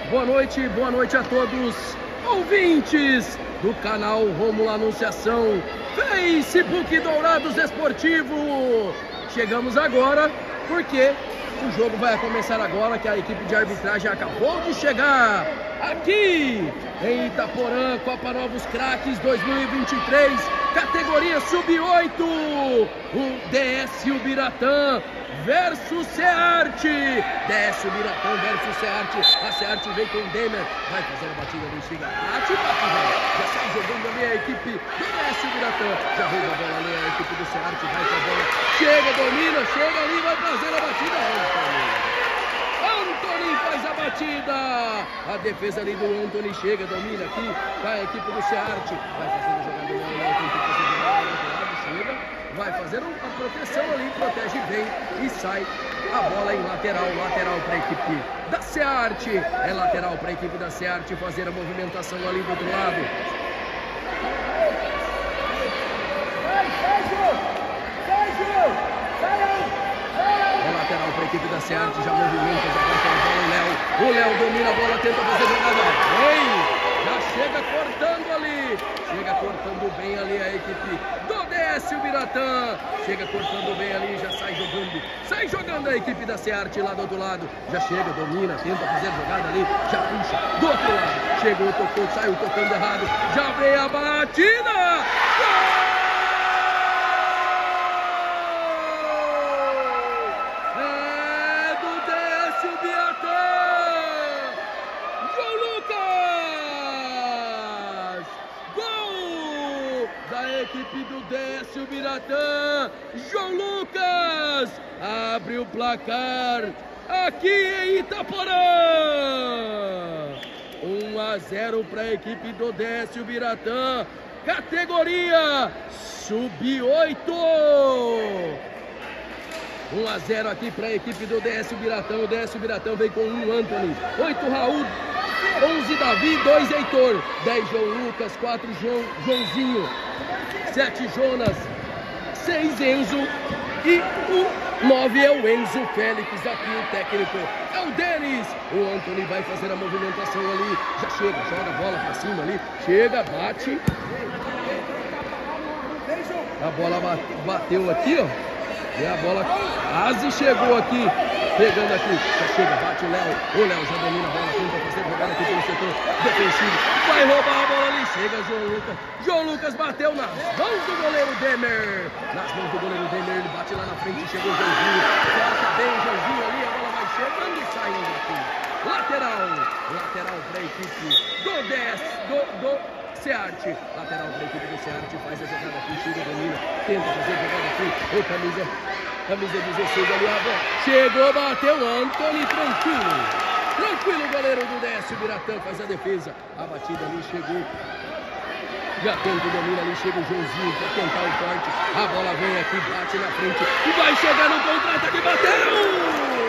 boa noite a todos ouvintes do canal Rômulo Anunciação, Facebook Dourados Esportivo. Chegamos agora porque o jogo vai começar agora, que a equipe de arbitragem acabou de chegar aqui em Itaporã, Copa Novos Craques 2023, categoria Sub-8, o DS Ubiratã versus SEART. DS Ubiratã versus SEART. A SEART vem com o Demer, vai fazer a batida ali, chega, bate, já sai jogando ali a equipe do DS Ubiratã, já rouba a bola ali a equipe do SEART, vai com a bola, chega, domina, chega ali, vai fazer a batida. Antony faz a batida, a defesa ali do Antony chega, domina aqui, vai a equipe do SEART, vai fazer o jogador chega, vai fazer a proteção ali, protege bem e sai a bola em lateral para a equipe da SEART, é lateral para a equipe da SEART fazer a movimentação ali do outro lado. É lateral para a equipe da SEART, já movimenta, já vai com a bola o Léo domina a bola, tenta fazer jogada, já chega cortando ali, chega cortando bem ali a equipe do DS Ubiratã, chega cortando bem ali, já sai jogando a equipe da SEART lá do outro lado, já chega, domina, tenta fazer jogada ali, já puxa do outro lado, chegou, tocou, saiu tocando errado, já veio a batida, gol! Equipe do DS Ubiratã, João Lucas abre o placar aqui em Itaporã, 1-0 para a equipe do DS Ubiratã, categoria Sub-8, 1-0 aqui para a equipe do DS Ubiratã. O DS Ubiratã vem com 1 Antony, 8 Raul, 11 Davi, 2 Heitor, 10 João Lucas, 4 Joãozinho, 7 Jonas, 6 Enzo e o 9 é o Enzo Félix. Aqui o técnico é o Denis. O Antony vai fazer a movimentação ali, já chega, joga a bola pra cima ali, chega, bate, a bola bateu aqui, ó, e a bola quase chegou aqui, pegando aqui, já chega, bate o Léo já domina a bola, tenta fazer jogada aqui pelo setor defensivo, vai roubar a bola ali, chega João Lucas bateu nas mãos do goleiro Demer, ele bate lá na frente, chegou o Joãozinho, corta bem o Joãozinho ali, a bola vai chegando e saindo aqui, lateral para a equipe do SEART, lateral para a equipe do SEART, faz a jogada aqui, chega, domina, tenta fazer a jogada aqui, o camisa 16 ali, a bola chegou, bateu, Antony, tranquilo, o goleiro do DS Ubiratã faz a defesa, a batida ali, chegou, já tenta o domínio ali, chega o Joãozinho para tentar o corte, a bola vem aqui, bate na frente, e vai chegar no contra-ataque, bateu!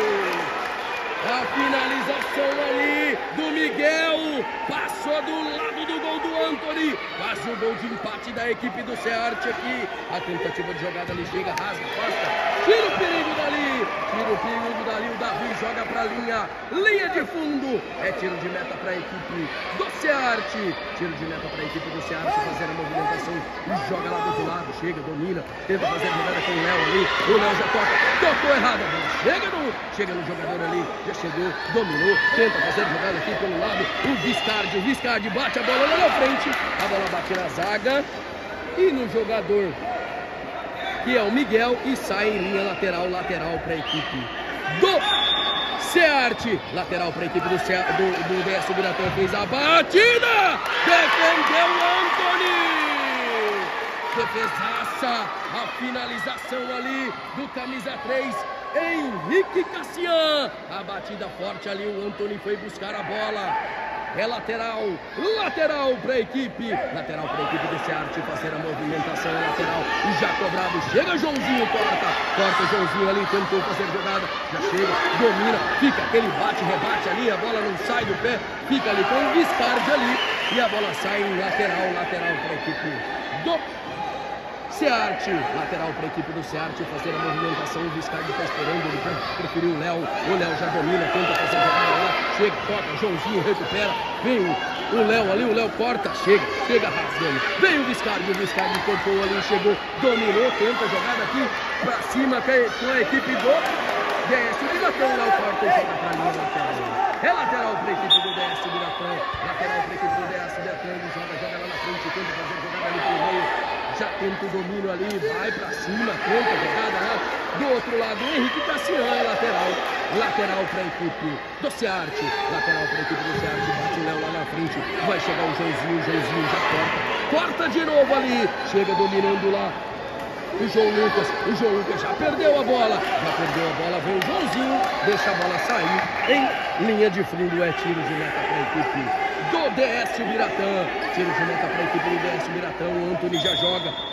A finalização ali do Miguel, passou do lado do gol do Antony, quase o gol de empate da equipe do SEART aqui, a tentativa de jogada ali, chega, rasga, afasta, tira o perigo dali, o Davi joga pra linha de fundo, é tiro de meta pra equipe do SEART, fazer a movimentação e joga lá do outro lado, chega, domina, tenta fazer a jogada com o Léo ali, o Léo já tocou errado, chega no jogador ali, já chegou, dominou, tenta fazer a jogada aqui pelo lado, o Viscardi bate a bola lá na frente, a bola bate na zaga e no jogador que é o Miguel e sai em linha lateral para a equipe do SEART, lateral para a equipe do DS Ubiratã, fez a batida, defendeu o Antony, defesaça, a finalização ali do camisa 3, Henrique Cassian, a batida forte ali, o Antony foi buscar a bola, é lateral para a equipe do SEART, fazer a movimentação, é lateral, e já cobrado, chega Joãozinho, corta o Joãozinho ali, tentou fazer jogada, já chega, domina, fica aquele bate-rebate ali, a bola não sai do pé, fica ali com o Viscardi ali, e a bola sai em lateral para a equipe do Ciarte, lateral para a equipe do Ciarte fazer a movimentação. O Viscardi está esperando, ele preferiu o Léo já domina, tenta fazer a jogada lá, chega, toca, Joãozinho recupera, vem o Léo ali, o Léo corta, chega rasgando, vem o Viscardi cortou ali, chegou, dominou, tenta a jogada aqui para cima com a equipe do DS Biratã. O Léo corta e joga para a linha lateral. É lateral para a equipe do DS Biratã, lateral para a equipe do DS Biratã, ele joga lá na frente, tenta fazer a jogada ali pro meio, já tenta o domínio ali, vai pra cima, tenta a jogada lá. Do outro lado, o Henrique Cassian é lateral para a equipe do Ciarte, lateral para a equipe do Ciarte, bate o Léo lá na frente, vai chegar o Joãozinho já corta de novo ali, chega dominando lá. O João Lucas já perdeu a bola, vem o Joãozinho, deixa a bola sair em linha de fundo, é tiro de meta para a equipe do DS Biratã, tiro de meta para a equipe do DS Biratã, o Antony já joga.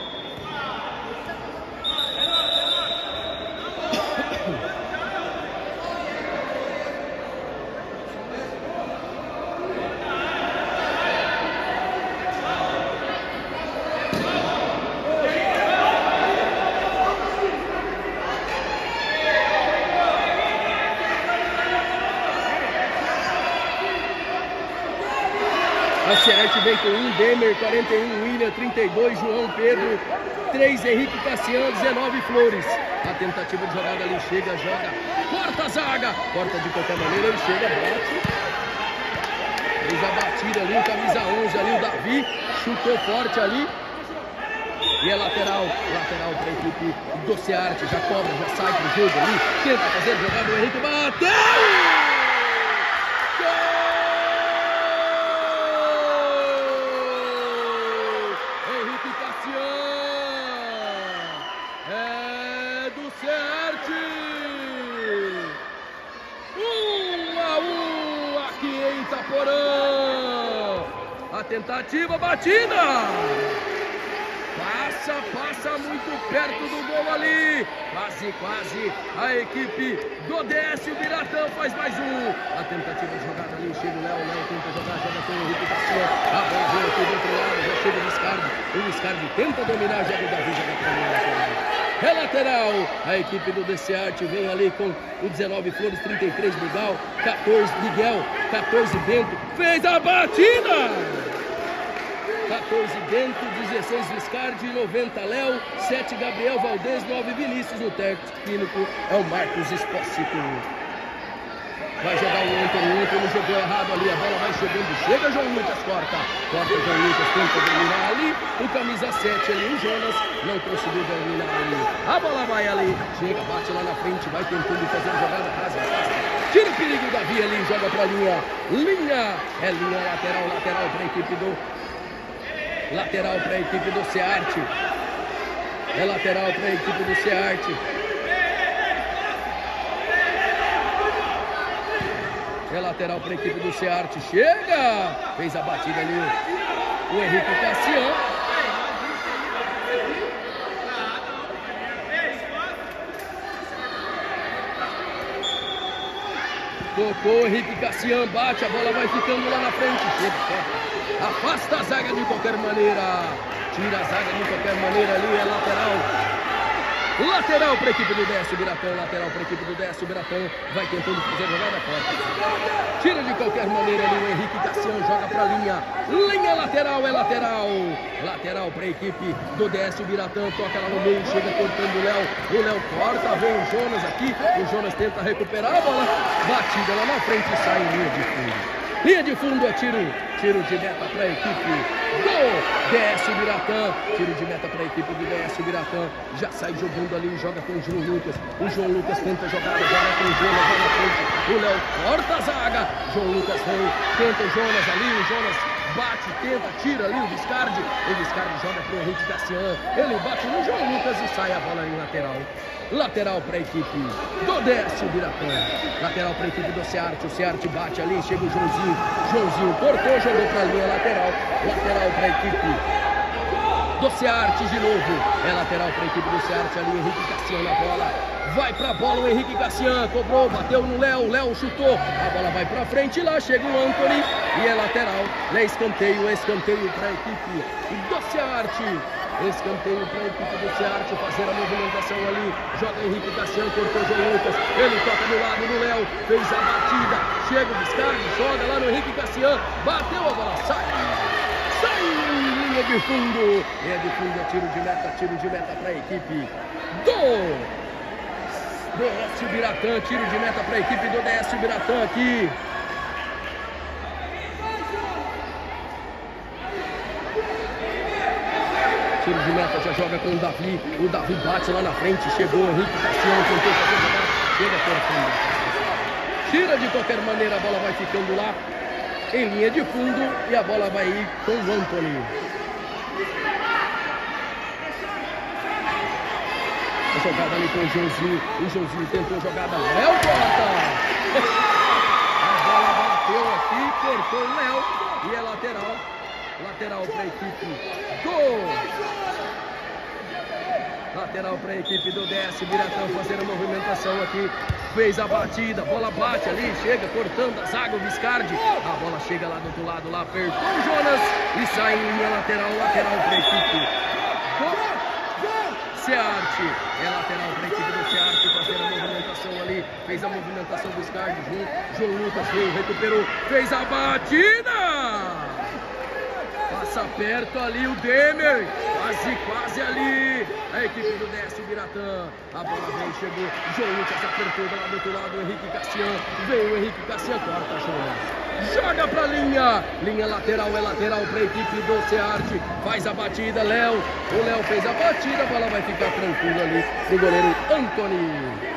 A Ciarte vem com 1, Demer, 41, William, 32, João Pedro, 3, Henrique Cassian, 19, Flores. A tentativa de jogada ali, chega, joga, corta a zaga, corta de qualquer maneira, ele chega, bate. Fez a batida ali, o camisa 11 ali, o Davi, chutou forte ali. E é lateral para a equipe do Ciarte, já cobra, já sai pro jogo ali, tenta fazer a jogada, o Henrique bateu! É do Ciarte, 1-1 aqui em Itaporã. A tentativa, batida, passa muito perto do gol ali, quase a equipe do DS Biratã faz mais um. A tentativa de jogada ali, chega o Léo tenta joga com o Henrique Cassian, a bola vem aqui do outro lado, já chega o Viscardi tenta dominar, joga o Davi, joga para a lateral. É lateral, a equipe do Ciarte vem ali com o 19 Flores, 33 Miguel, 14 Bento, fez a batida! 14 Bento, 16 Viscardi, 90 Léo, 7 Gabriel Valdez, 9 Vinícius. O técnico é o Marcos Esposito. Vai jogar o Antony jogou errado ali, a bola vai chegando, chega João Lucas, corta João Lucas, tenta dominar ali, o camisa 7 ali, o Jonas, não conseguiu dominar ali, a bola vai ali, chega, bate lá na frente, vai tentando fazer a jogada, rasa, tira o perigo, Davi ali, joga pra linha, é linha lateral pra equipe do Ciarte, é lateral pra equipe do Ciarte. É lateral para a equipe do Ciarte, chega! Fez a batida ali o Henrique Cassian. Tocou o Henrique Cassian, bate, a bola vai ficando lá na frente, chega, afasta a zaga de qualquer maneira, tira a zaga de qualquer maneira ali, é lateral para a equipe do DS Biratã, vai tentando fazer a jogada forte, tira de qualquer maneira ali o Henrique Cassian, joga para a linha lateral, lateral para a equipe do DS Biratã, toca lá no meio, chega cortando o Léo corta, vem o Jonas aqui, o Jonas tenta recuperar a bola, batida lá na frente e sai em linha de fundo. Linha de fundo é tiro de meta para a equipe do DS Biratã. Tiro de meta para a equipe do DS Biratã. Já sai jogando ali, joga com o João Lucas. O João Lucas tenta a jogada, joga com o Jonas lá na frente. O Léo corta a zaga. João Lucas vem, tenta o Jonas ali. O Jonas bate, tenta, tira ali o Viscardi. O Viscardi joga para o Henrique Cassian. Ele bate no João Lucas e sai a bola em lateral. Lateral para a equipe do DS Biratã. Lateral para a equipe do Ciarte. O Ciarte bate ali, chega o Joãozinho cortou, jogou para a linha lateral. Lateral para a equipe do Ciarte de novo. É lateral para a equipe do Ciarte ali, o Henrique Cassian na bola. Vai pra bola o Henrique Cassian, cobrou, bateu no Léo, chutou. A bola vai pra frente, lá chega o Antony. E é lateral, escanteio para a equipe do Ciarte. Escanteio para a equipe do Ceará fazer a movimentação ali. Joga Henrique Cassiano, cortou João Lucas. Ele toca do lado do Léo. Fez a batida. Chega o descarga, joga lá no Henrique Cassiano. Bateu a bola, sai em linha de fundo. Linha de fundo, tiro de meta para a equipe do DS Biratã. Tiro de meta para a equipe do DS Biratã aqui. Tiro de meta, já joga com o Davi. O Davi bate lá na frente. Chegou o Henrique Cassiano, tentou fazer jogada. Chega por fundo. Tira de qualquer maneira, a bola vai ficando lá em linha de fundo e a bola vai ir com o Antony. A jogada ali com o Joãozinho. O Joãozinho tentou jogada. Léo corta. A bola bateu aqui, cortou o Léo e é lateral. Lateral para a equipe do... Lateral para a equipe do DS Biratã fazer a movimentação aqui. Fez a batida, bola bate ali, chega cortando a zaga, o Viscardi. A bola chega lá do outro lado, lá apertou o Jonas e sai em linha lateral para a equipe do Cearte. É lateral para a equipe do Cearte fazer a movimentação ali. Fez a movimentação do Viscardi junto. João Lucas veio, recuperou, fez a batida. Passa perto ali o Demer, quase ali, a equipe do DS Biratã, a bola veio, chegou, João Lucas apertou lá do outro lado, o Henrique Cassiano, veio o Henrique Cassiano, corta Jonas, joga pra linha lateral, é lateral pra equipe do Cearte, faz a batida, Léo, o Léo fez a batida, a bola vai ficar tranquila ali pro goleiro Antony.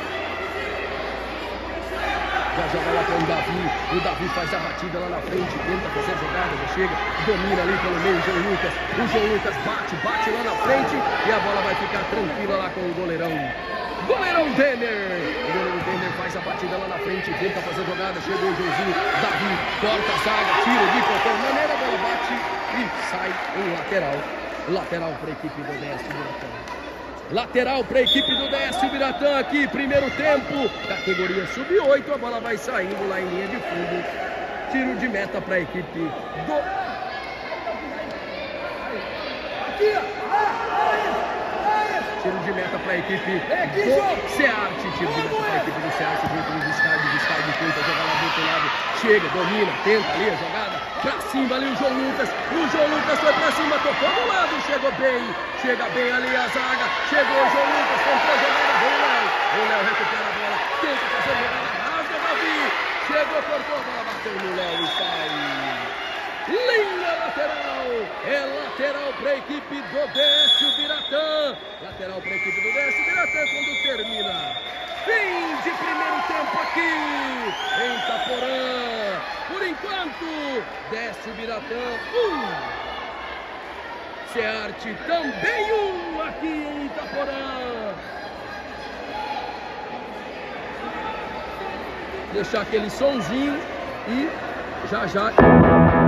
Já joga lá com o Davi faz a batida lá na frente, tenta fazer jogada, já chega, domina ali pelo meio o João Lucas bate lá na frente e a bola vai ficar tranquila lá com o goleirão Denner. O goleirão Denner faz a batida lá na frente, tenta fazer jogada, chegou o Joãozinho, Davi corta a zaga, tira de qualquer maneira, a bola bate e sai em lateral para a equipe do DS Biratã. Lateral para a equipe do DS Biratã aqui, primeiro tempo, categoria sub-8, a bola vai saindo lá em linha de fundo, tiro de meta para a equipe do... Tiro de meta para a equipe do Cearte, tiro de meta para a equipe do Cearte, junto no Viscardi tenta jogar lá do outro lado, chega, domina, tenta ali a jogada, pra cima ali o João Lucas foi pra cima, tocou do lado, chega bem ali a zaga, chegou o João Lucas, tentou a jogada, o Léo recupera a bola, tenta fazer a jogada, rasga Davi, chegou, cortou a bola, bateu no Léo e sai. Linha lateral, é lateral para a equipe do DS Biratã, lateral para a equipe do DS Biratã quando termina. Fim de primeiro tempo aqui em Itaporã. Por enquanto, DS Biratã 1, Cearte também 1 aqui em Itaporã. Deixar aquele sonzinho e já.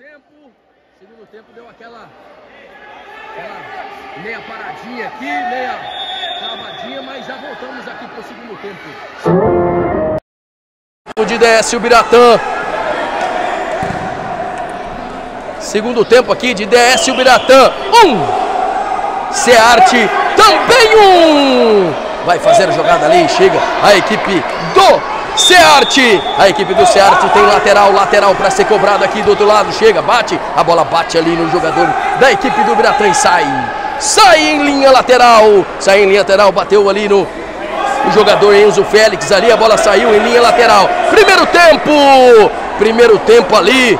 Segundo tempo deu aquela meia paradinha aqui, meia travadinha, mas já voltamos aqui pro segundo tempo. De Décio Biratã. Segundo tempo aqui de Décio Biratã. Cearte também vai fazer a jogada ali, chega a equipe do Cearte, a equipe do Cearte tem lateral para ser cobrado aqui do outro lado, chega, bate, a bola bate ali no jogador da equipe do Biratã e sai em linha lateral, bateu ali no jogador Enzo Félix ali, a bola saiu em linha lateral. Primeiro tempo ali.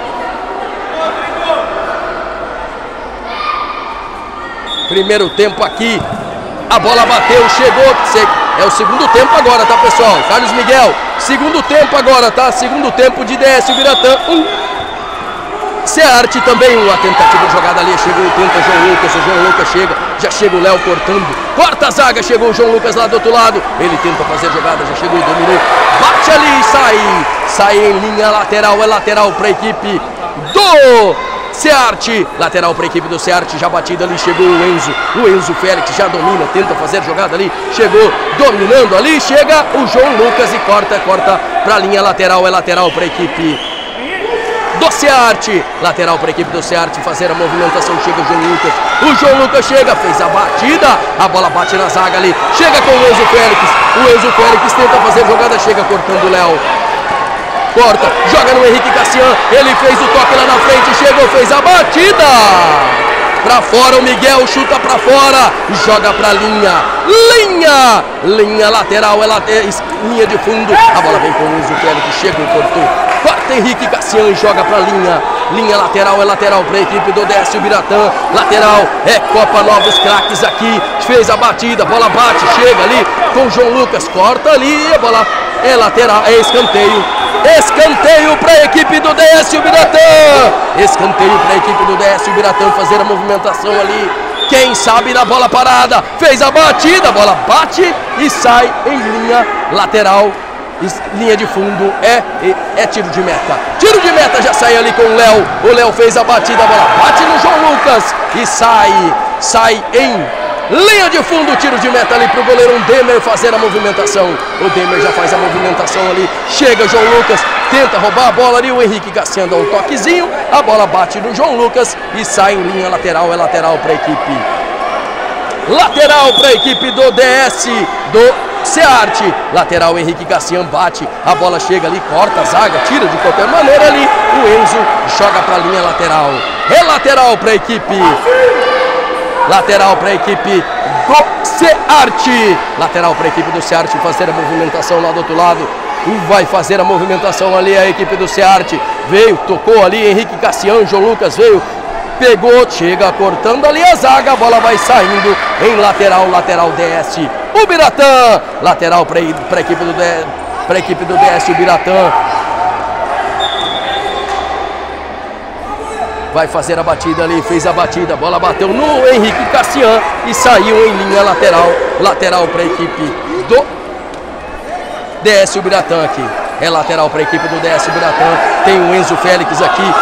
Primeiro tempo aqui, a bola bateu, chegou, é o segundo tempo agora, tá, pessoal? Carlos Miguel, segundo tempo agora, tá? Segundo tempo de Décio Biratã, Cearte também, uma tentativa de jogada ali, chegou, tenta o João Lucas chega, já chega o Léo cortando, corta a zaga, chegou o João Lucas lá do outro lado, ele tenta fazer a jogada, já chegou, dominou, bate ali e sai em linha lateral, é lateral para a equipe do Cearte, lateral para a equipe do Cearte, já batida ali, chegou o Enzo Félix, já domina, tenta fazer jogada ali, chegou, dominando ali, chega o João Lucas e corta para a linha lateral, é lateral para a equipe do Cearte, lateral para a equipe do Cearte, fazer a movimentação, chega o João Lucas chega, fez a batida, a bola bate na zaga ali, chega com o Enzo Félix tenta fazer jogada, chega cortando o Léo. Corta, joga no Henrique Cassian, ele fez o toque lá na frente, chegou, fez a batida, pra fora o Miguel, chuta pra fora, joga pra linha lateral, linha de fundo, a bola vem com o Enzo Félix, chegou, cortou, corta Henrique Cassian, joga pra linha lateral, é lateral pra equipe do Décio Biratã, lateral, é Copa Novos Craques aqui, fez a batida, bola bate, chega ali com o João Lucas, corta ali, a bola é lateral, é escanteio para a equipe do Décio Biratã. Escanteio para a equipe do Décio Biratã fazer a movimentação ali. Quem sabe na bola parada. Fez a batida, a bola bate e sai em linha lateral. Linha de fundo é tiro de meta. Tiro de meta já sai ali com o Léo. O Léo fez a batida, a bola bate no João Lucas e sai em linha de fundo, tiro de meta ali pro goleiro Demer fazer a movimentação. O Demer já faz a movimentação ali. Chega o João Lucas, tenta roubar a bola ali. O Henrique Cassian dá um toquezinho. A bola bate no João Lucas e sai em linha lateral. É lateral para a equipe. Lateral para a equipe do DS do Cearte. Lateral Henrique Cassian bate. A bola chega ali, corta a zaga, tira de qualquer maneira ali. O Enzo joga para a linha lateral. É lateral para a equipe. Lateral para a equipe do Cearte. Lateral para a equipe do Cearte fazer a movimentação lá do outro lado. Vai fazer a movimentação ali a equipe do Cearte. Veio, tocou ali Henrique Cassian, João Lucas veio, pegou, chega cortando ali a zaga. A bola vai saindo em lateral DS. O Biratã. Lateral para a equipe do DS, o Biratã. Vai fazer a batida ali, fez a batida, a bola bateu no Henrique Cassian e saiu em linha lateral. Lateral para a equipe do DS Biratã aqui. É lateral para a equipe do DS Biratã. Tem o Enzo Félix aqui,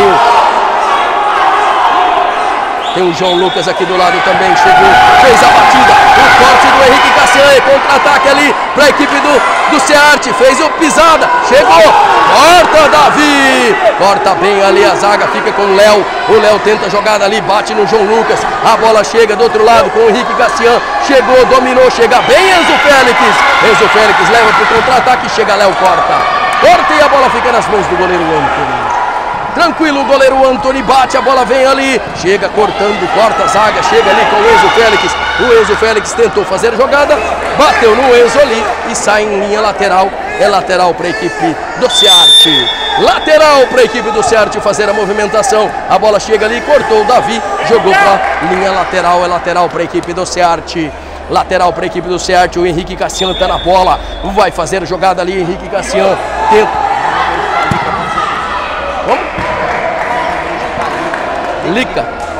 tem o João Lucas aqui do lado também, chegou, fez a batida, o corte do Henrique Cassian, contra-ataque ali para a equipe do Cearte, fez o pisada, chegou, corta Davi, corta bem ali a zaga, fica com o Léo tenta a jogada ali, bate no João Lucas, a bola chega do outro lado com o Henrique Cassian, chegou, dominou, chega bem Enzo Félix leva para o contra-ataque, chega Léo, corta e a bola fica nas mãos do goleiro Antony. Tranquilo, o goleiro Antony bate, a bola vem ali, chega cortando, corta a zaga, chega ali com o Enzo Félix. O Enzo Félix tentou fazer a jogada, bateu no Enzo ali e sai em linha lateral. É lateral para a equipe do Cearte. Lateral para a equipe do Cearte fazer a movimentação. A bola chega ali, cortou o Davi, jogou para linha lateral. É lateral para a equipe do Cearte. Lateral para a equipe do Cearte. O Henrique Cassian está na bola, vai fazer a jogada ali. Henrique Cassian tenta. Lica.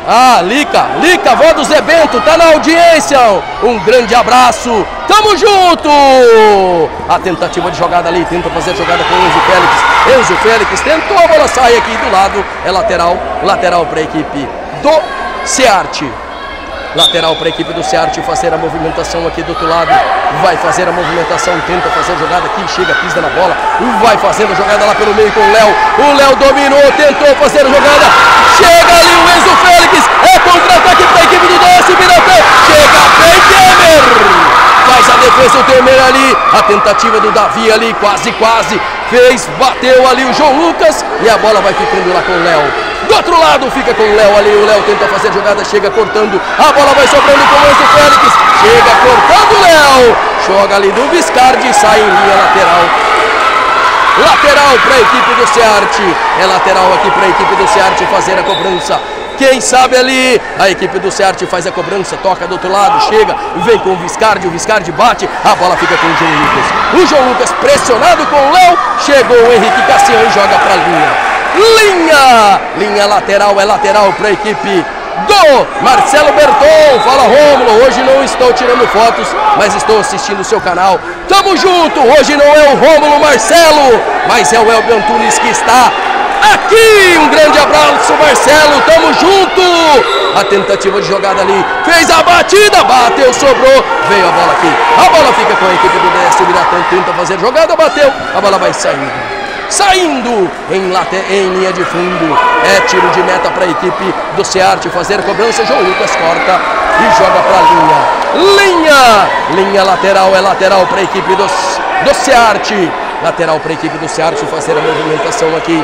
Ah, Lica, vó do Zé Bento, tá na audiência. Um grande abraço. Tamo junto. A tentativa de jogada ali, tenta fazer a jogada com o Enzo Félix. Enzo Félix tentou, a bola sai aqui do lado. É lateral para a equipe do Ciarte. Lateral para a equipe do Ciarte fazer a movimentação aqui do outro lado. Vai fazer a movimentação, tenta fazer a jogada aqui, chega, pisa na bola. Vai fazendo a jogada lá pelo meio com o Léo. O Léo dominou, tentou fazer a jogada. Chega ali o Enzo Félix. É contra-ataque para a equipe do DS Biratã. Chega bem Temer. Faz a defesa o Temer ali. A tentativa do Davi ali, quase. Fez, bateu ali o João Lucas. E a bola vai ficando lá com o Léo. Do outro lado fica com o Léo ali, o Léo tenta fazer a jogada, chega cortando, a bola vai sobrando com o Enzo Félix, chega cortando o Léo, joga ali do Viscardi e sai em linha lateral. Lateral para a equipe do Ciarte, é lateral aqui para a equipe do Ciarte fazer a cobrança. Quem sabe ali, a equipe do Ciarte faz a cobrança, toca do outro lado, chega, vem com o Viscardi bate, a bola fica com o João Lucas. O João Lucas pressionado com o Léo, chegou o Henrique Cassian e joga para a linha. Linha lateral, é lateral para a equipe do Marcelo Berton. Fala Rômulo, hoje não estou tirando fotos, mas estou assistindo o seu canal. Tamo junto, hoje não é o Rômulo Marcelo, mas é o Elber Antunes que está aqui. Um grande abraço Marcelo, tamo junto. A tentativa de jogada ali, fez a batida, bateu, sobrou, veio a bola aqui. A bola fica com a equipe do DS Biratã, tenta fazer jogada, bateu, a bola vai saindo em linha de fundo. É tiro de meta para a equipe do Ciarte fazer cobrança. João Lucas corta e joga para a linha lateral, é lateral para a equipe do Ciarte. Lateral para a equipe do Ciarte fazer a movimentação aqui.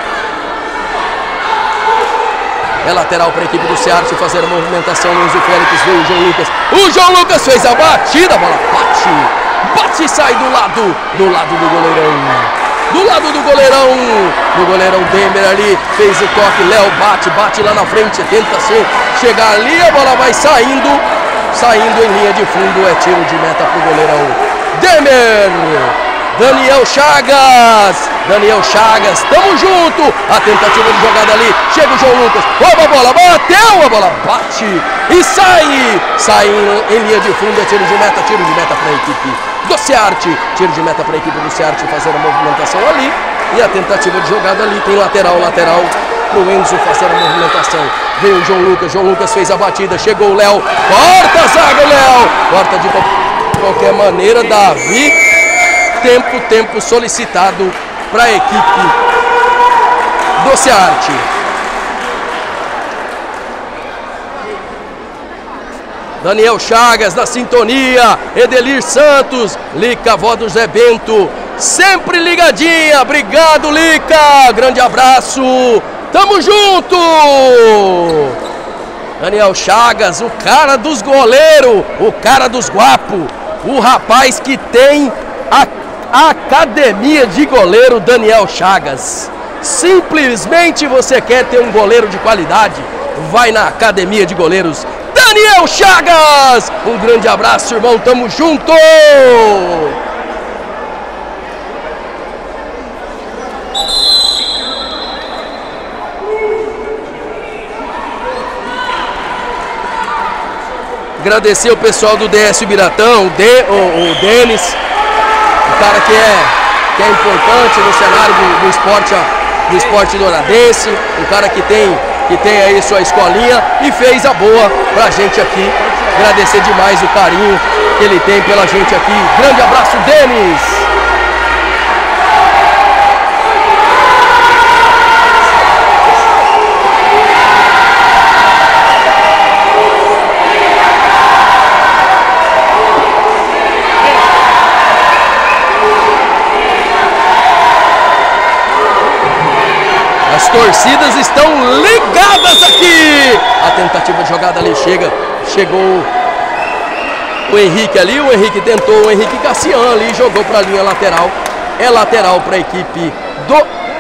É lateral para a equipe do Ciarte fazer a movimentação. Enzo Félix veio o João Lucas. O João Lucas fez a batida, a bola bate e sai do lado do goleirão. Do lado do goleirão Temer ali, fez o toque, Léo bate lá na frente, tenta chegar ali, a bola vai saindo em linha de fundo, é tiro de meta pro goleirão Temer. Daniel Chagas, tamo junto, a tentativa de jogada ali, chega o João Lucas, rouba a bola, bateu, a bola bate e sai em linha de fundo, é tiro de meta para a equipe do Ciarte, tiro de meta para a equipe do Ciarte fazer a movimentação ali, e a tentativa de jogada ali, tem lateral pro Enzo fazer a movimentação, veio o João Lucas fez a batida, chegou o Léo, corta a zaga, Léo, corta de qualquer maneira, Davi, tempo solicitado para a equipe do Ciarte. Daniel Chagas na sintonia, Edelir Santos, Lica, vó do Zé Bento, sempre ligadinha, obrigado Lica, grande abraço, tamo junto! Daniel Chagas, o cara dos goleiros, o cara dos guapos, o rapaz que tem a academia de goleiro Daniel Chagas. Simplesmente você quer ter um goleiro de qualidade, vai na academia de goleiros Daniel Chagas. Um grande abraço, irmão, tamo junto! Agradecer o pessoal do DS Biratã, o Denis, o cara que é importante no cenário do esporte douradense, um cara que tem aí sua escolinha e fez a boa pra gente aqui. Agradecer demais o carinho que ele tem pela gente aqui. Grande abraço, Denis! As torcidas estão ligadas aqui. A tentativa de jogada ali chegou o Henrique ali, o Henrique tentou, o Henrique Cassian ali, jogou para a linha lateral. É lateral para a equipe do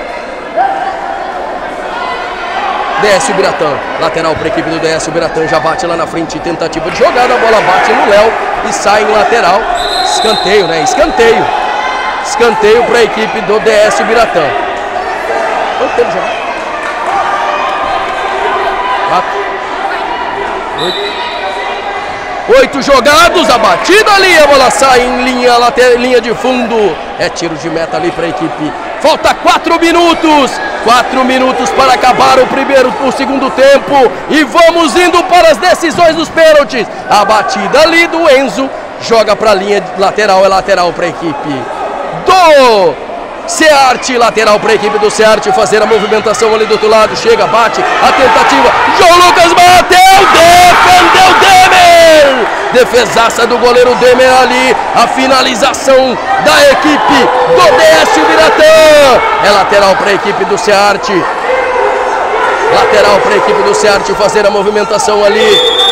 DS Biratã. Lateral para a equipe do DS Biratã, já bate lá na frente, tentativa de jogada, a bola bate no Léo e sai em lateral. Escanteio, né? Escanteio para a equipe do DS Biratã. Quanto tempo já? 4. 8 jogados, a batida ali, a bola sai em linha de fundo. É tiro de meta ali para a equipe. Falta 4 minutos. 4 minutos para acabar o segundo tempo. E vamos indo para as decisões dos pênaltis. A batida ali do Enzo. Joga para a linha lateral, é lateral para a equipe do Cearte, lateral para a equipe do Cearte fazer a movimentação ali do outro lado. Chega, bate, a tentativa. João Lucas bateu, defendeu Demer. Defesaça do goleiro Demer ali. A finalização da equipe do Décio Biratã. É lateral para a equipe do Cearte. Lateral para a equipe do Cearte fazer a movimentação ali.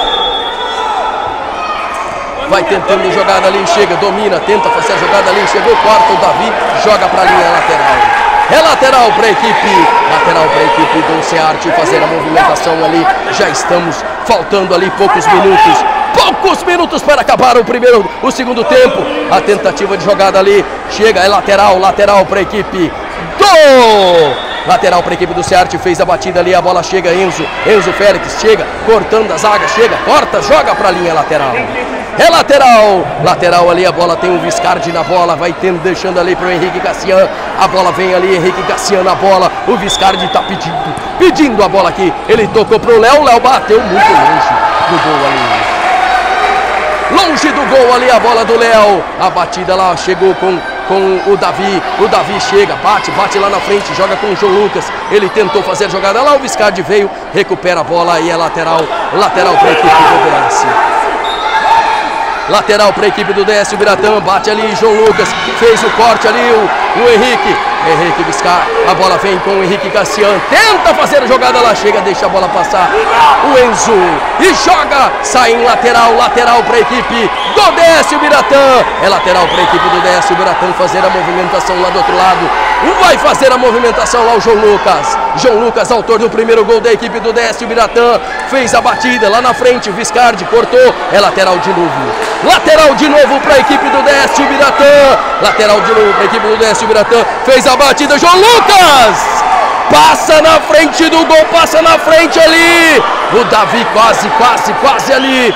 Vai tentando jogada ali, chega, domina, tenta fazer a jogada ali, chegou, corta o Davi, joga para a linha lateral. É lateral para a equipe do Cearte fazer a movimentação ali. Já estamos faltando ali poucos minutos para acabar o segundo tempo. A tentativa de jogada ali, chega, é lateral para a equipe do... Lateral para a equipe do Cearte, fez a batida ali, a bola chega, Enzo Félix chega, cortando a zaga, chega, corta, joga para a linha lateral. É lateral ali, a bola tem um Viscardi na bola, vai deixando ali para o Henrique Cassian, a bola vem ali, Henrique Cassian na bola, o Viscardi está pedindo a bola aqui, ele tocou para o Léo bateu muito longe do gol ali. Longe do gol ali a bola do Léo, a batida lá chegou com o Davi chega, bate lá na frente, joga com o João Lucas, ele tentou fazer a jogada lá, o Viscardi veio, recupera a bola e é lateral para a equipe do DS. Lateral para a equipe do Décio Biratã, bate ali João Lucas, fez o corte ali o Henrique Viscar, a bola vem com o Henrique Cassian, tenta fazer a jogada lá, chega, deixa a bola passar, o Enzo, e joga, sai em lateral para a equipe do Décio Biratã, é lateral para a equipe do Décio Biratã fazer a movimentação lá do outro lado, vai fazer a movimentação lá o João Lucas, autor do primeiro gol da equipe do Décio Biratã, fez a batida lá na frente, Viscardi cortou, é lateral de novo para a equipe do Décio Biratã, lateral de novo para a equipe do Décio Biratã, fez a batida, João Lucas, passa na frente do gol, passa na frente ali, o Davi quase ali.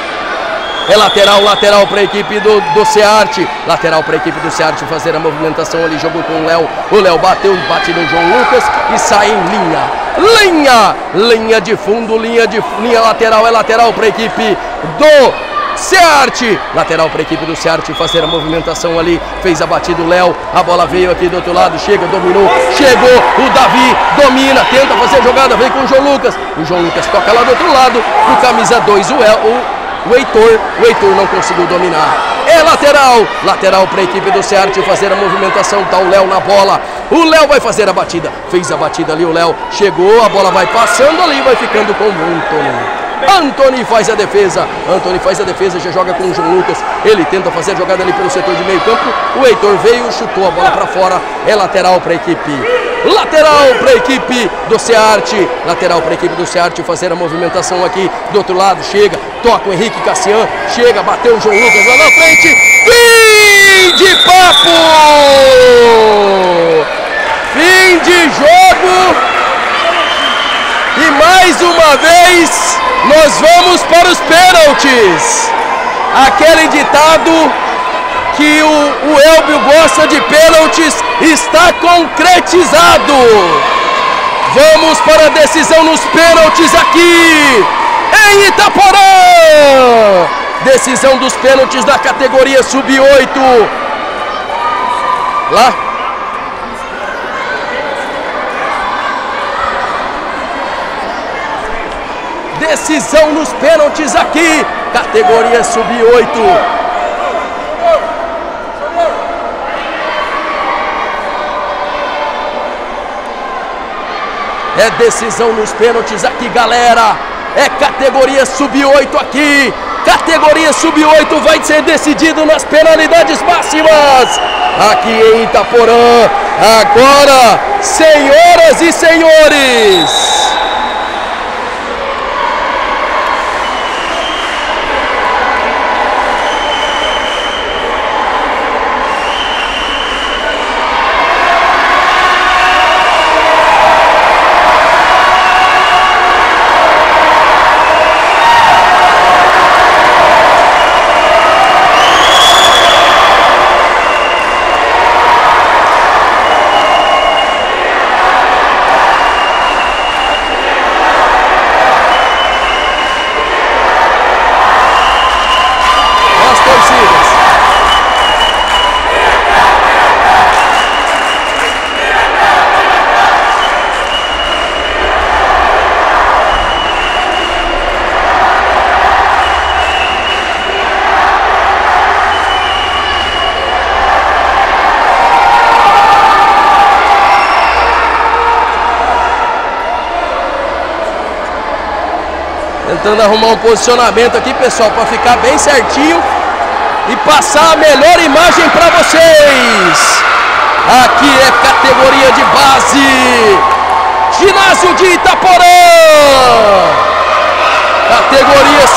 É lateral para a equipe do Cearte. Lateral para a equipe do Cearte fazer a movimentação ali, jogou com o Léo. O Léo bate no João Lucas e sai em linha de fundo, linha lateral, é lateral para a equipe do Cearte. Lateral para a equipe do Cearte fazer a movimentação ali, fez a batida o Léo, a bola veio aqui do outro lado, chega, dominou, chegou, o Davi domina, tenta fazer a jogada, vem com o João Lucas toca lá do outro lado, o camisa 2, o Heitor não conseguiu dominar. É lateral para a equipe do Cearte fazer a movimentação, tá o Léo na bola. O Léo vai fazer a batida, fez a batida ali o Léo, chegou, a bola vai passando ali, vai ficando com o Antony faz a defesa, já joga com o João Lucas, ele tenta fazer a jogada ali pelo setor de meio campo, o Heitor veio, chutou a bola para fora, é lateral para a equipe do Cearte, fazer a movimentação aqui do outro lado, chega, toca o Henrique Cassian, chega, bateu o João Lucas lá na frente, fim de papo, fim de jogo, e mais uma vez nós vamos para os pênaltis, aquele ditado que o Elbio gosta de pênaltis está concretizado. Vamos para a decisão nos pênaltis aqui em Itaporã. Decisão dos pênaltis da categoria sub-8. Lá. Decisão nos pênaltis aqui, categoria sub-8. É decisão nos pênaltis aqui, galera. É categoria sub-8 aqui. Categoria sub-8 vai ser decidido nas penalidades máximas. Aqui em Itaporã. Agora, senhoras e senhores. tentando arrumar um posicionamento aqui, pessoal, para ficar bem certinho e passar a melhor imagem para vocês. Aqui é categoria de base, ginásio de Itaporã, categoria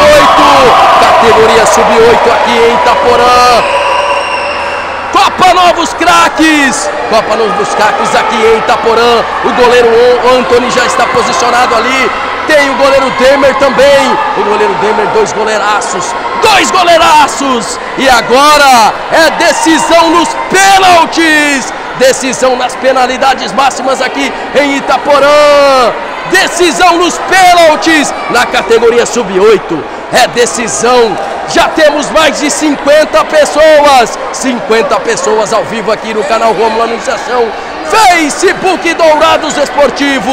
sub-8 aqui em Itaporã. Copa Novos Craques aqui em Itaporã. O goleiro Antony já está posicionado ali. Tem o goleiro Demer também. O goleiro Demer, dois goleiraços. E agora é decisão nos pênaltis. Decisão nas penalidades máximas aqui em Itaporã. Decisão nos pênaltis na categoria sub-8. É decisão. Já temos mais de 50 pessoas. 50 pessoas ao vivo aqui no canal Rômulo Anunciação. Facebook Dourados Esportivo.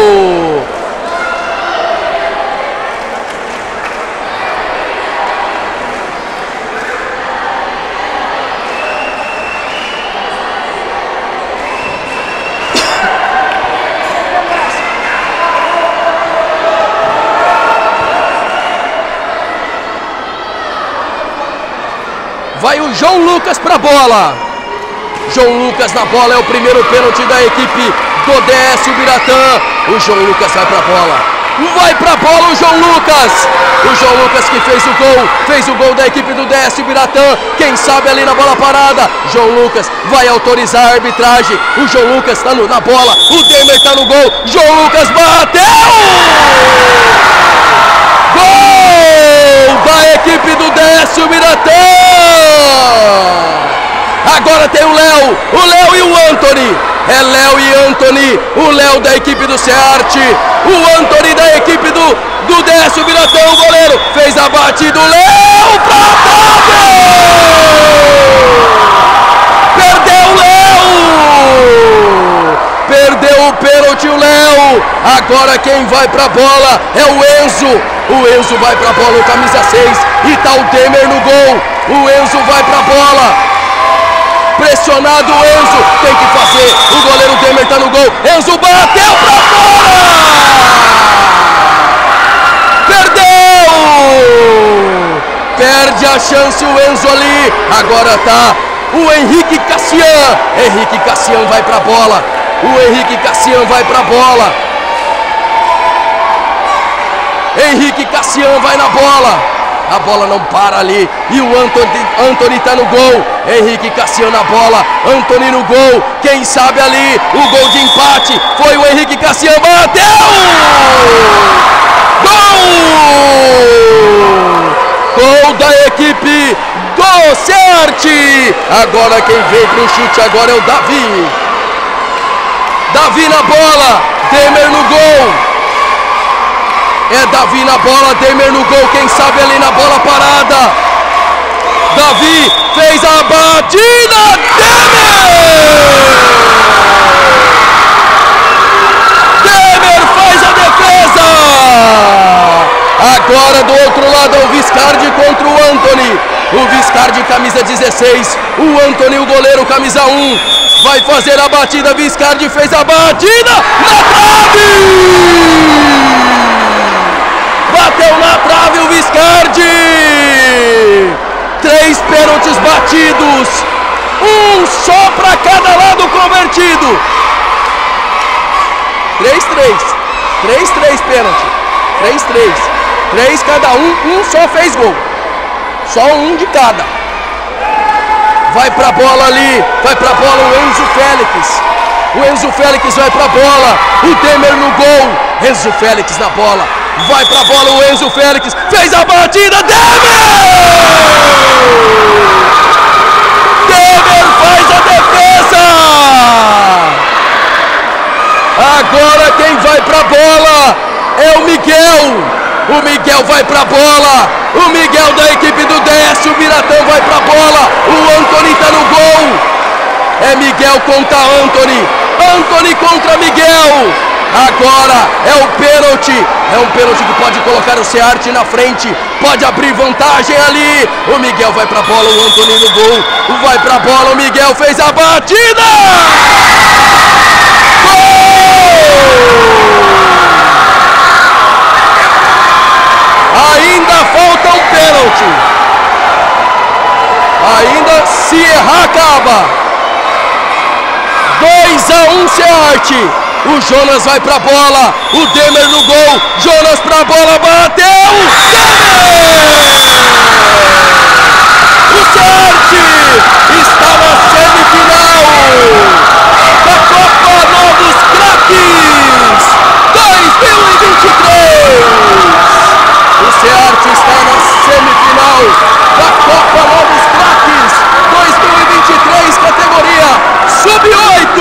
Vai o João Lucas para a bola. João Lucas na bola, é o primeiro pênalti da equipe do DS Ubiratã. O João Lucas vai para a bola. Vai para a bola o João Lucas. O João Lucas que fez o gol da equipe do DS Ubiratã. Quem sabe ali na bola parada. João Lucas vai autorizar a arbitragem. O João Lucas está na bola. O Demer está no gol. João Lucas bateu! Gol da equipe do DS Ubiratã! Agora tem o Léo e o Antony. É Léo e Antony. O Léo da equipe do Cearte. O Antony da equipe do DS Ubiratã. O goleiro fez a batida. O Léo pra trave! Perdeu o Léo! Perdeu o pênalti o Léo. Agora quem vai pra bola é o Enzo. O Enzo vai pra bola, o camisa 6. E tá o Demer no gol. O Enzo vai pra bola. Pressionado o Enzo, tem que fazer. O goleiro Demer tá no gol. Enzo bateu pra fora! Perdeu! Perde a chance o Enzo ali. Agora tá o Henrique Cassian. Henrique Cassian vai pra bola. O Henrique Cassian vai pra bola. Henrique Cassian vai na bola. A bola não para ali. E o Antony tá no gol. Henrique Cassian na bola. Antony no gol. Quem sabe ali o gol de empate. Foi o Henrique Cassian. Bateu! Gol! Gol da equipe do Cearte. Agora quem veio pro chute agora é o Davi. Davi na bola. Demer no gol. É Davi na bola, Demer no gol, quem sabe ali na bola parada. Davi fez a batida, Demer faz a defesa. Agora do outro lado é o Viscardi contra o Antony. O Viscardi camisa 16, o Antony o goleiro camisa 1. Vai fazer a batida, Viscardi fez a batida na trave. Bateu na trave o Viscardi. 3 pênaltis batidos. Um só para cada lado convertido. 3-3. 3-3 pênalti. 3-3. 3 cada um só fez gol. Só um de cada. Vai pra bola ali. Vai pra bola o Enzo Félix. O Enzo Félix vai pra bola. O Demer no gol. Enzo Félix na bola. Vai pra bola o Enzo Félix. Fez a batida. Demer faz a defesa. Agora quem vai pra bola é o Miguel. O Miguel vai pra bola. O Miguel da equipe do DS Ubiratã vai pra bola. O Antony tá no gol. É Miguel contra Antony. Antony contra Miguel. Agora é o pênalti. É um pênalti que pode colocar o Cearte na frente. Pode abrir vantagem ali. O Miguel vai pra bola. O Antony no gol. Vai pra bola. O Miguel fez a batida. Gol! 1 Ciarte. O Jonas vai pra bola, o Demer no gol, Jonas pra bola, bateu! O Ciarte está na semifinal da Copa Novos Craques 2023. O Ciarte está na semifinal da Copa Novos Craques 2023, categoria Sub-8.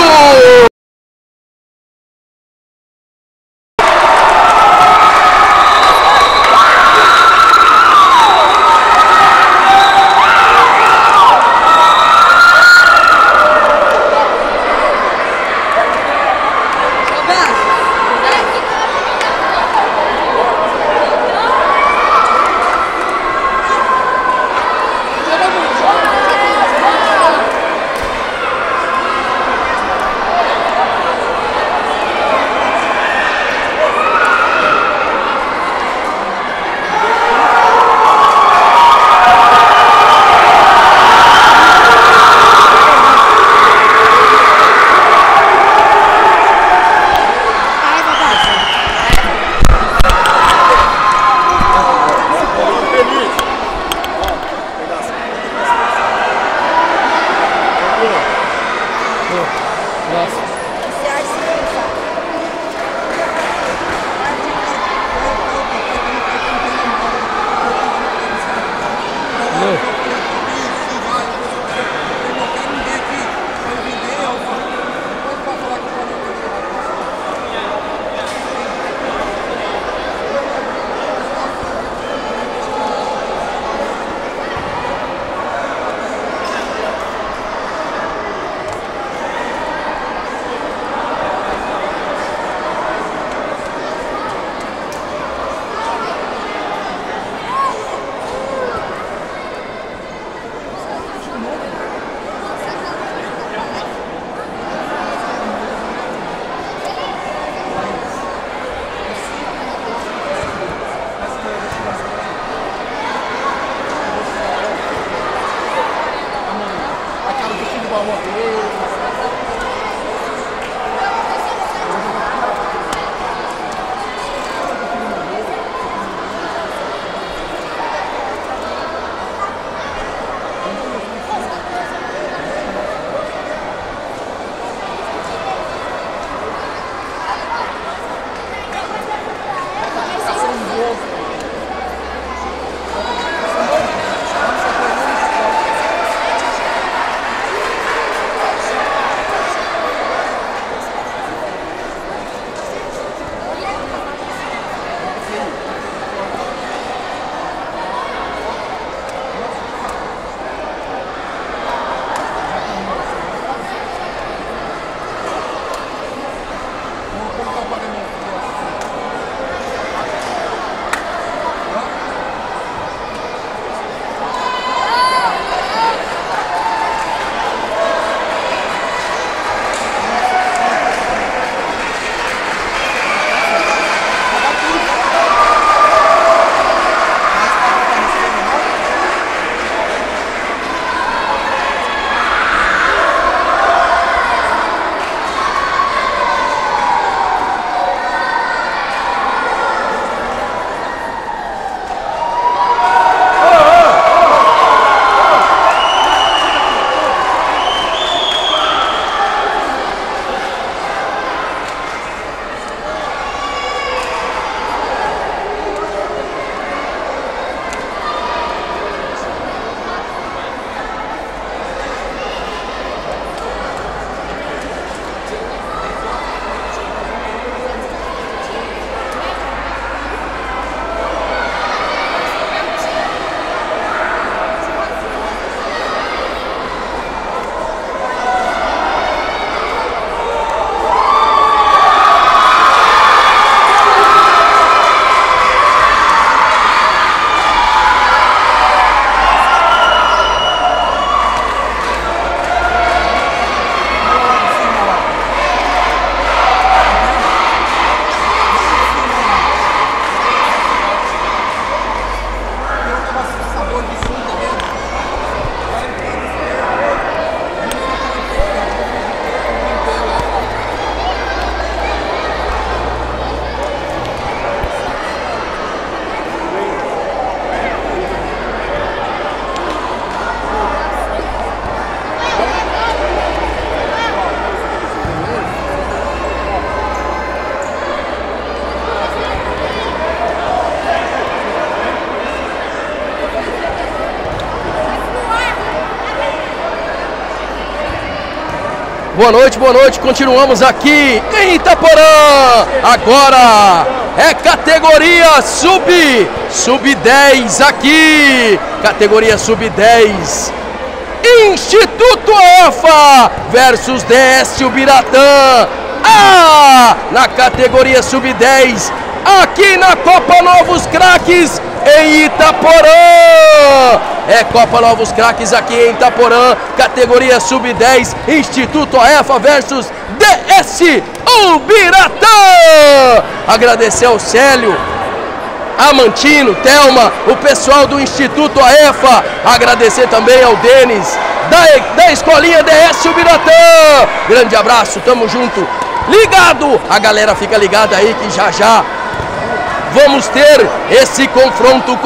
Boa noite, continuamos aqui em Itaporã. Agora é categoria sub-10 aqui. Categoria sub-10. Instituto EFA versus DS Ubiratã. Na categoria sub-10, aqui na Copa Novos Craques em Itaporã. É Copa Novos Craques aqui em Itaporã, categoria sub-10, Instituto EFA versus DS Ubiratã. Agradecer ao Célio, Amantino, Thelma, o pessoal do Instituto EFA. Agradecer também ao Denis, da escolinha DS Ubiratã. Grande abraço, tamo junto. Ligado, a galera fica ligada aí que já vamos ter esse confronto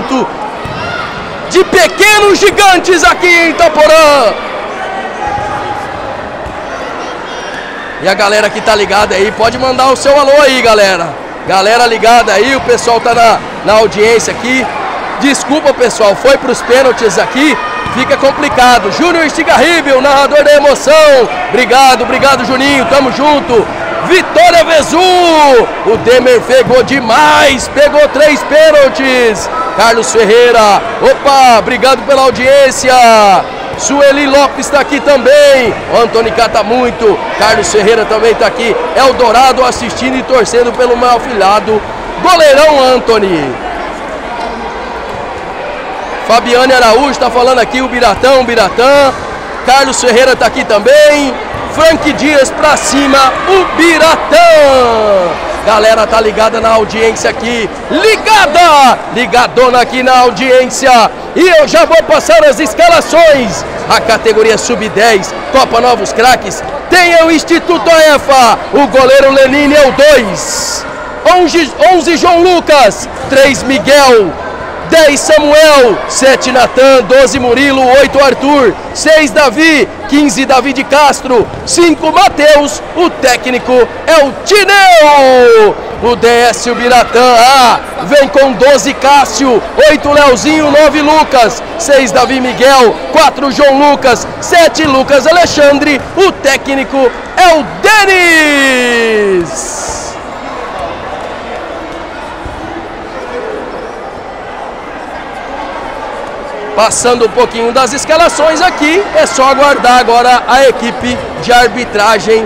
de pequenos gigantes aqui em Itaporã. E a galera que tá ligada aí, pode mandar o seu alô aí, galera. Galera ligada aí, o pessoal tá na audiência aqui. Desculpa, pessoal, foi pros pênaltis aqui, fica complicado. Júnior Estigarrível, narrador da emoção. Obrigado, Juninho, tamo junto. Vitória Vezu, o Demer pegou demais, pegou 3 pênaltis. Carlos Ferreira, opa, obrigado pela audiência. Sueli Lopes está aqui também. O Antônio cata muito. Carlos Ferreira também está aqui. Eldorado assistindo e torcendo pelo meu afilhado goleirão Anthony. Fabiane Araújo está falando aqui, Ubiratã. Carlos Ferreira está aqui também. Frank Dias pra cima, Ubiratã. Galera tá ligada na audiência aqui, ligadona aqui na audiência. E eu já vou passar as escalações. A categoria sub-10, Copa Novos Craques, tem o Instituto EFA. O goleiro Lenine é o 2. 11 João Lucas, 3 Miguel, 10 Samuel, 7 Natan, 12 Murilo, 8 Arthur, 6 Davi, 15 Davi de Castro, 5 Mateus, o técnico é o Tineu. O DS Ubiratã vem com 12 Cássio, 8 Leozinho, 9 Lucas, 6 Davi Miguel, 4 João Lucas, 7 Lucas Alexandre, o técnico é o Denis. Passando um pouquinho das escalações aqui, é só aguardar agora a equipe de arbitragem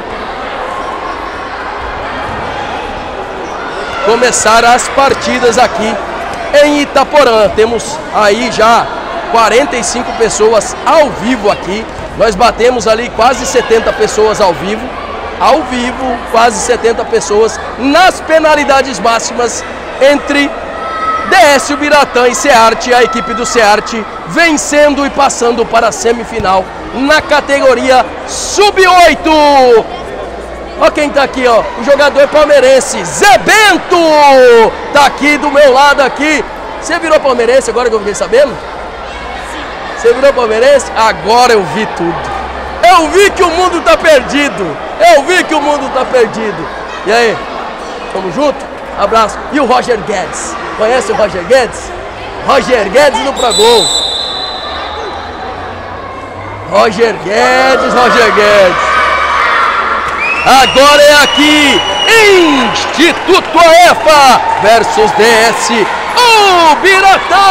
começar as partidas aqui em Itaporã. Temos aí já 45 pessoas ao vivo aqui. Nós batemos ali quase 70 pessoas ao vivo, quase 70 pessoas nas penalidades máximas entre DS Ubiratã e Cearte. A equipe do Cearte vencendo e passando para a semifinal na categoria sub-8. Ó quem tá aqui, ó, o jogador palmeirense, Zé Bento, tá aqui do meu lado aqui. Você virou palmeirense agora que eu fiquei sabendo? Você virou palmeirense? Agora eu vi tudo. Eu vi que o mundo tá perdido. E aí, tamo junto? Abraço. E o Roger Guedes? Conhece o Roger Guedes? Roger Guedes no Pragol. Roger Guedes. Agora é aqui, Instituto EFA versus DS Ubiratã.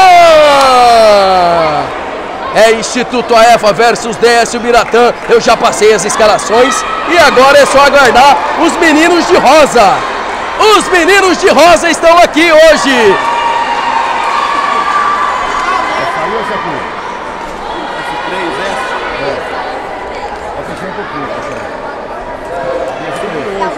É Instituto EFA versus DS Ubiratã. Eu já passei as escalações e agora é só aguardar os meninos de rosa. Os meninos de rosa estão aqui hoje. Saiu esse aqui. Esse 3S. Vai fechar um pouquinho, pessoal. Esse 11,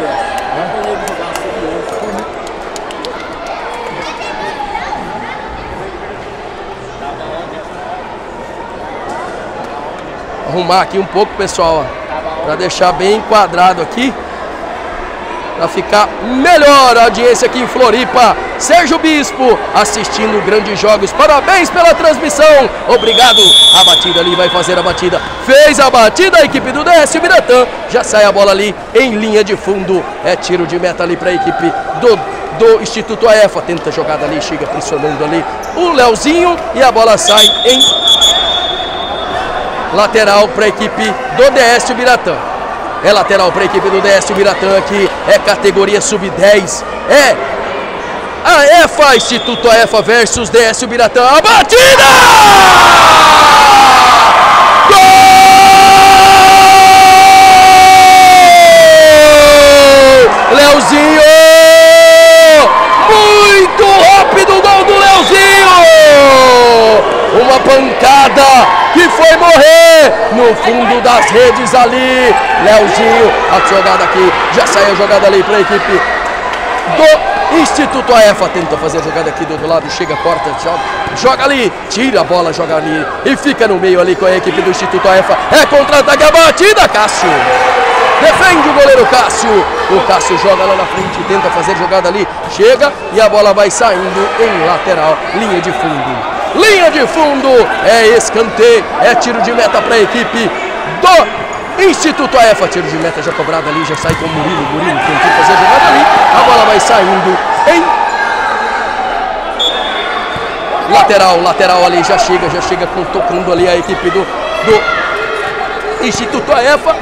Arrumar aqui um pouco, pessoal, para deixar bem enquadrado aqui, para ficar melhor a audiência aqui em Floripa. Sérgio Bispo assistindo grandes jogos, parabéns pela transmissão, obrigado. A batida ali, vai fazer a batida, fez a batida a equipe do DS Ubiratã, já sai a bola ali em linha de fundo, é tiro de meta ali para a equipe do Instituto EFA, tenta a jogada ali, chega pressionando ali o Leozinho e a bola sai em lateral para a equipe do DS Ubiratã. É lateral para a equipe do Décio Biratã aqui. É categoria sub-10. É a EFA, Instituto EFA versus Décio Biratã. A batida! Gol! Leozinho! Muito rápido o gol do Leozinho! Uma pancada que foi morrer no fundo das redes ali. Leozinho, a jogada aqui, já saiu a jogada ali para a equipe do Instituto EFA. Tenta fazer a jogada aqui do outro lado, chega, corta, joga ali, tira a bola, joga ali e fica no meio ali com a equipe do Instituto EFA. É contra-ataque, a batida, Cássio. Defende o goleiro Cássio. O Cássio joga lá na frente, tenta fazer jogada ali, chega e a bola vai saindo em lateral, linha de fundo. Linha de fundo, é escanteio, é tiro de meta para a equipe do Instituto EFA. Tiro de meta já cobrado ali, já sai com o Murilo. Murilo tentou fazer a jogada ali, a bola vai saindo em lateral. Lateral ali, já chega tocando ali a equipe do Instituto EFA.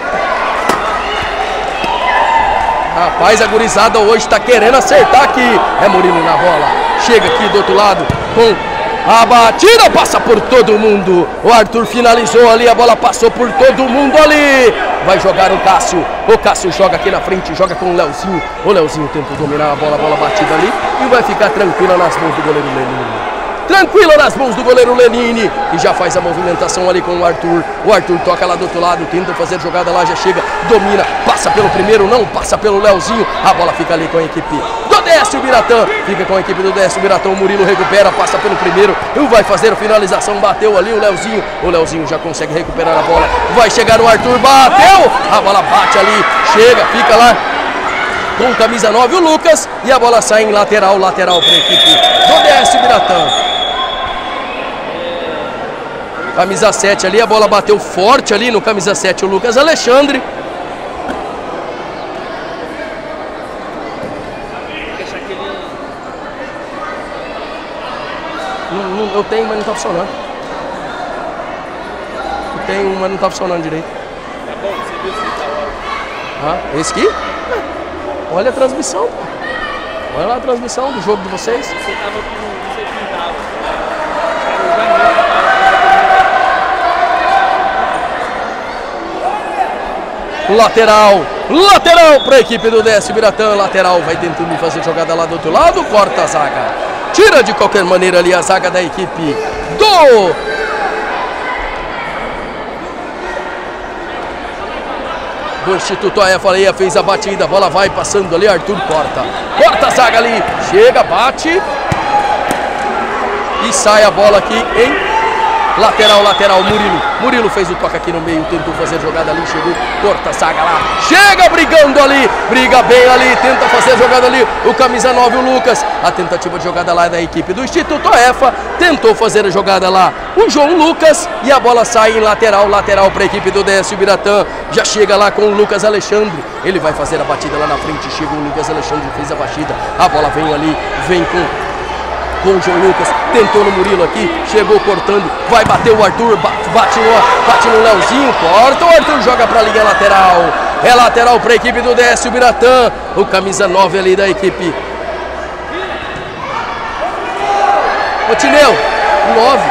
Rapaz, a gurizada hoje está querendo acertar aqui. É Murilo na bola, chega aqui do outro lado com a batida, passa por todo mundo. O Arthur finalizou ali, a bola passou por todo mundo ali. Vai jogar o Cássio. O Cássio joga aqui na frente, joga com o Leozinho. O Leozinho tenta dominar a bola batida ali e vai ficar tranquila nas mãos do goleiro Lenine. Tranquila nas mãos do goleiro Lenine, e já faz a movimentação ali com o Arthur. O Arthur toca lá do outro lado, tenta fazer jogada lá, já chega, domina, passa pelo primeiro, não passa pelo Leozinho. A bola fica ali com a equipe do Décio Biratã, fica com a equipe do Décio Biratã. O Murilo recupera, passa pelo primeiro e vai fazer a finalização. Bateu ali o Leozinho já consegue recuperar a bola, vai chegar o Arthur, bateu, a bola bate ali, chega, fica lá com camisa 9 o Lucas, e a bola sai em lateral para a equipe do Décio Biratã. Camisa 7 ali, a bola bateu forte ali no camisa 7, o Lucas Alexandre. Eu tenho, mas não tá funcionando. Eu tenho, mas não tá funcionando direito. Tá bom, você viu se tá lá. Esse aqui? Olha a transmissão. Olha lá a transmissão do jogo de vocês. Você tava com... Não sei quem tava. Lateral para a equipe do Décio Biratã. Lateral vai tentando fazer jogada lá do outro lado, corta a zaga, tira de qualquer maneira ali a zaga da equipe do Instituto EFA. Fez a batida, a bola vai passando ali, Arthur corta a zaga ali, chega, bate e sai a bola aqui em lateral, Murilo fez o toque aqui no meio, tentou fazer jogada ali, chegou, corta a zaga lá, chega brigando ali, briga bem ali, tenta fazer a jogada ali, o camisa 9, o Lucas, a tentativa de jogada lá da equipe do Instituto EFA, tentou fazer a jogada lá, o João Lucas, e a bola sai em lateral para a equipe do Décio Biratã, já chega lá com o Lucas Alexandre, ele vai fazer a batida lá na frente, chega o Lucas Alexandre, fez a batida, a bola vem ali, vem com o João Lucas, tentou no Murilo aqui, chegou cortando, vai bater o Arthur, bate no Leozinho, corta, o Arthur joga pra linha lateral, é lateral pra equipe do Décio Biratã, o camisa 9 ali da equipe. Ô Tineu, 9.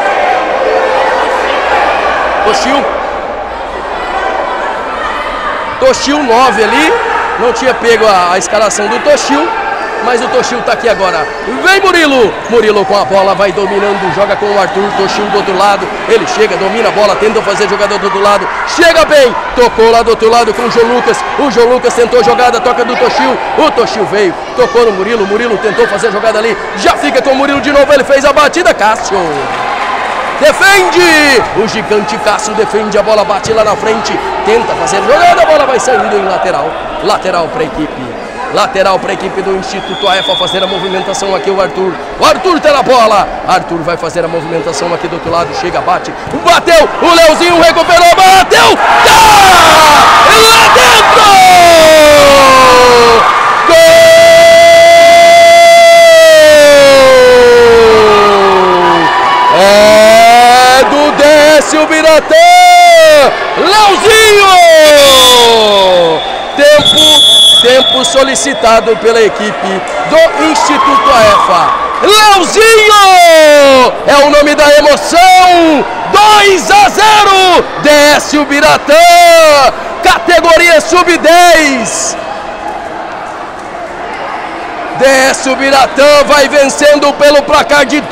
Toshio 9 ali, não tinha pego a escalação do Toshio, mas o Toshio tá aqui agora. Vem Murilo com a bola, vai dominando, joga com o Arthur, Toshio do outro lado, ele chega, domina a bola, tenta fazer jogador do outro lado, chega bem, tocou lá do outro lado com o João Lucas tentou jogada, toca do Toshio, o Toshio veio, tocou no Murilo tentou fazer a jogada ali, já fica com o Murilo de novo, ele fez a batida, Cássio defende, o gigante Cássio defende, a bola bate lá na frente, tenta fazer a jogada, a bola vai saindo em lateral para a equipe. Lateral para a equipe do Instituto EFA fazer a movimentação aqui, o Arthur tá na bola, Arthur vai fazer a movimentação aqui do outro lado, chega, bateu, o Leozinho recuperou, bateu, tá! Lá dentro! Gol! É do Décio Biratã! Leozinho! solicitado pela equipe do Instituto AEFA. Leozinho é o nome da emoção. 2-0, Décio Biratã, categoria sub-10. Décio Biratã vai vencendo pelo placar de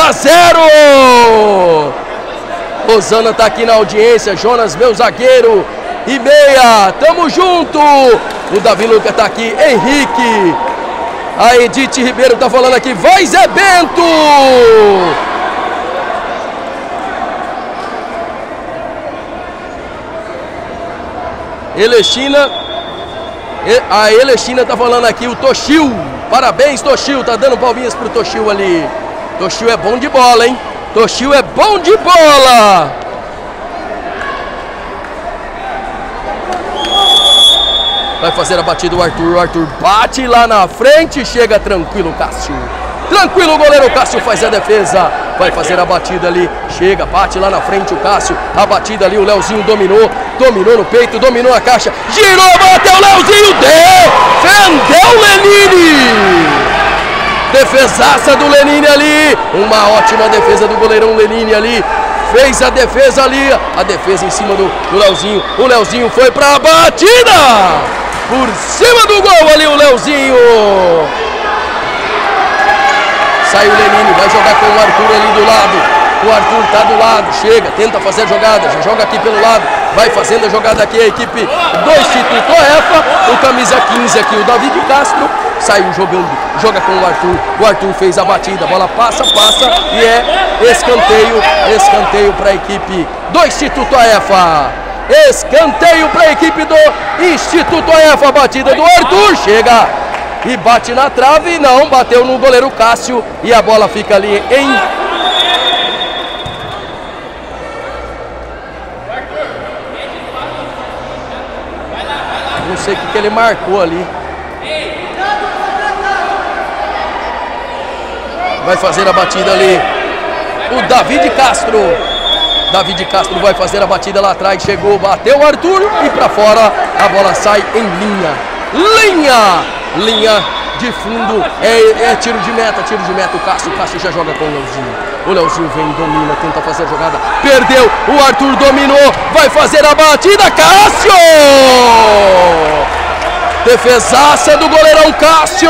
2-0. Rosana tá aqui na audiência, Jonas, meu zagueiro e meia, tamo junto. O Davi Luca tá aqui, Henrique. A Edith Ribeiro tá falando aqui, vai Zé Bento. A Elexina tá falando aqui, o Toshio. Parabéns, Toshio, tá dando palminhas pro Toshio ali. Toshio é bom de bola, hein? Toshio é bom de bola. Vai fazer a batida o Arthur. O Arthur bate lá na frente. Chega tranquilo, Cássio. Tranquilo, o goleiro Cássio faz a defesa. Vai fazer a batida ali. Chega, bate lá na frente o Cássio. A batida ali, o Leozinho dominou. Dominou no peito, dominou a caixa. Girou, bateu o Leozinho. Defendeu o Lenine. Defesaça do Lenine ali. Uma ótima defesa do goleirão Lenine ali. Fez a defesa ali. A defesa em cima do Leozinho. O Leozinho foi pra batida. Por cima do gol ali o Leozinho. Sai o Lenine, vai jogar com o Arthur ali do lado. O Arthur tá do lado, chega, tenta fazer a jogada, já joga aqui pelo lado. Vai fazendo a jogada aqui a equipe do Instituto AEFA. O camisa 15 aqui, o David Castro. Saiu jogando, joga com o Arthur. O Arthur fez a batida, a bola passa e é escanteio para a equipe do Instituto AEFA. Escanteio para a equipe do Instituto AEFA. Batida do Arthur, chega e bate na trave, não, bateu no goleiro Cássio e a bola fica ali em... Não sei o que ele marcou ali. Vai fazer a batida ali o David Castro. David Castro vai fazer a batida lá atrás. Chegou, bateu o Arthur e pra fora. A bola sai em linha de fundo. É tiro de meta. O Cássio já joga com o Leozinho. O Leozinho vem, domina, tenta fazer a jogada. Perdeu, o Arthur dominou. Vai fazer a batida, Cássio! Defesaça do goleirão Cássio!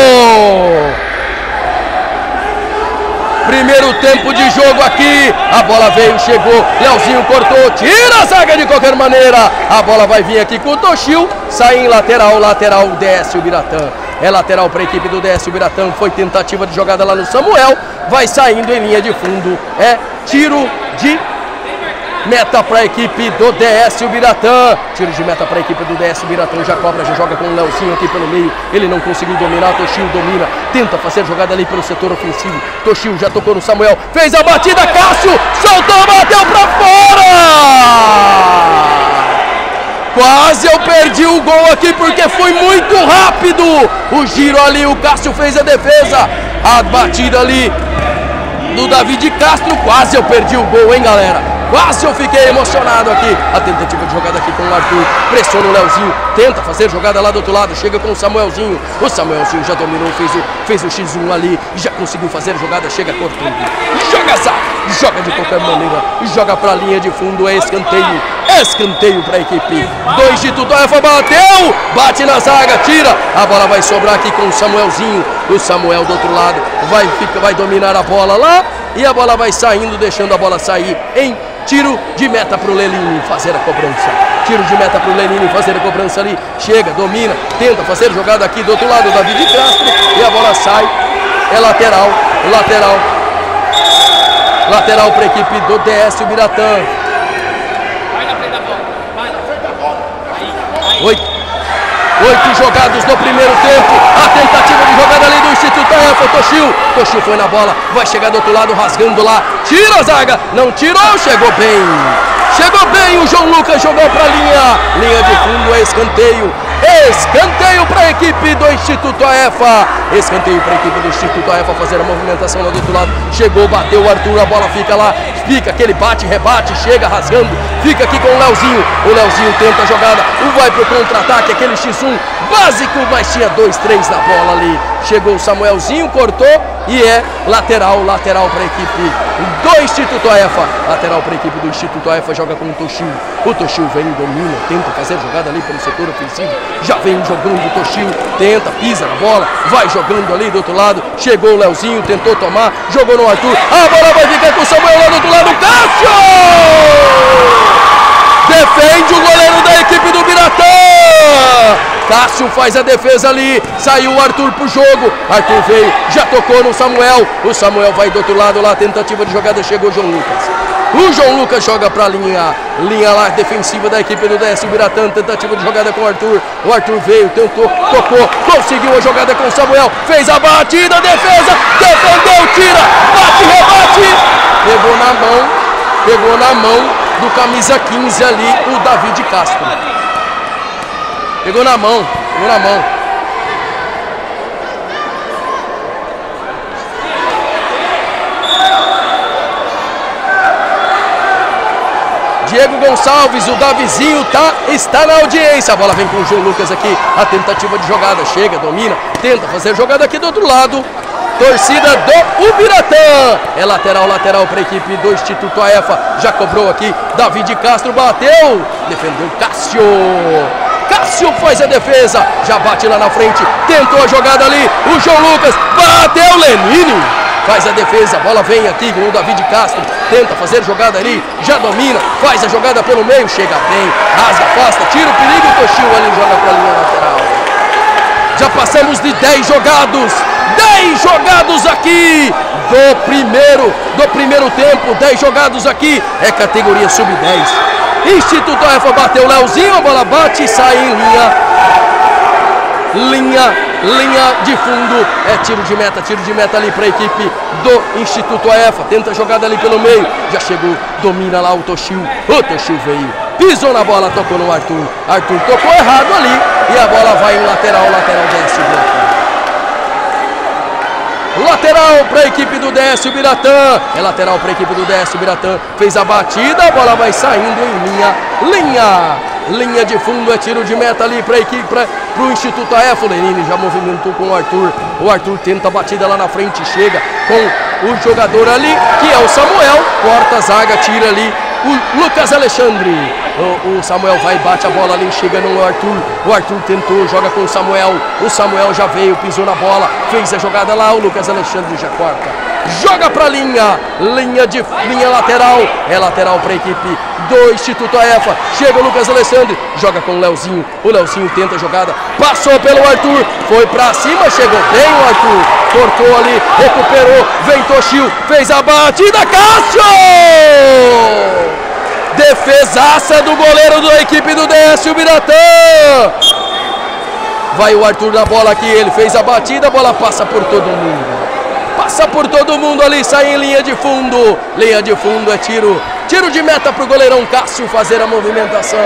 Primeiro tempo de jogo aqui, a bola veio, chegou, Leozinho cortou, tira a zaga de qualquer maneira. A bola vai vir aqui com o Toshio, sai em lateral, Décio Biratã. É lateral para a equipe do Décio Biratã, foi tentativa de jogada lá no Samuel, vai saindo em linha de fundo, é tiro de meta para a equipe do Décio Biratã. Tiro de meta para a equipe do Décio Biratã. Já cobra, já joga com o Leozinho aqui pelo meio. Ele não conseguiu dominar. Toshio domina. Tenta fazer jogada ali pelo setor ofensivo. Toshio já tocou no Samuel. Fez a batida. Cássio soltou, bateu para fora. Quase eu perdi o gol aqui porque foi muito rápido. O giro ali. O Cássio fez a defesa. A batida ali do David Castro. Quase eu perdi o gol, hein, galera? Quase eu fiquei emocionado aqui. A tentativa de jogada aqui com o Arthur. Pressiona o Leozinho. Tenta fazer jogada lá do outro lado. Chega com o Samuelzinho. O Samuelzinho já dominou. Fez o X1 ali. Já conseguiu fazer jogada. Chega cortando. Joga zaga. Joga de qualquer maneira. Joga pra linha de fundo. É escanteio. Escanteio pra equipe do Instituto AEFA. Bateu. Bate na zaga. Tira. A bola vai sobrar aqui com o Samuelzinho. O Samuel do outro lado. Vai dominar a bola lá. E a bola vai saindo. Deixando a bola sair em tiro de meta para o Lenine fazer a cobrança. Tiro de meta para o Lenine fazer a cobrança ali. Chega, domina, tenta fazer jogada aqui do outro lado, David Castro. E a bola sai. É lateral para a equipe do Décio Biratã. Vai na frente da bola. Vai na frente da bola. Aí. 8 jogados no primeiro tempo. A tentativa de jogada ali do Instituto AEFA. Toshio foi na bola. Vai chegar do outro lado rasgando lá. Tira a zaga. Não tirou. Chegou bem o João Lucas. Jogou para linha de fundo. É escanteio. Escanteio para a equipe do Instituto AEFA. Escanteio para a equipe do Instituto AEFA fazer a movimentação lá do outro lado. Chegou, bateu o Arthur, a bola fica lá. Fica aquele bate, rebate, chega rasgando. Fica aqui com o Leozinho. O Leozinho tenta a jogada. Vai pro contra-ataque, aquele X1 básico, mas tinha 2, 3 na bola ali. Chegou o Samuelzinho, cortou e é lateral para a equipe do Instituto AEFA. Lateral para a equipe do Instituto AEFA, joga com o Toshio. O Toshio vem, domina, tenta fazer jogada ali pelo setor ofensivo. Já vem jogando o Toshio, tenta, pisa na bola, vai jogando ali do outro lado. Chegou o Leozinho, tentou tomar, jogou no Arthur. A bola vai ficar com o Samuel lá do outro lado. Cássio! Defende o goleiro da equipe do Biratã. Cássio faz a defesa ali. Saiu o Arthur pro jogo. Arthur veio, já tocou no Samuel. O Samuel vai do outro lado lá. Tentativa de jogada, chegou o João Lucas. O João Lucas joga pra linha lá defensiva da equipe do DS Biratã. Tentativa de jogada com o Arthur. O Arthur veio, tentou, tocou, conseguiu a jogada com o Samuel. Fez a batida, defesa, defendeu, tira, bate, rebate. Pegou na mão do camisa 15 ali, o David Castro. Pegou na mão. Diego Gonçalves, o Davizinho está na audiência. A bola vem com o João Lucas aqui. A tentativa de jogada, chega, domina, tenta fazer jogada aqui do outro lado. Torcida do Ubiratã. É lateral para a equipe do Instituto AEFA. Já cobrou aqui. David Castro bateu. Defendeu Cássio. Cássio faz a defesa. Já bate lá na frente. Tentou a jogada ali. O João Lucas bateu. Lenine faz a defesa. A bola vem aqui com o David Castro. Tenta fazer jogada ali. Já domina. Faz a jogada pelo meio. Chega bem. Rasga, afasta. Tira o perigo. Toshio ali joga para a linha lateral. Já passamos de 10 jogados. 10 jogados aqui do primeiro tempo. 10 jogados aqui. É categoria sub-10. Instituto AEFA bateu o Leozinho. A bola bate e sai em linha de fundo. É tiro de meta ali para a equipe do Instituto AEFA. Tenta a jogada ali pelo meio. Já chegou, domina lá o Toshio. O Toshio veio, pisou na bola, tocou no Arthur. Arthur tocou errado ali. E a bola vai em lateral DS Biratã. Lateral para a equipe do DS Biratã. É lateral para a equipe do DS Biratã. Fez a batida, a bola vai saindo em linha de fundo. É tiro de meta ali para a equipe, para o Instituto AEFA. O Lenine já movimentou com o Arthur. O Arthur tenta a batida lá na frente, chega com o jogador ali, que é o Samuel. Corta a zaga, tira ali o Lucas Alexandre. O Samuel vai, bate a bola ali, chega no Arthur. O Arthur tentou, joga com o Samuel. O Samuel já veio, pisou na bola, fez a jogada lá. O Lucas Alexandre já corta. Joga pra linha lateral. É lateral pra equipe do Instituto AEFA. Chega o Lucas Alexandre, joga com o Leozinho. O Leozinho tenta a jogada, passou pelo Arthur, foi pra cima, chegou bem o Arthur. Cortou ali, recuperou, vem Toshio, fez a batida, Cássio! Defesaça do goleiro da equipe do DS Biratã. Vai o Arthur na bola aqui, ele fez a batida, a bola passa por todo mundo. Passa por todo mundo ali, sai em linha de fundo. Linha de fundo é tiro de meta pro goleirão Cássio fazer a movimentação.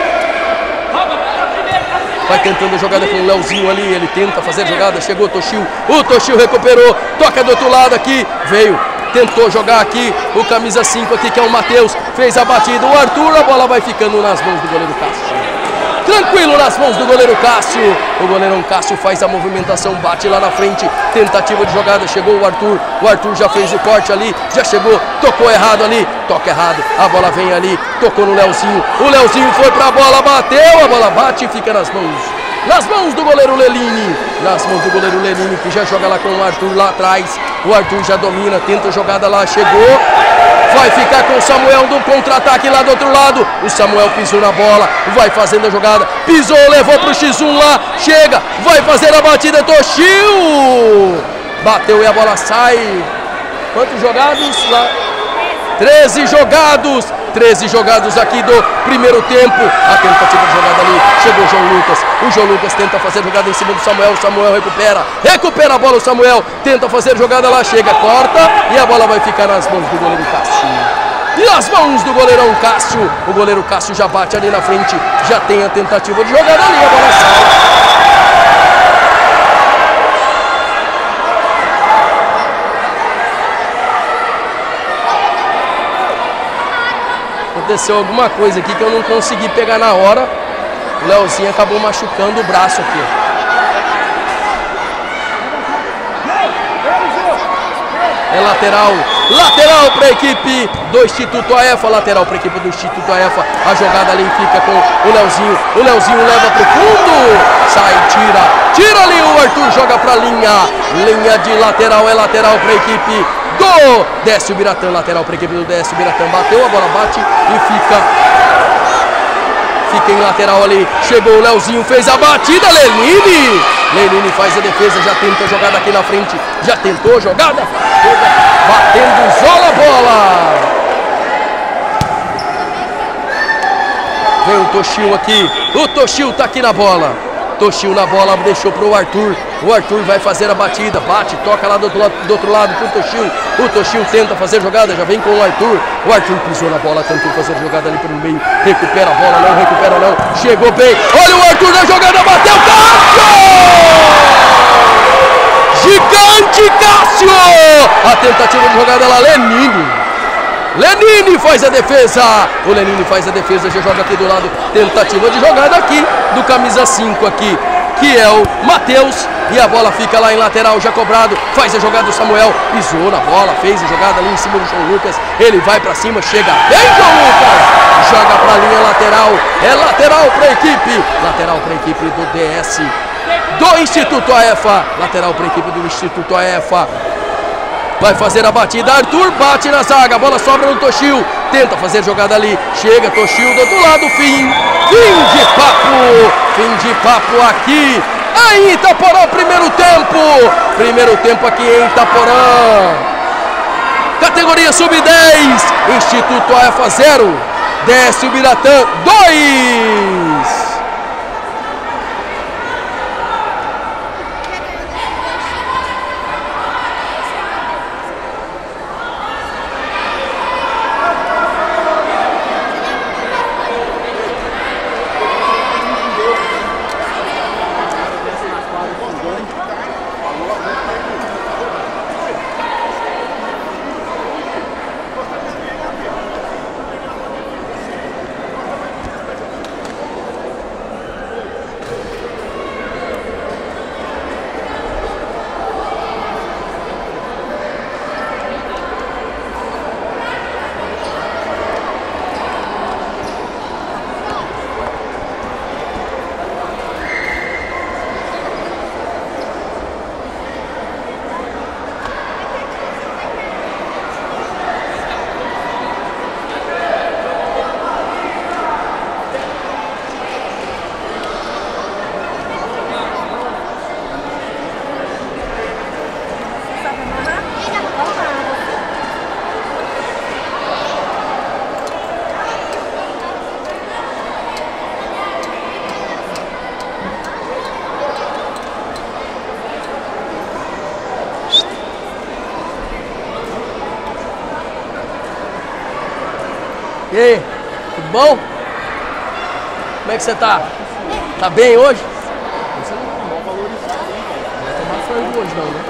Vai tentando a jogada com o Leozinho ali, ele tenta fazer a jogada, chegou o Toshio. O Toshio recuperou, toca do outro lado aqui, veio. Tentou jogar aqui, o camisa 5 aqui que é o Matheus, fez a batida, o Arthur, a bola vai ficando nas mãos do goleiro Cássio. Tranquilo nas mãos do goleiro Cássio. O goleirão Cássio faz a movimentação, bate lá na frente, tentativa de jogada, chegou o Arthur já fez o corte ali, já chegou, tocou errado ali, toca errado, a bola vem ali, tocou no Leozinho, o Leozinho foi pra bola, bateu, a bola bate e fica nas mãos do goleiro Lenine. Nas mãos do goleiro Lenine, que já joga lá com o Arthur lá atrás. O Arthur já domina, tenta a jogada lá, chegou. Vai ficar com o Samuel do contra-ataque lá do outro lado. O Samuel pisou na bola, vai fazendo a jogada. Pisou, levou pro X1 lá, chega, vai fazer a batida, Toshio. Bateu e a bola sai. Quantos jogados lá? 13 jogados. 13 jogados aqui do primeiro tempo. A tentativa de jogada ali, chegou o João Lucas. O João Lucas tenta fazer jogada em cima do Samuel. O Samuel recupera a bola. O Samuel tenta fazer jogada lá, chega, corta e a bola vai ficar nas mãos do goleiro Cássio. E nas mãos do goleirão Cássio. O goleiro Cássio já bate ali na frente, já tem a tentativa de jogada ali, a bola sai. Aconteceu alguma coisa aqui que eu não consegui pegar na hora. O Leozinho acabou machucando o braço aqui. É lateral. Lateral para a equipe do Instituto AEFA. Lateral para a equipe do Instituto AEFA. A jogada ali fica com o Leozinho. O Leozinho leva para o fundo. Sai, tira. Tira ali o Arthur, joga para a linha. Linha de lateral. É lateral para a equipe do Décio Biratã. Lateral para a equipe do Décio Biratã. Bateu, a bola bate e fica em lateral ali. Chegou o Leozinho, fez a batida. Lenine. Lenine faz a defesa, já tenta a jogada aqui na frente. Já tentou a jogada. Batendo, isola a bola. Vem o Toshio aqui. O Toshio tá aqui na bola. Toshio na bola, deixou pro Arthur. O Arthur vai fazer a batida. Bate, toca lá do outro lado pro Toshio. O Toshio tenta fazer jogada, já vem com o Arthur. O Arthur pisou na bola, tentou fazer jogada ali pelo meio. Recupera a bola, não recupera não. Chegou bem. Olha o Arthur na jogada, bateu. Cássio! Gigante Cássio! A tentativa de jogada lá, Lenine. Lenine faz a defesa. O Lenine faz a defesa, já joga aqui do lado. Tentativa de jogada aqui do camisa 5 aqui, que é o Matheus. E a bola fica lá em lateral, já cobrado. Faz a jogada do Samuel. Pisou na bola, fez a jogada ali em cima do João Lucas. Ele vai pra cima, chega bem, João Lucas. Joga pra linha lateral. É lateral pra equipe. Lateral pra equipe do DS do Instituto AEFA. Lateral pra equipe do Instituto AEFA. Vai fazer a batida, Arthur bate na zaga, a bola sobra no Toshio, tenta fazer jogada ali, chega Toshio do outro lado, fim de papo aqui em Itaporã, primeiro tempo aqui em Itaporã, categoria sub-10, Instituto AEFA 0, Décio Biratã 2. E aí, tudo bom? Como é que você tá? Tá bem hoje? Você não tá mal valorizado, hein, cara? Não vai tomar frango hoje não, né?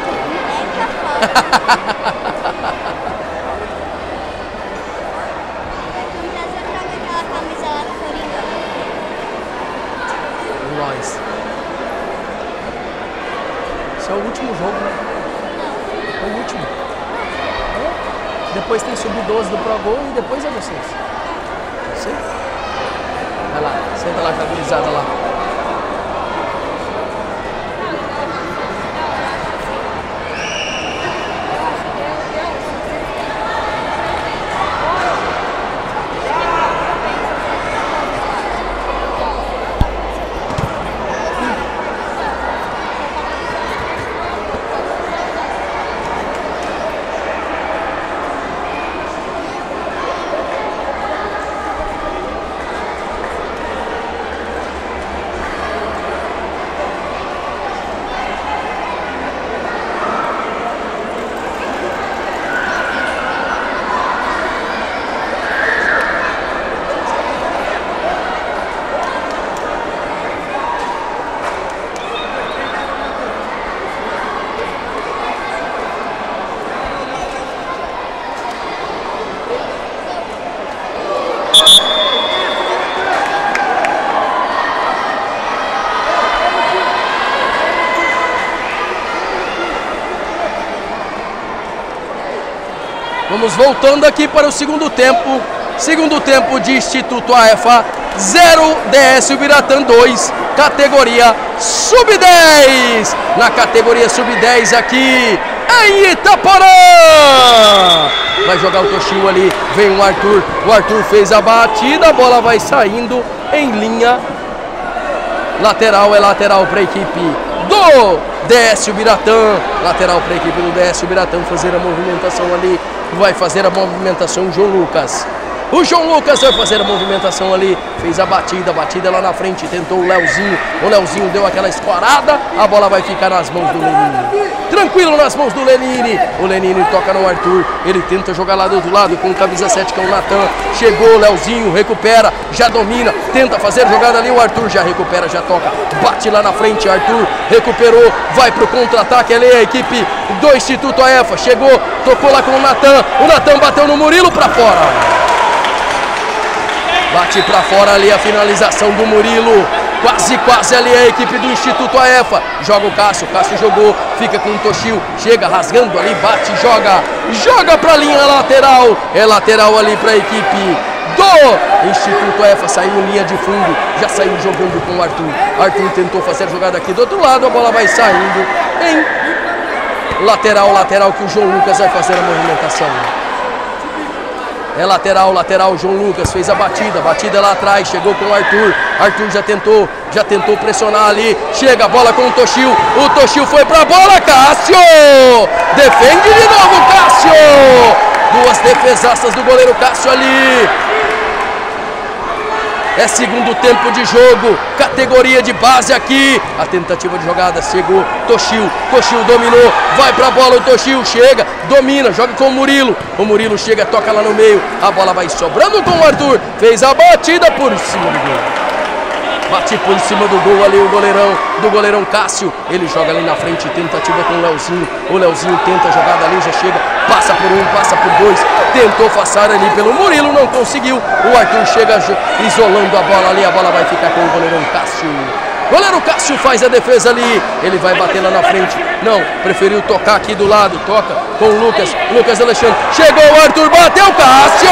Nós. Esse é o último jogo, né? É o último. Depois tem sub-12 do Pro Gol e depois é vocês. Sim? Vai lá, senta lá com a gurizada lá. Vamos voltando aqui para o segundo tempo. Segundo tempo de Instituto AEFA 0, DS Ubiratã 2, categoria Sub-10. Na categoria Sub-10 aqui em Itaporã. Vai jogar o Toshio ali, vem o Arthur fez a batida, a bola vai saindo em linha lateral, é lateral para a equipe do DS Ubiratã, lateral para a equipe do DS Ubiratã fazer a movimentação ali, vai fazer a movimentação o João Lucas. O João Lucas vai fazer a movimentação ali, fez a batida lá na frente, tentou o Leozinho deu aquela escorada, a bola vai ficar nas mãos do Lenine. Tranquilo nas mãos do Lenine, o Lenine toca no Arthur, ele tenta jogar lá do outro lado com o camisa 7 que é o Natan, chegou o Leozinho, recupera, já domina, tenta fazer jogada ali, o Arthur já recupera, já toca, bate lá na frente, Arthur recuperou, vai pro contra-ataque ali, a equipe do Instituto AEFA, chegou, tocou lá com o Natan bateu no Murilo pra fora. Bate pra fora ali a finalização do Murilo. Quase ali a equipe do Instituto AEFA. Joga o Cássio jogou, fica com o Toshio. Chega rasgando ali, bate, joga pra linha lateral. É lateral ali pra equipe do Instituto AEFA. Saiu em linha de fundo, já saiu jogando com o Arthur. Arthur tentou fazer a jogada aqui do outro lado, a bola vai saindo em lateral que o João Lucas vai fazer a movimentação. É lateral, João Lucas fez a batida lá atrás, chegou com o Arthur já tentou pressionar ali, chega a bola com o Toshio foi pra bola, Cássio! Defende de novo, Cássio! Duas defesaças do goleiro Cássio ali. É segundo tempo de jogo, categoria de base aqui. A tentativa de jogada, chegou Toshio dominou, vai pra bola, o Toshio chega, domina, joga com o Murilo chega, toca lá no meio, a bola vai sobrando com o Arthur, fez a batida por cima do gol. Bate por cima do gol ali do goleirão Cássio. Ele joga ali na frente, tentativa com o Leozinho tenta a jogada ali, já chega, passa por um, passa por dois, tentou passar ali pelo Murilo, não conseguiu. O Arthur chega isolando a bola ali, a bola vai ficar com o goleirão Cássio. Goleiro Cássio faz a defesa ali, ele vai bater lá na frente, não, preferiu tocar aqui do lado, toca com o Lucas Alexandre, chegou o Arthur, bateu Cássio!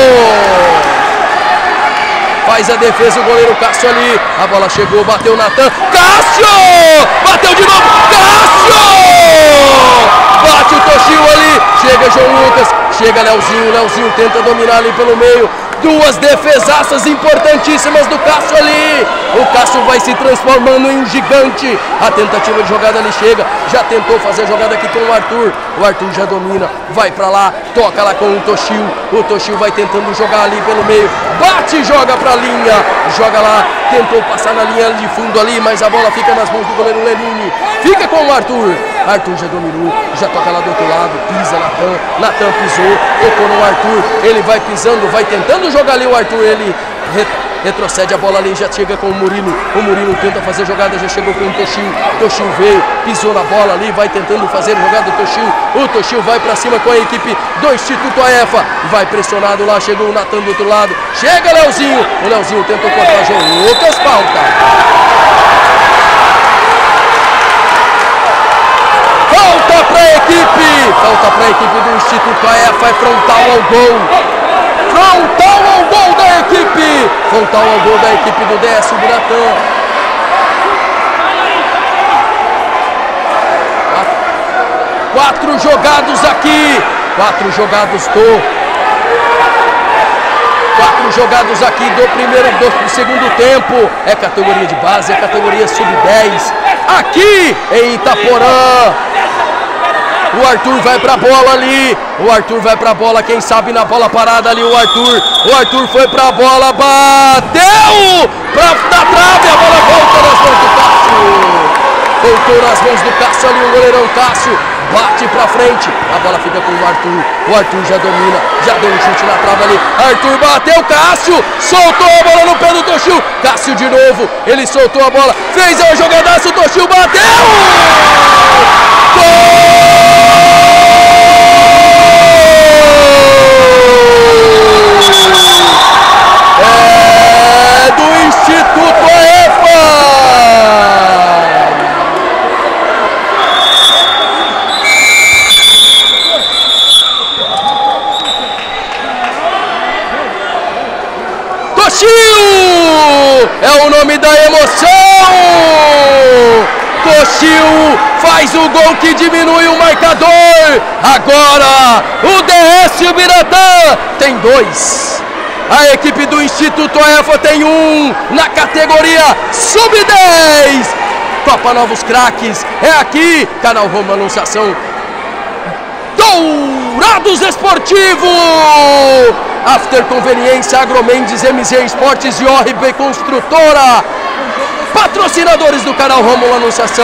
Faz a defesa o goleiro Cássio ali, a bola chegou, bateu Natan, Cássio! Bateu de novo, Cássio! Bate o Toshio ali, chega João Lucas, chega Leozinho tenta dominar ali pelo meio, duas defesaças importantíssimas do Cássio ali, o Cássio vai se transformando em um gigante, a tentativa de jogada ali chega, já tentou fazer a jogada aqui com o Arthur já domina, vai pra lá, toca lá com o Toshio vai tentando jogar ali pelo meio, bate e joga pra linha, joga lá, tentou passar na linha de fundo ali, mas a bola fica nas mãos do goleiro Lenine, fica com o Arthur já dominou, já toca lá do outro lado, pisa Natan pisou, tocou no Arthur, ele vai pisando, vai tentando jogar ali o Arthur, ele retrocede a bola ali, já chega com o Murilo tenta fazer jogada, já chegou com o Toshio veio, pisou na bola ali, vai tentando fazer jogada o Toshio vai pra cima com a equipe do Instituto AEFA, vai pressionado lá, chegou o Natan do outro lado, chega o Leozinho tentou cortar, João Lucas, falta pra equipe do Instituto AEFA, é frontal ao gol da equipe do DS Ubiratã. 4 jogados aqui, 4 jogados aqui do segundo tempo, é categoria de base, é categoria sub-10, aqui em Itaporã. O Arthur vai pra bola ali, quem sabe na bola parada ali o Arthur foi pra bola, bateu na trave, a bola volta nas mãos do Cássio. Voltou nas mãos do Cássio ali, o goleirão Cássio, bate pra frente, a bola fica com o Arthur já domina, já deu um chute na trave ali, Arthur bateu, Cássio, soltou a bola no pé do Toshio, Cássio de novo, ele soltou a bola, fez a jogadaça, o Toshio bateu! É do Instituto AEFA! nome da emoção. Toshio faz o gol que diminui o marcador. Agora o DS Ubiratã tem 2. A equipe do Instituto EFA tem 1 na categoria Sub-10. Copa Novos Craques é aqui, Canal Roma Anunciação. Dourados Esportivo. After Conveniência, Agromendes, MZ Esportes e ORB Construtora. Patrocinadores do canal Rômulo Anunciação.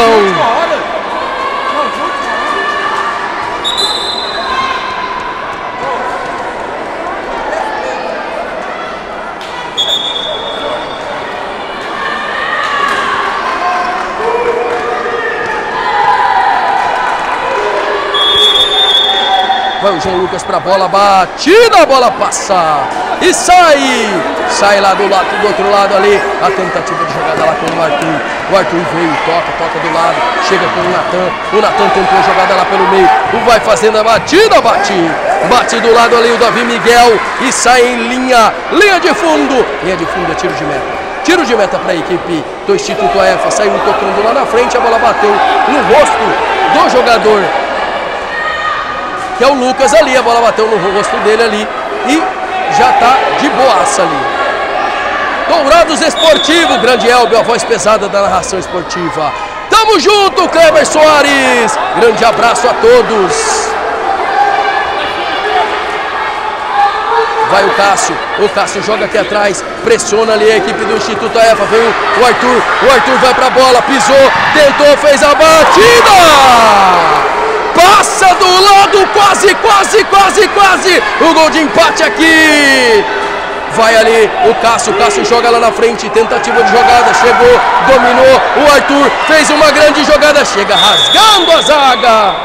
Vai o João Lucas para a bola, batida, a bola passa e sai lá do outro lado ali, a tentativa de jogada lá com o Arthur. O Arthur veio, toca do lado, chega com o Natan tentou a jogada lá pelo meio, vai fazendo a batida, bate do lado ali o Davi Miguel e sai em linha de fundo é tiro de meta para a equipe do Instituto EFA. Saiu tocando lá na frente, a bola bateu no rosto do jogador, que é o Lucas ali, a bola bateu no rosto dele ali e já tá de boaça ali. Dourados Esportivo, grande Elbio, a voz pesada da narração esportiva. Tamo junto, Kleber Soares, grande abraço a todos. Vai o Cássio joga aqui atrás, pressiona ali a equipe do Instituto EFA, vem o Arthur vai pra bola, pisou, tentou, fez a batida! Passa do lado, quase, o gol de empate aqui. Vai ali o Cássio joga lá na frente, tentativa de jogada, chegou, dominou, o Arthur fez uma grande jogada, chega rasgando a zaga.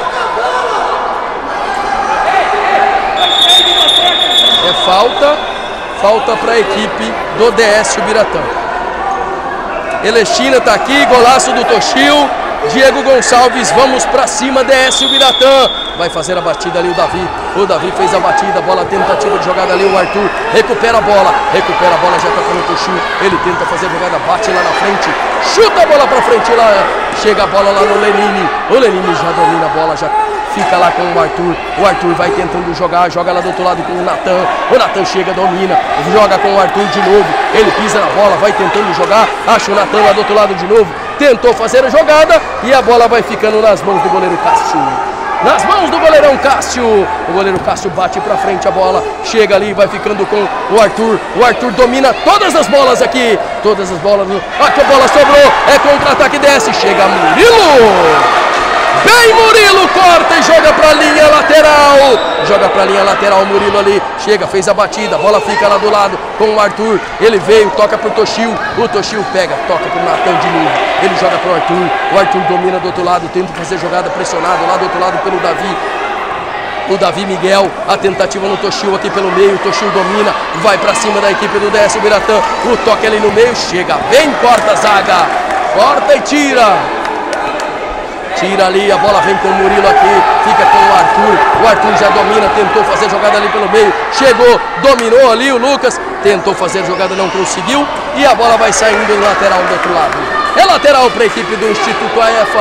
É falta para a equipe do DS Ubiratã. Elestina tá aqui, golaço do Toshio. Diego Gonçalves, vamos pra cima, DS Ubiratã. Vai fazer a batida ali o Davi fez a batida, bola, tentativa de jogada ali, o Arthur recupera a bola, já toca no Toshio, ele tenta fazer a jogada, bate lá na frente, chuta a bola pra frente lá, chega a bola lá no Lenine, o Lenine já domina a bola, já fica lá com o Arthur vai tentando joga lá do outro lado com o Natan chega, domina, joga com o Arthur de novo, ele pisa na bola, vai tentando jogar, acha o Natan lá do outro lado de novo, tentou fazer a jogada e a bola vai ficando nas mãos do goleiro Cássio. Nas mãos do goleirão Cássio. O goleiro Cássio bate pra frente a bola, chega ali, vai ficando com o Arthur. O Arthur domina todas as bolas aqui. Aqui a bola sobrou, é contra-ataque, desce, chega Murilo. Bem, Murilo corta e joga pra linha lateral, Murilo ali, chega, fez a batida, a bola fica lá do lado com o Arthur, ele veio, toca pro Toshio, o Toshio pega, toca pro Natan de novo, ele joga pro Arthur, o Arthur domina do outro lado, tenta fazer jogada, pressionado lá do outro lado pelo Davi, o Davi Miguel, a tentativa no Toshio aqui pelo meio, o Toshio domina, vai pra cima da equipe do DS Ubiratã, o toque ali no meio, chega bem, corta a zaga, corta e tira ali, a bola vem com o Murilo aqui, fica com o Arthur já domina, tentou fazer jogada ali pelo meio, chegou, dominou ali o Lucas, tentou fazer jogada, não conseguiu, e a bola vai saindo em lateral do outro lado. É lateral para a equipe do Instituto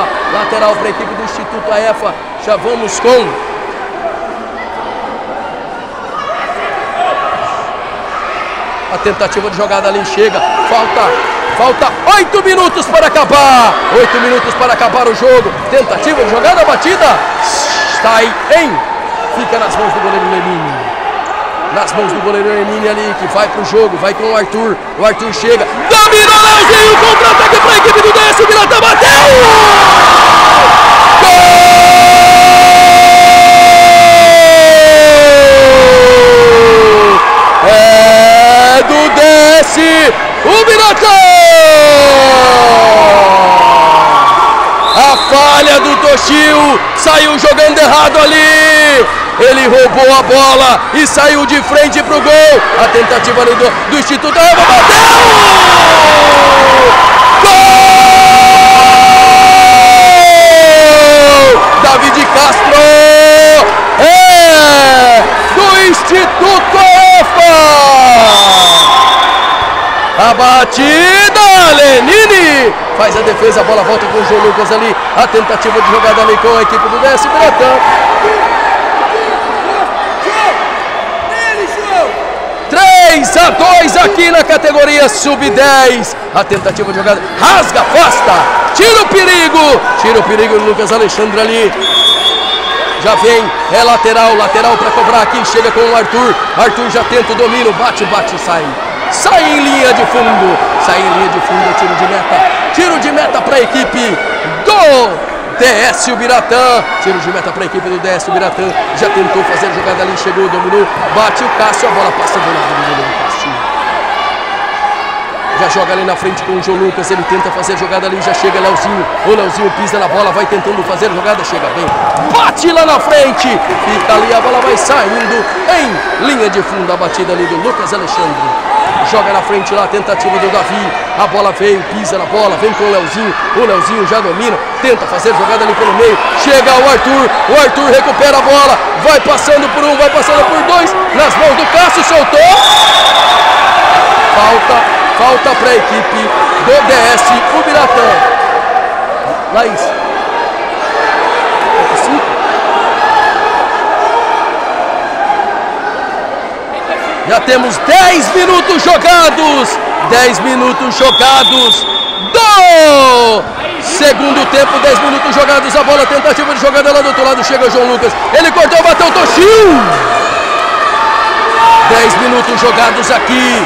EFA, já vamos com a tentativa de jogada ali, chega, falta 8 minutos para acabar. 8 minutos para acabar o jogo. Tentativa de jogada, batida. Fica nas mãos do goleiro Lenine. Nas mãos do goleiro Lenine ali, que vai pro jogo, vai com o Arthur. O Arthur chega, dominou Leozinho, contra-ataque para a equipe do DS Ubiratã, bateu! Gol! É do DS Ubiratã! A falha do Toshio, saiu jogando errado ali, ele roubou a bola e saiu de frente pro gol, a tentativa ali do Instituto EFA, bateu! Gol! David Castro, do Instituto EFA! A batida! ali, faz a defesa, a bola volta com o João Lucas ali, a tentativa de jogada ali com a equipe do DS Biratã. 3-2 aqui na categoria sub-10. A tentativa de jogada, rasga, afasta, tira o perigo no Lucas Alexandre ali. Já vem, é lateral para cobrar aqui, chega com o Arthur. Arthur já tenta o domínio, bate, sai. Sai em linha de fundo, tiro de meta para a equipe do DS Biratã. Tiro de meta para a equipe do DS Biratã. Já tentou fazer a jogada ali, chegou, dominou, bate o Cássio, a bola passa do lado do goleiro Cássio. Já joga ali na frente com o João Lucas, ele tenta fazer a jogada ali, já chega Leozinho. O Leozinho pisa na bola, vai tentando fazer a jogada, chega bem, bate lá na frente, fica ali, a bola vai saindo em linha de fundo, a batida ali do Lucas Alexandre. Joga na frente lá, tentativa do Davi, a bola veio, pisa na bola, vem com o Leozinho já domina, tenta fazer jogada ali pelo meio, chega o Arthur recupera a bola, vai passando por um, vai passando por dois, nas mãos do Cássio, soltou, falta para a equipe do DS Biratã. Laís, 5. Já temos 10 minutos jogados. 10 minutos jogados do segundo tempo. 10 minutos jogados. A bola, tentativa de jogada lá do outro lado. Chega o João Lucas. Ele cortou, bateu o Toshio. 10 minutos jogados aqui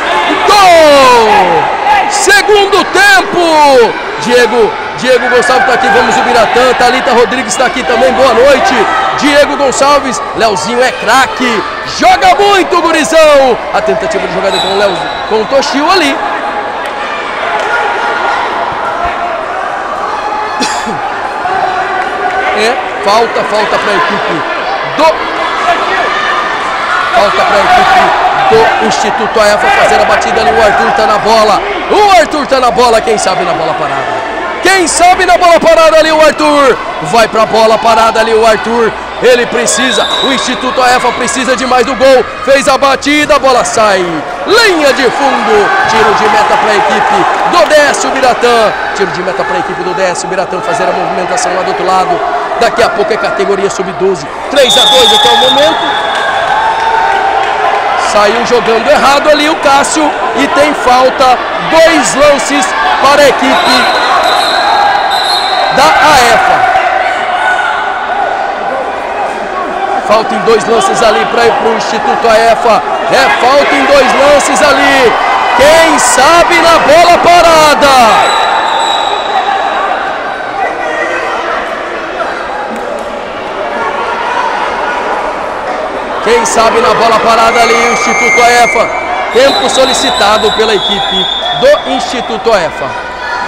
do segundo tempo. Diego Gonçalves está aqui, vamos o Biratã. Thalita Rodrigues está aqui também, boa noite. Diego Gonçalves, Leozinho é craque, joga muito, gurizão. A tentativa de jogada com o Leozinho, com o Toshio ali. Falta para a equipe do Instituto AEFA fazer a batida ali. O Arthur tá na bola, quem sabe na bola parada ali o Arthur, vai pra bola parada ali o Arthur, ele precisa, o Instituto AEFA precisa de mais do gol, fez a batida, a bola sai, linha de fundo, tiro de meta para a equipe do DS Biratã, fazer a movimentação lá do outro lado, daqui a pouco é categoria sub-12, 3-2 até o momento, saiu jogando errado ali o Cássio e tem falta, 2 lances para a equipe da AEFA. Falta em 2 lances ali para o Instituto AEFA. Falta em 2 lances ali. Quem sabe na bola parada. Quem sabe na bola parada ali o Instituto AEFA. Tempo solicitado pela equipe do Instituto AEFA.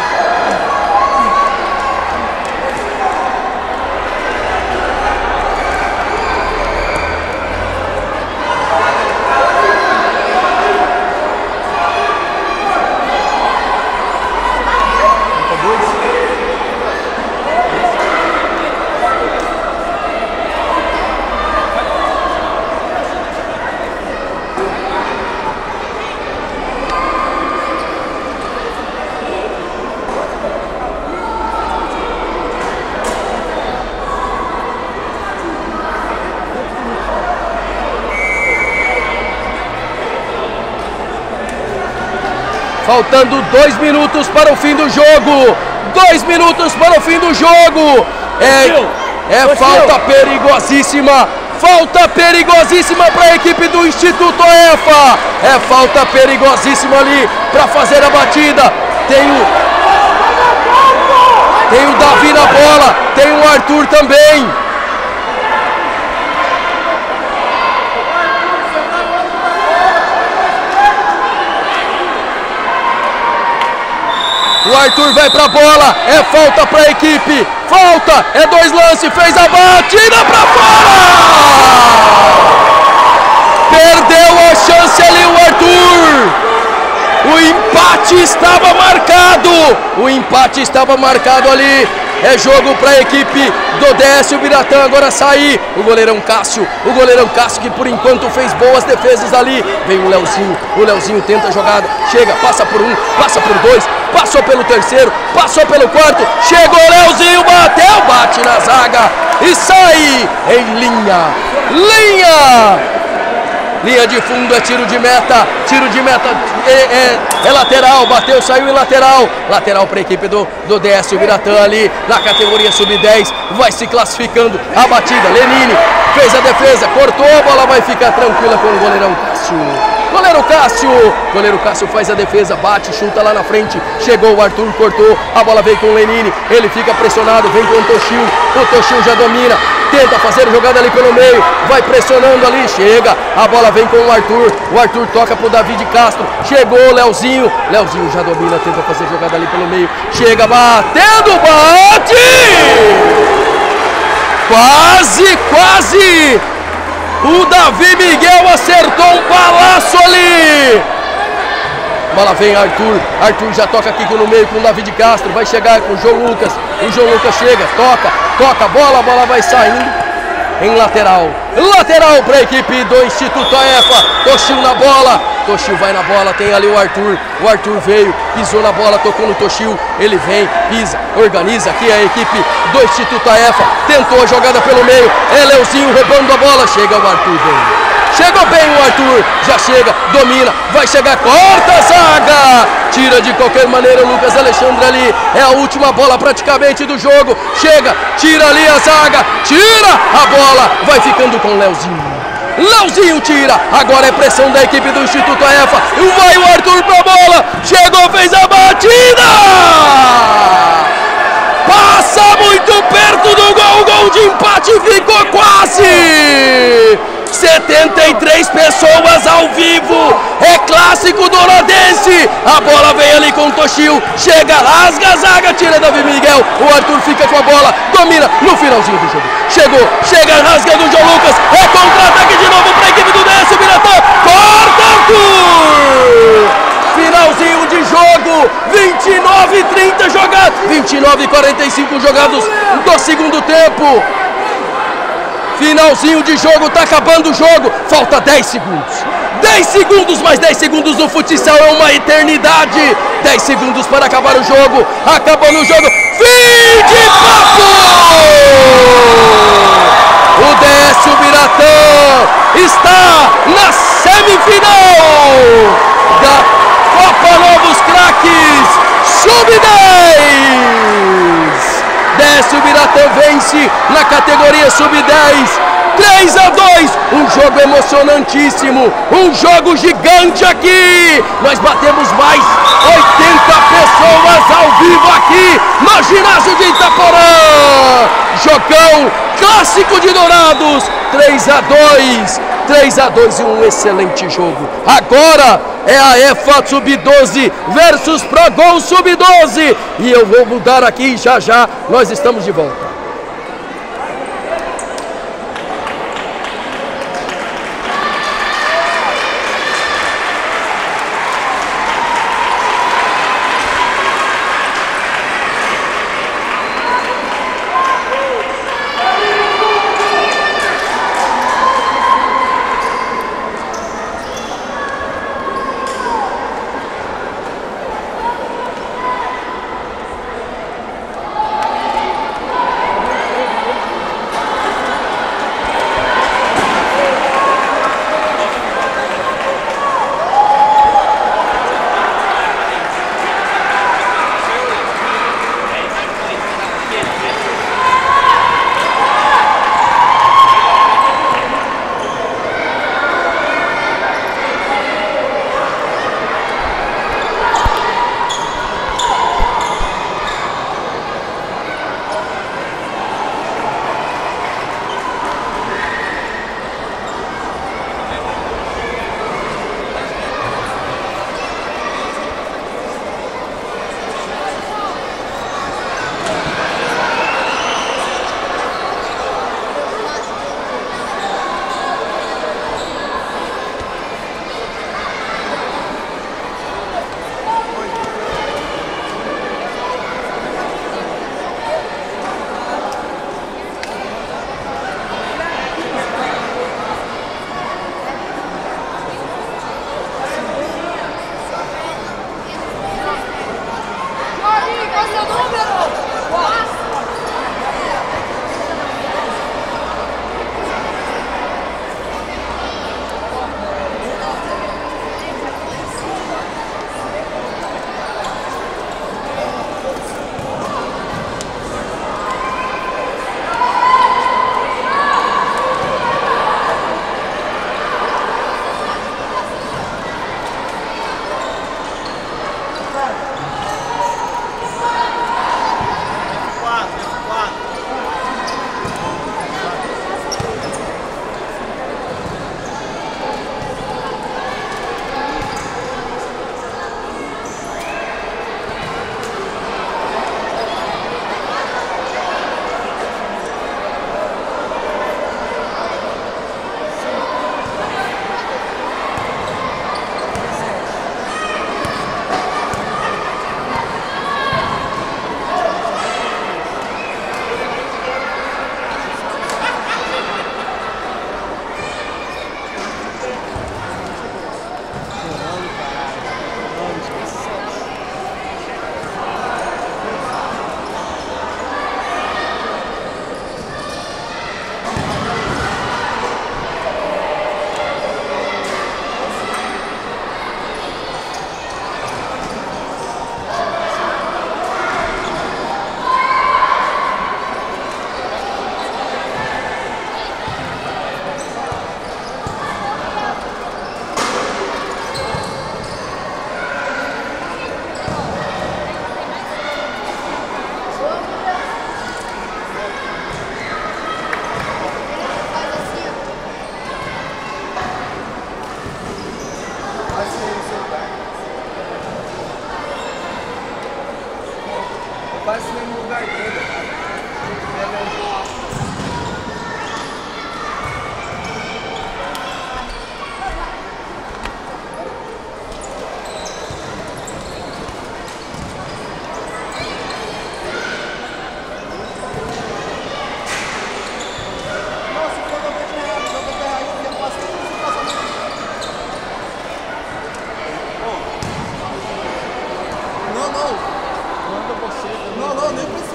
Faltando 2 minutos para o fim do jogo. 2 minutos para o fim do jogo. Falta perigosíssima. Falta perigosíssima para a equipe do Instituto AEFA. Falta perigosíssima ali para fazer a batida. Tem o Davi na bola. Tem o Arthur também. O Arthur vai pra bola, falta pra equipe, falta, 2 lances, fez a batida pra fora! Perdeu a chance ali o Arthur! O empate estava marcado ali É jogo para a equipe do DS. O Biratã agora sai. O goleirão Cássio que por enquanto fez boas defesas ali. Vem o Leozinho tenta a jogada. Chega, passa por um, passa por dois, passou pelo terceiro, passou pelo quarto. Chegou o Leozinho, bateu, bate na zaga e sai em linha. Linha de fundo, é tiro de meta é lateral, bateu, saiu em lateral para a equipe do DS. O Biratã ali na categoria sub-10 vai se classificando. A batida, Lenine fez a defesa, cortou, a bola vai ficar tranquila com o goleirão Cássio. Goleiro Cássio faz a defesa, bate, chuta lá na frente. Chegou o Arthur, cortou, a bola veio com o Lenine, ele fica pressionado, vem com o Toshio já domina, tenta fazer jogada ali pelo meio, vai pressionando ali, chega, a bola vem com o Arthur toca pro David Castro, chegou o Leozinho já domina, tenta fazer jogada ali pelo meio, chega, batendo, bate! Quase! O Davi Miguel acertou um balaço ali. Bola vem Arthur já toca aqui no meio com o David Castro. Vai chegar com o João Lucas. O João Lucas chega, toca a bola vai saindo em lateral. Lateral para a equipe do Instituto AEFA. Toshio na bola. Toshio vai na bola, tem ali o Arthur. O Arthur veio, pisou na bola, tocou no Toshio. Ele vem, pisa, organiza aqui a equipe do Instituto AEFA. Tentou a jogada pelo meio. É Leozinho roubando a bola. Chega o Arthur, vem. Chegou bem o Arthur, já chega, domina, vai chegar, corta a zaga, tira de qualquer maneira o Lucas Alexandre ali, é a última bola praticamente do jogo, chega, tira ali a zaga, tira a bola, vai ficando com o Leozinho tira, agora é pressão da equipe do Instituto AEFA, vai o Arthur pra bola, chegou, fez a batida! Passa muito perto do gol de empate, ficou quase! 73 pessoas ao vivo, é clássico douradense, a bola vem ali com o Toshio, chega, rasga a zaga, tira Davi Miguel, o Arthur fica com a bola, domina no finalzinho do jogo, chega, rasga do João Lucas, é contra-ataque de novo para a equipe do DS, o Biratã, corta Arthur! Finalzinho de jogo, 29:30 jogados, 29:45 jogados do segundo tempo. Finalzinho de jogo, tá acabando o jogo, falta 10 segundos. 10 segundos, mais 10 segundos no futsal é uma eternidade. 10 segundos para acabar o jogo, acabando o jogo, fim de papo! O DS Biratã está na semifinal da Copa Novos Craques Sub-10. DS Biratã vence na categoria Sub-10, 3-2, um jogo emocionantíssimo, um jogo gigante aqui, nós batemos mais 80 pessoas ao vivo aqui no ginásio de Itaporã, jogão clássico de Dourados, 3-2 e um excelente jogo. Agora é a EFA Sub-12 versus ProGol Sub-12 e eu vou mudar aqui já, nós estamos de volta.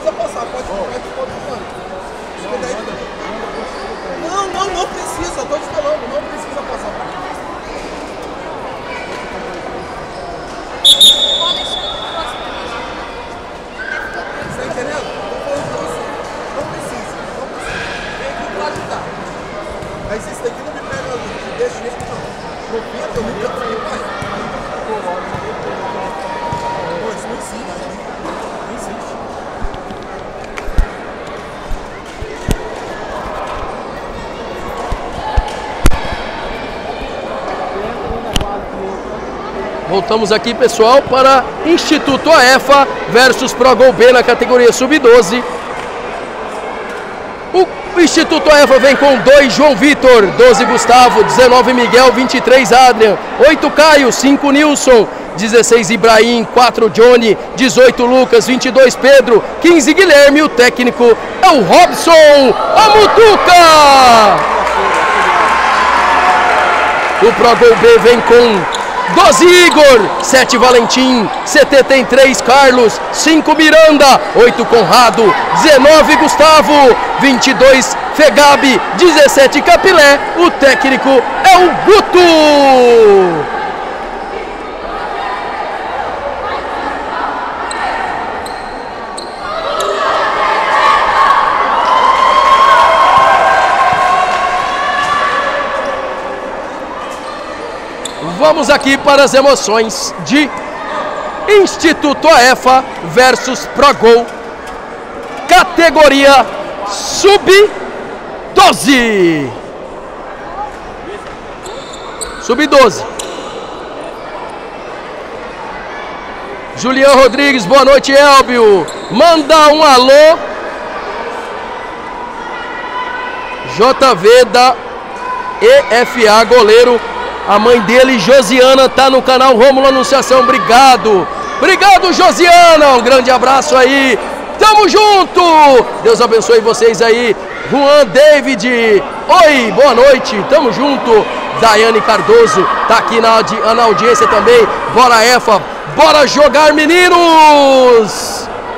precisa passar, pode não precisa, tô te falando, não precisa passar. Você tá entendendo? Tô falando pra você. Não precisa. Vem aqui pra ajudar. Mas isso daqui não me pega, não deixa jeito não. Confia, eu nunca fui, pai. Pô, isso não existe. Não existe. Voltamos aqui, pessoal, para Instituto AEFA versus ProGol B na categoria Sub-12. O Instituto AEFA vem com 2 João Vitor, 12 Gustavo, 19 Miguel, 23 Adrian, 8 Caio, 5 Nilson, 16 Ibrahim, 4 Johnny, 18 Lucas, 22 Pedro, 15 Guilherme. O técnico é o Robson Amutuca. O ProGol B vem com 12 Igor, 7 Valentim, 73 Carlos, 5 Miranda, 8 Conrado, 19 Gustavo, 22 Fegabi, 17 Capilé. O técnico é o Guto. Vamos aqui para as emoções de Instituto AEFA versus ProGol, categoria Sub-12. Sub-12. Julião Rodrigues, boa noite, Elbio. Manda um alô. JV da EFA, goleiro. A mãe dele, Josiana, tá no canal Rômulo Anunciação. Obrigado. Obrigado, Josiana. Um grande abraço aí. Tamo junto. Deus abençoe vocês aí. Juan David. Oi, boa noite. Tamo junto. Daiane Cardoso tá aqui na audiência também. Bora, EFA. Bora jogar, meninos.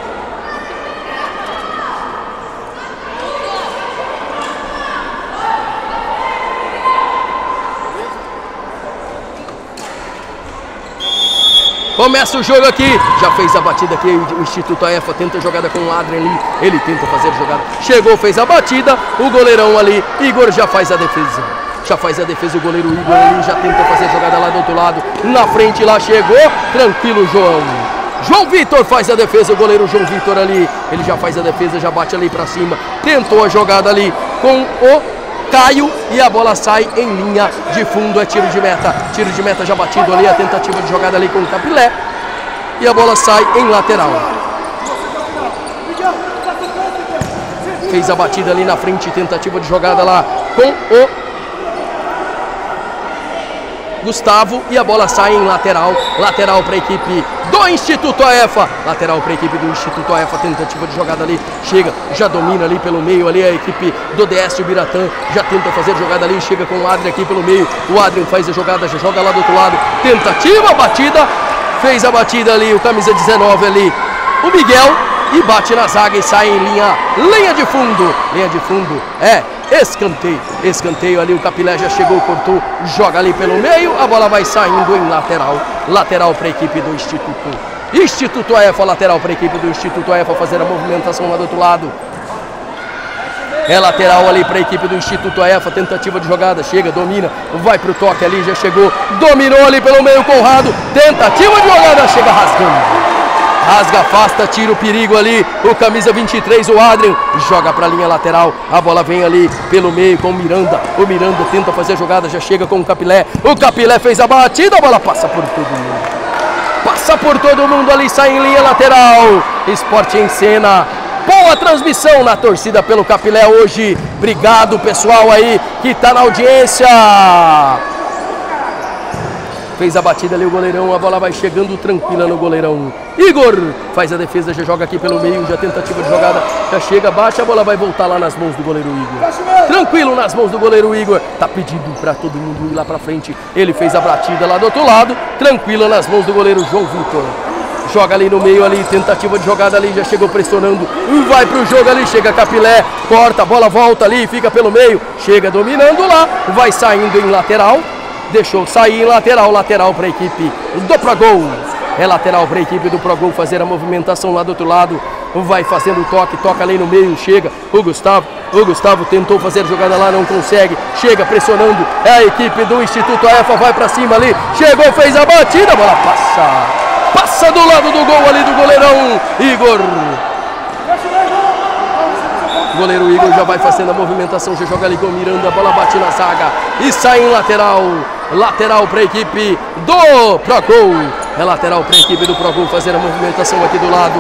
Começa o jogo aqui, já fez a batida aqui, o Instituto AEFA tenta a jogada com o Adrian ali, ele tenta fazer a jogada, chegou, fez a batida, o goleirão ali, Igor já faz a defesa. Já faz a defesa o goleiro Igor ali, já tenta fazer a jogada lá do outro lado, na frente lá chegou, tranquilo João. João Vitor faz a defesa, o goleiro João Vitor ali, ele já faz a defesa, já bate ali pra cima, tentou a jogada ali com o Caio e a bola sai em linha de fundo, é tiro de meta já batido ali, a tentativa de jogada ali com o Capilé e a bola sai em lateral. Fez a batida ali na frente, tentativa de jogada lá com o Gustavo e a bola sai em lateral para a equipe do Instituto AEFA, lateral para a equipe do Instituto AEFA, tentativa de jogada ali, chega, já domina ali pelo meio ali a equipe do DS, o Biratã, já tenta fazer jogada ali, chega com o Adrian aqui pelo meio, o Adrian faz a jogada, já joga lá do outro lado, tentativa, batida, fez a batida ali, o camisa 19 ali, o Miguel, e bate na zaga e sai em linha de fundo, é escanteio ali, o Capilé já chegou, cortou, joga ali pelo meio, a bola vai saindo em lateral para a equipe do Instituto AEFA, lateral para a equipe do Instituto AEFA fazer a movimentação lá do outro lado. É lateral ali para a equipe do Instituto AEFA, tentativa de jogada, chega, domina, vai pro toque ali, já chegou, dominou ali pelo meio, Conrado, tentativa de jogada, chega rasgando. Rasga, afasta, tira o perigo ali, o camisa 23, o Adrian, joga para a linha lateral, a bola vem ali pelo meio com o Miranda tenta fazer a jogada, já chega com o Capilé fez a batida, a bola passa por todo mundo ali, sai em linha lateral, Esporte em Cena, boa transmissão na torcida pelo Capilé hoje, obrigado pessoal aí que tá na audiência. Fez a batida ali o goleirão, a bola vai chegando tranquila no goleirão. Igor faz a defesa, já joga aqui pelo meio, já tentativa de jogada, já chega, bate, a bola vai voltar lá nas mãos do goleiro Igor. Tranquilo nas mãos do goleiro Igor, tá pedindo pra todo mundo ir lá pra frente. Ele fez a batida lá do outro lado, tranquilo nas mãos do goleiro João Vitor. joga ali no meio ali, tentativa de jogada ali, já chegou pressionando, vai pro jogo ali, chega Capilé, corta, a bola volta ali, fica pelo meio, chega dominando lá, vai saindo em lateral, deixou sair em lateral, lateral para a equipe do Progol. É lateral para a equipe do Progol fazer a movimentação lá do outro lado, vai fazendo o toque, toca ali no meio, chega o Gustavo tentou fazer a jogada lá, não consegue, chega pressionando, é a equipe do Instituto AEFA, vai para cima ali, chegou, fez a batida, a bola passa do lado do gol ali do goleirão Igor. O goleiro Igor já vai fazendo a movimentação, já joga ali com o Miranda, a bola bate na zaga e sai em lateral. Lateral para a equipe do Progol. É lateral para a equipe do Progol fazer a movimentação aqui do lado.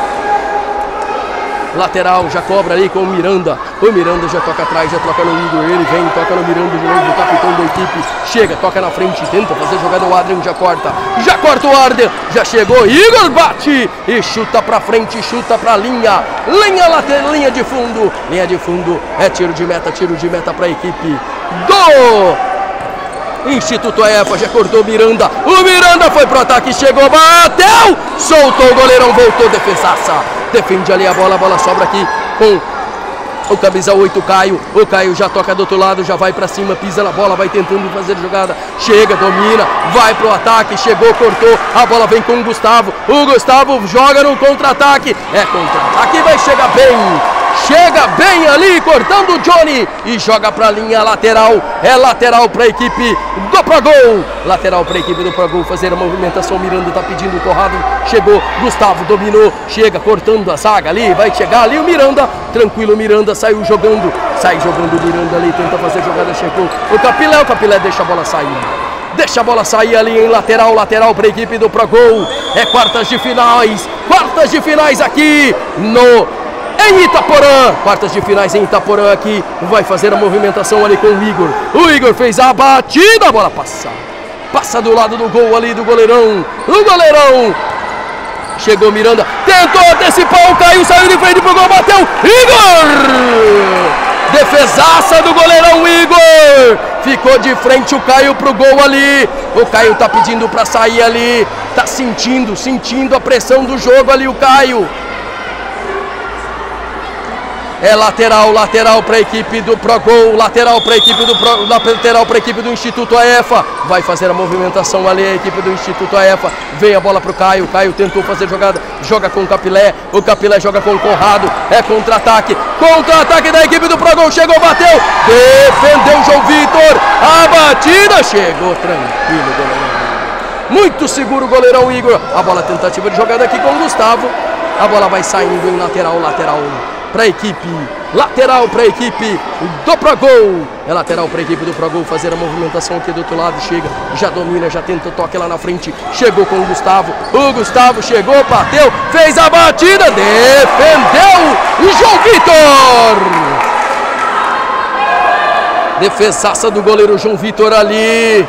Lateral, já cobra ali com o Miranda. O Miranda já toca atrás, já toca no Igor. Ele vem, toca no Miranda de novo, o capitão da equipe. Chega, toca na frente, tenta fazer jogada. O Adrian já corta o Adrian. Já chegou, Igor bate e chuta pra frente, chuta pra linha. Linha lateral, linha de fundo. Linha de fundo, é tiro de meta pra equipe do Instituto AEFA, já cortou o Miranda. O Miranda foi pro ataque, chegou, bateu, soltou o goleirão, voltou, defesaça. Defende ali a bola sobra aqui com o camisa 8, Caio. O Caio já toca do outro lado, já vai pra cima, pisa na bola, vai tentando fazer jogada. Chega, domina, vai pro ataque, chegou, cortou, a bola vem com o Gustavo. O Gustavo joga no contra-ataque, é contra-ataque, vai chegar bem. Chega bem ali, cortando o Johnny e joga para a linha lateral. É lateral para a equipe do Progol. Lateral para a equipe do Progol fazer a movimentação. Miranda está pedindo o Corrado. Chegou, Gustavo dominou. Chega cortando a zaga ali. Vai chegar ali o Miranda. Tranquilo, Miranda saiu jogando. Sai jogando o Miranda ali. Tenta fazer a jogada. Chegou o Capilé deixa a bola sair. Deixa a bola sair ali em lateral para a equipe do Progol. É quartas de finais aqui em Itaporã, quartas de finais em Itaporã aqui, vai fazer a movimentação ali com o Igor. O Igor fez a batida, a bola passa do lado do gol ali do goleirão. O goleirão chegou, Miranda, tentou antecipar, o Caio saiu de frente pro gol, bateu, Igor! Defesaça do goleirão Igor! Ficou de frente o Caio pro gol ali. O Caio tá pedindo pra sair ali, tá sentindo a pressão do jogo ali o Caio. É lateral para a equipe do Progol, lateral para a equipe do Instituto AEFA. Vai fazer a movimentação ali a equipe do Instituto AEFA. Vem a bola pro Caio, Caio tentou fazer jogada, joga com o Capilé joga com o Conrado, é contra-ataque da equipe do Progol, chegou, bateu, defendeu o João Vitor, a batida, chegou tranquilo, goleirão. Muito seguro o goleirão Igor, a bola tentativa de jogada aqui com o Gustavo, a bola vai saindo em lateral para a equipe, lateral para a equipe do Progol. É lateral para a equipe do Progol fazer a movimentação aqui do outro lado. Chega, já domina, já tenta o toque lá na frente. Chegou com o Gustavo chegou, bateu, fez a batida, defendeu o João Vitor. Defesaça do goleiro João Vitor ali.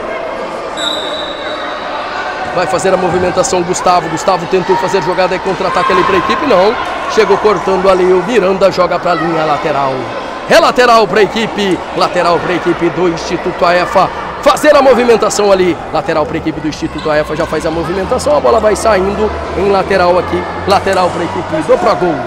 Vai fazer a movimentação Gustavo tentou fazer jogada e contra-ataque ali para a equipe, não. Chegou cortando ali o Miranda, joga para a linha lateral. É lateral para a equipe do Instituto AEFA. Fazer a movimentação ali, lateral para a equipe do Instituto AEFA, já faz a movimentação, a bola vai saindo em lateral aqui, lateral para a equipe do Progol.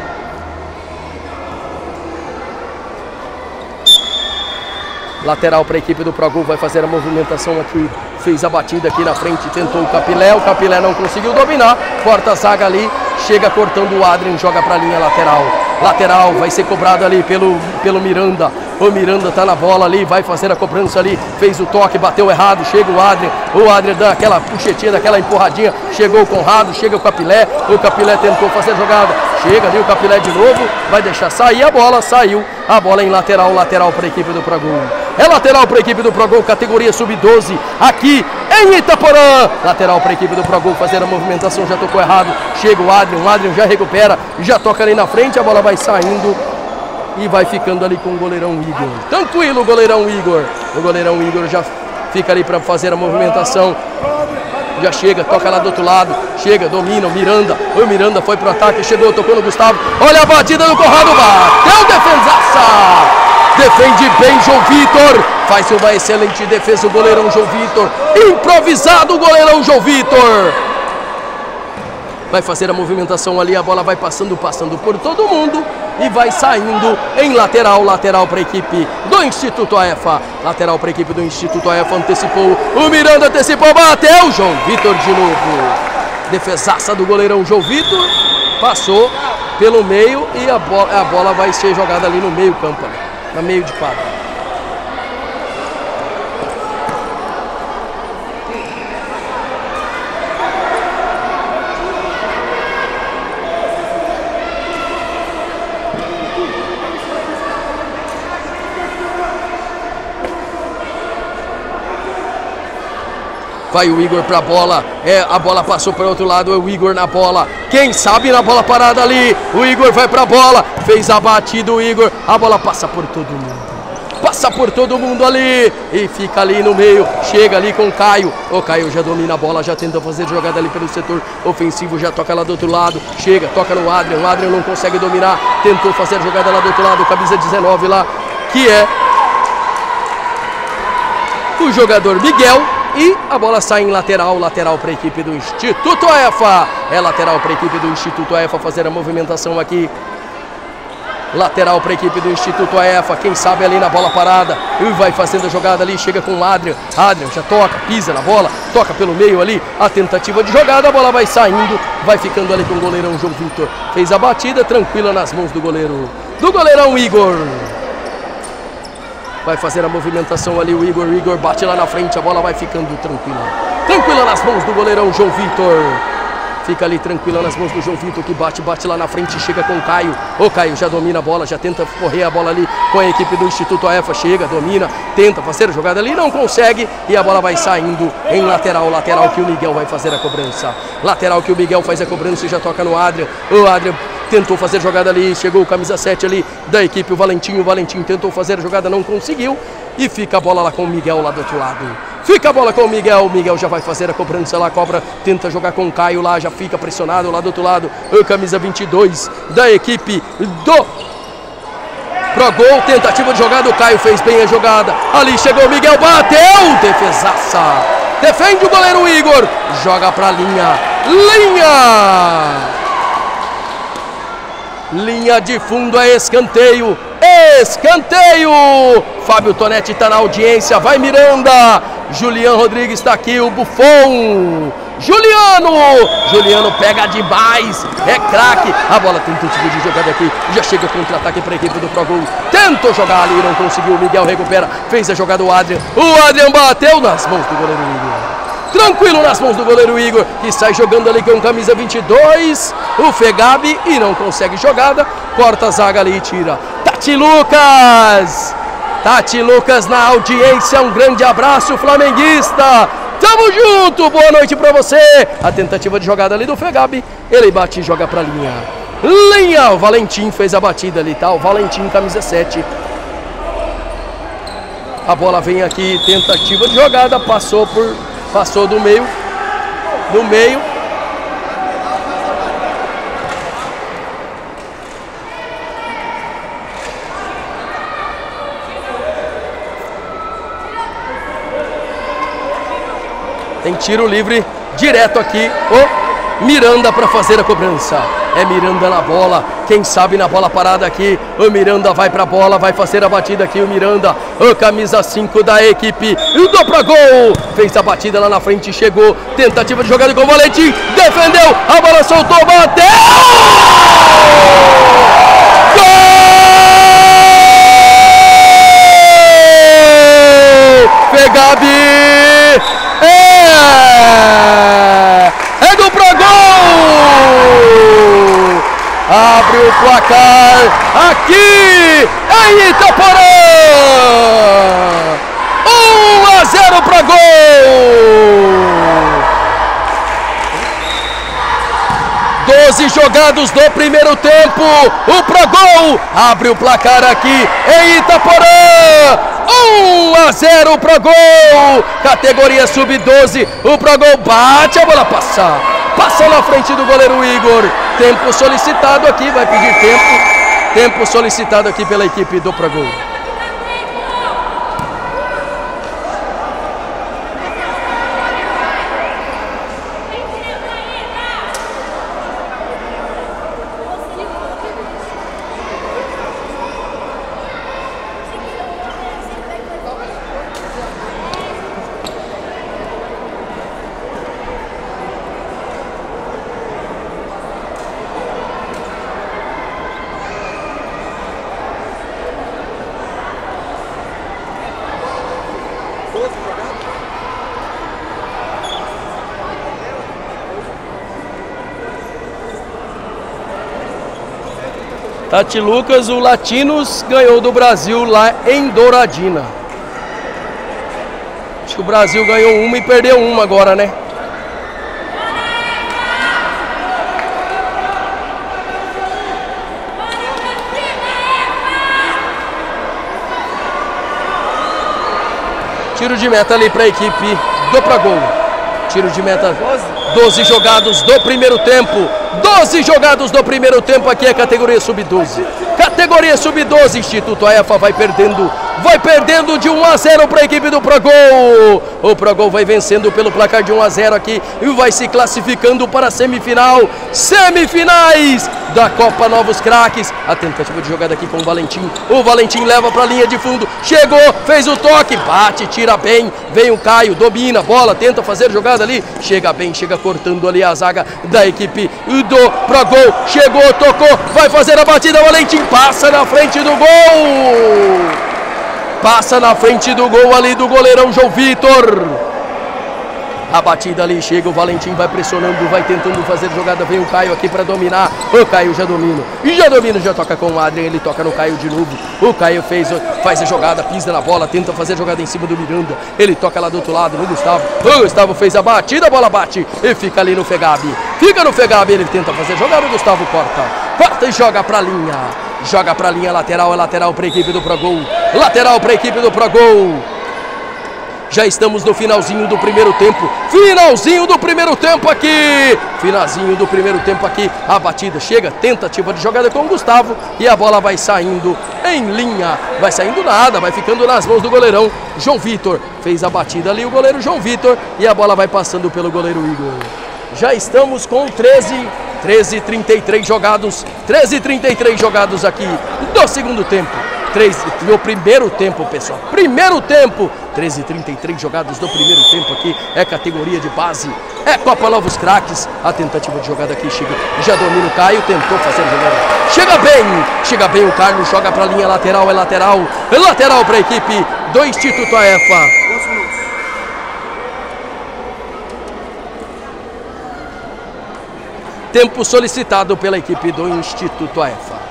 Lateral para a equipe do Progol, vai fazer a movimentação aqui, fez a batida aqui na frente, tentou o Capilé não conseguiu dominar, corta a zaga ali, chega cortando o Adrian, joga para a linha lateral, vai ser cobrado ali pelo Miranda, o Miranda tá na bola ali, vai fazer a cobrança ali, fez o toque, bateu errado, chega o Adrian dá aquela puxetinha, daquela empurradinha, chegou o Conrado, chega o Capilé tentou fazer a jogada, chega ali o Capilé de novo, vai deixar sair a bola, saiu a bola em lateral para a equipe do Progol. É lateral para a equipe do Progol, categoria sub-12, aqui em Itaporã. Lateral para a equipe do Progol fazer a movimentação, já tocou errado. Chega o Adrian já recupera, já toca ali na frente, a bola vai saindo e vai ficando ali com o goleirão Igor. Tranquilo o goleirão Igor. O goleirão Igor já fica ali para fazer a movimentação. Já chega, toca lá do outro lado, chega, domina o Miranda foi pro ataque, chegou, tocou no Gustavo. Olha a batida do Conrado, bateu, defesaça! Defende bem João Vitor, faz uma excelente defesa o goleirão João Vitor, improvisado o goleirão João Vitor. vai fazer a movimentação ali, a bola vai passando por todo mundo e vai saindo em lateral para a equipe do Instituto AEFA. Lateral para a equipe do Instituto AEFA, antecipou, o Miranda antecipou, bateu, João Vitor de novo. Defesaça do goleirão João Vitor, passou pelo meio e a bola vai ser jogada ali no meio campo, no meio de quadra. Vai o Igor pra bola, a bola passou para o outro lado, é o Igor na bola, quem sabe na bola parada ali, o Igor vai pra bola, fez a batida o Igor, a bola passa por todo mundo ali e fica ali no meio, chega ali com o Caio já domina a bola, já tenta fazer jogada ali pelo setor ofensivo, já toca lá do outro lado, chega, toca no Adrian, o Adrian não consegue dominar, tentou fazer jogada lá do outro lado, camisa 19 lá, que é o jogador Miguel. E a bola sai em lateral para a equipe do Instituto AEFA. É lateral para a equipe do Instituto AEFA fazer a movimentação aqui. Lateral para a equipe do Instituto AEFA, quem sabe ali na bola parada. E vai fazendo a jogada ali, chega com o Adrian. Adrian já toca, pisa na bola, toca pelo meio ali. A tentativa de jogada, a bola vai saindo, vai ficando ali com o goleirão João Vitor. Fez a batida, tranquila nas mãos do goleirão Igor. Vai fazer a movimentação ali o Igor bate lá na frente, a bola vai ficando tranquila nas mãos do goleirão João Vitor. Fica ali tranquila nas mãos do João Vitor, que bate lá na frente, chega com o Caio. O Caio já domina a bola, já tenta correr a bola ali com a equipe do Instituto AEFA, chega, domina, tenta fazer a jogada ali, não consegue, e a bola vai saindo em lateral que o Miguel vai fazer a cobrança. Lateral que o Miguel faz a cobrança e já toca no Adrian. O Adrian tentou fazer jogada ali, chegou o camisa 7 ali da equipe, o Valentim tentou fazer a jogada, não conseguiu, e fica a bola lá com o Miguel lá do outro lado. Fica a bola com o Miguel já vai fazer a cobrança lá, cobra, tenta jogar com o Caio lá, já fica pressionado lá do outro lado, o camisa 22 da equipe do Progol, tentativa de jogada, o Caio fez bem a jogada, ali chegou o Miguel, bateu, defesaça, defende o goleiro Igor, joga pra linha de fundo, é escanteio, Fábio Tonetti está na audiência, vai Miranda, Juliano Rodrigues está aqui, o Buffon, Juliano pega demais, é craque, a bola tentativa de jogada aqui, já chega o contra-ataque para a equipe do Progol, tentou jogar ali, não conseguiu, o Miguel recupera, fez a jogada o Adrian bateu nas mãos do goleiro Igor. Tranquilo nas mãos do goleiro Igor, que sai jogando ali com camisa 22, o Fegabi, e não consegue jogada, corta a zaga ali e tira. Tati Lucas na audiência, um grande abraço flamenguista, tamo junto, boa noite pra você. A tentativa de jogada ali do Fegabi, ele bate e joga pra linha, o Valentim fez a batida ali, tá, o Valentim camisa 7. A bola vem aqui, tentativa de jogada, passou do meio, tem tiro livre direto aqui, o Miranda para fazer a cobrança. É Miranda na bola, quem sabe na bola parada aqui, o Miranda vai pra bola, vai fazer a batida aqui, o Miranda, o camisa 5 da equipe do Progol, fez a batida lá na frente, chegou, tentativa de jogada com o Valentim, defendeu, a bola soltou, bateu! Gol! Fegabi! É do Progol! Abre o placar aqui em Itaporã! 1-0 Progol! Jogados do primeiro tempo, o Progol abre o placar aqui em Itaporã. 1-0 Progol, categoria sub-12, o Progol bate, a bola passa na frente do goleiro Igor. Tempo solicitado aqui, vai pedir tempo solicitado aqui pela equipe do Progol. Tati Lucas, o Latinos ganhou do Brasil lá em Douradina. Acho que o Brasil ganhou uma e perdeu uma agora, né? Tiro de meta ali para a equipe do Pragol. Tiro de meta, 12 jogados do primeiro tempo. 12 jogados do primeiro tempo, aqui é a categoria sub-12. Categoria sub-12, Instituto AEFA vai perdendo de 1-0 para a equipe do Pragol. O Pragol vai vencendo pelo placar de 1-0 aqui e vai se classificando para a semifinal. Semifinais da Copa Novos Craques. A tentativa de jogada aqui com o Valentim. O Valentim leva para a linha de fundo. Chegou, fez o toque, bate, tira bem. Vem o Caio, domina a bola, tenta fazer jogada ali. Chega bem, chega cortando ali a zaga da equipe do Pragol. Chegou, tocou, vai fazer a batida. Valentim passa na frente do gol. Passa na frente do gol ali do goleirão João Vitor. A batida ali, chega o Valentim, vai pressionando, vai tentando fazer jogada, vem o Caio aqui para dominar. O Caio já domina, já toca com o Adrian, ele toca no Caio de novo. O Caio faz a jogada, pisa na bola, tenta fazer jogada em cima do Miranda. Ele toca lá do outro lado no Gustavo. O Gustavo fez a batida, a bola bate e fica ali no Fegabi. Fica no Fegabi, ele tenta fazer jogada, o Gustavo corta e joga pra linha. Joga pra linha lateral, é lateral para a equipe do Pragol. Lateral para a equipe do Pragol. Já estamos no finalzinho do primeiro tempo. Finalzinho do primeiro tempo aqui. Finalzinho do primeiro tempo aqui. A batida chega, tentativa de jogada com o Gustavo. E a bola vai saindo em linha. Vai saindo nada, vai ficando nas mãos do goleirão João Vitor. Fez a batida ali o goleiro João Vitor. E a bola vai passando pelo goleiro Igor. Já estamos com 13:33 jogados. 13:33 jogados aqui do segundo tempo. No primeiro tempo, pessoal. Primeiro tempo. 13:33 jogados do primeiro tempo aqui. É categoria de base. É Copa Novos Craques. A tentativa de jogada aqui chega. Já domina o Caio. Tentou fazer jogada. Chega bem o Carlos. Joga para a linha lateral. É lateral. É lateral para a equipe do Instituto AEFA. Tempo solicitado pela equipe do Instituto AEFA.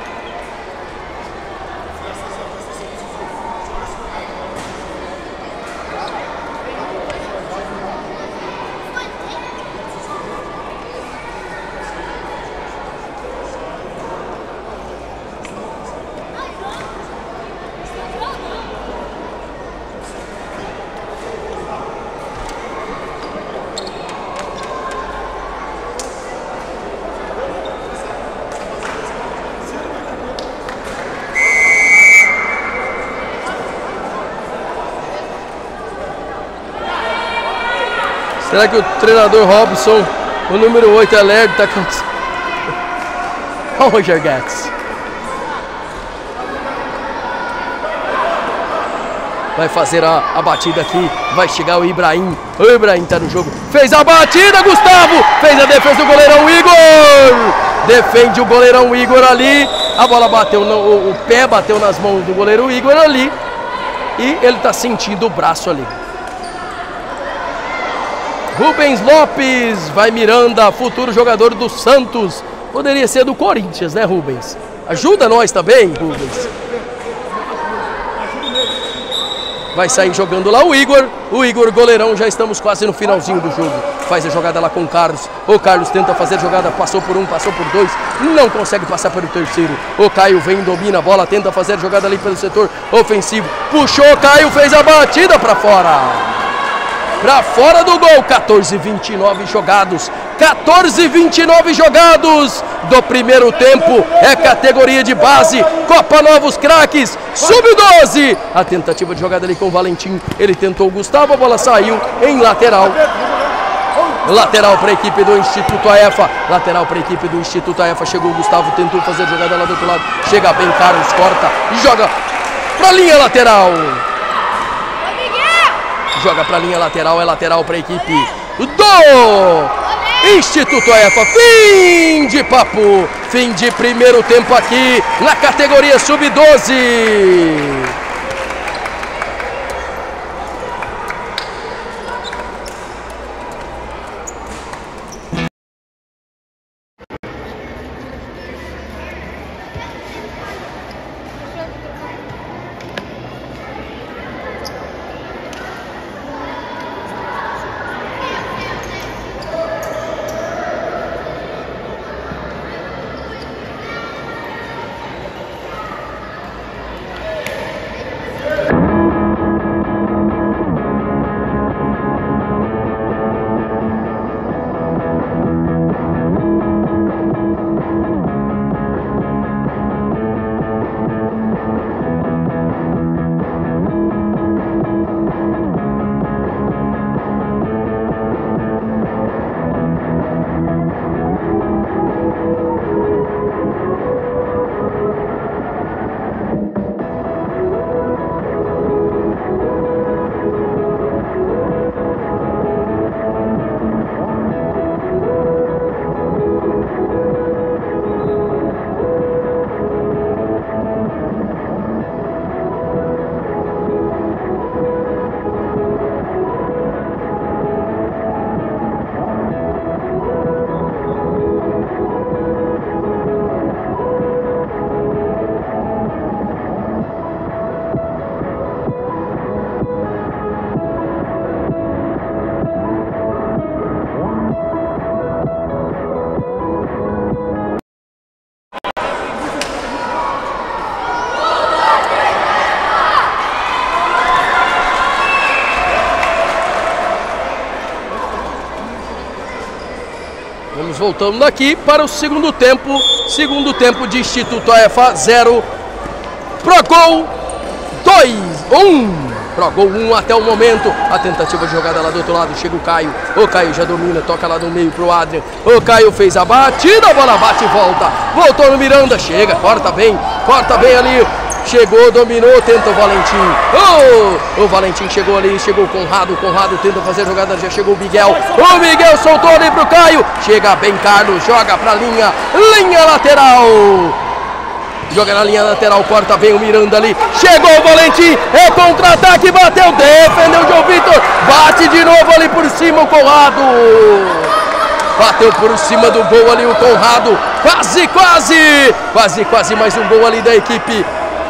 Será que o treinador Robson, o número 8, é lerdo, tá cansado? Olha o Roger Guedes. Vai fazer a batida aqui, vai chegar o Ibrahim. O Ibrahim tá no jogo. Fez a batida, Gustavo! Fez a defesa do goleirão Igor! Defende o goleirão Igor ali. A bola bateu, o pé bateu nas mãos do goleiro Igor ali. E ele tá sentindo o braço ali. Rubens Lopes, vai Miranda, futuro jogador do Santos. Poderia ser do Corinthians, né, Rubens? Ajuda nós também, Rubens. Vai sair jogando lá o Igor. O Igor, goleirão, já estamos quase no finalzinho do jogo. Faz a jogada lá com o Carlos. O Carlos tenta fazer jogada, passou por um, passou por dois. Não consegue passar pelo terceiro. O Caio vem, domina a bola, tenta fazer jogada ali pelo setor ofensivo. Puxou, Caio, fez a batida para fora. Para fora do gol, 14:29 jogados. 14:29 jogados do primeiro tempo. É categoria de base, Copa Novos Craques, sub-12. A tentativa de jogada ali com o Valentim. Ele tentou o Gustavo, a bola saiu em lateral. Lateral para a equipe do Instituto AEFA. Lateral para a equipe do Instituto AEFA. Chegou o Gustavo, tentou fazer jogada lá do outro lado. Chega bem, Carlos, corta e joga para a linha lateral. Joga para a linha lateral, é lateral para a equipe do Instituto AEFA. Fim de papo, fim de primeiro tempo aqui na categoria sub-12. voltando aqui para o segundo tempo. Segundo tempo de Instituto AEFA 0. Progol 2, 1. Progol 1 até o momento. A tentativa de jogada lá do outro lado. Chega o Caio. O Caio já domina. Toca lá no meio pro Adrian. O Caio fez a batida. A bola bate e volta. Voltou no Miranda. Chega. Corta bem ali. Chegou, dominou, tenta o Valentim. O Valentim chegou ali, chegou o Conrado. O Conrado tenta fazer a jogada, já chegou o Miguel. O Miguel soltou ali pro Caio. Chega bem Carlos, joga pra linha lateral. Joga na linha lateral, corta bem o Miranda ali. Chegou o Valentim, é contra-ataque, bateu, defendeu o João Vitor. Bate de novo ali por cima o Conrado. Bateu por cima do gol ali o Conrado. Quase mais um gol ali da equipe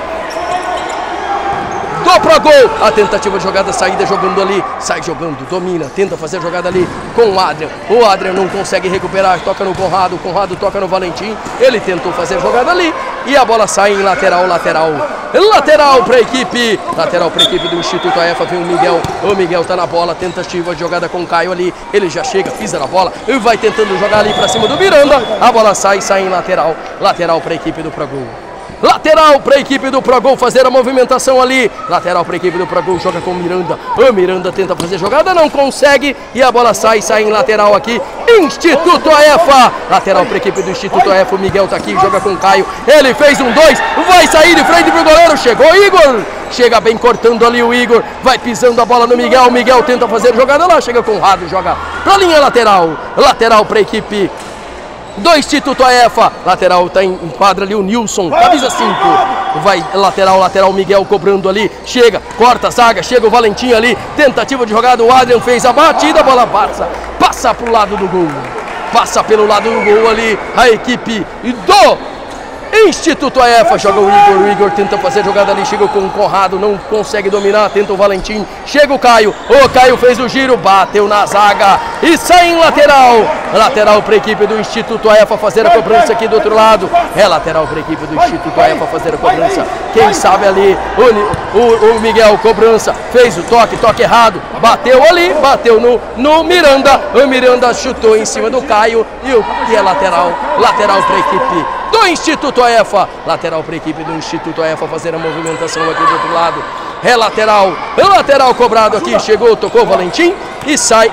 do Progol. A tentativa de jogada, saída jogando ali. Sai jogando, domina, tenta fazer a jogada ali com o Adrian. O Adrian não consegue recuperar, toca no Conrado. O Conrado toca no Valentim. Ele tentou fazer a jogada ali. E a bola sai em lateral para a equipe. Lateral para a equipe do Instituto AEFA. Vem o Miguel. O Miguel tá na bola. Tentativa de jogada com o Caio ali. Ele já chega, pisa na bola e vai tentando jogar ali para cima do Miranda. A bola sai em lateral. Lateral para a equipe do Progol. Lateral para a equipe do Progol fazer a movimentação ali. Lateral para a equipe do Progol, joga com o Miranda. O Miranda tenta fazer jogada, não consegue. E a bola sai em lateral aqui. Instituto AEFA. Lateral para a equipe do Instituto AEFA. O Miguel tá aqui, joga com o Caio. Ele fez 1-2. Vai sair de frente pro goleiro. Chegou o Igor. Chega bem cortando ali o Igor. Vai pisando a bola no Miguel. O Miguel tenta fazer jogada lá. Chega com o Conrado, joga para a linha lateral. Lateral para a equipe do Instituto AEFA. Lateral tá em quadra ali o Nilson, camisa 5. Vai lateral, Miguel cobrando ali. Chega, corta a zaga, chega o Valentim ali. Tentativa de jogada, o Adrian fez a batida, a bola passa pro lado do gol. Passa pelo lado do gol ali a equipe do Instituto AEFA. Joga o Igor tenta fazer jogada ali, chega com o Conrado, não consegue dominar, tenta o Valentim, chega o Caio fez o giro, bateu na zaga e sai em lateral para a equipe do Instituto AEFA fazer a cobrança aqui do outro lado. É lateral para a equipe do Instituto AEFA fazer a cobrança. Quem sabe ali o Miguel, cobrança, fez o toque errado, bateu ali, bateu no Miranda. O Miranda chutou em cima do Caio e é lateral para a equipe do Instituto AEFA. Lateral para a equipe do Instituto AEFA fazer a movimentação aqui do outro lado. É lateral cobrado aqui. Chegou, tocou o Valentim e sai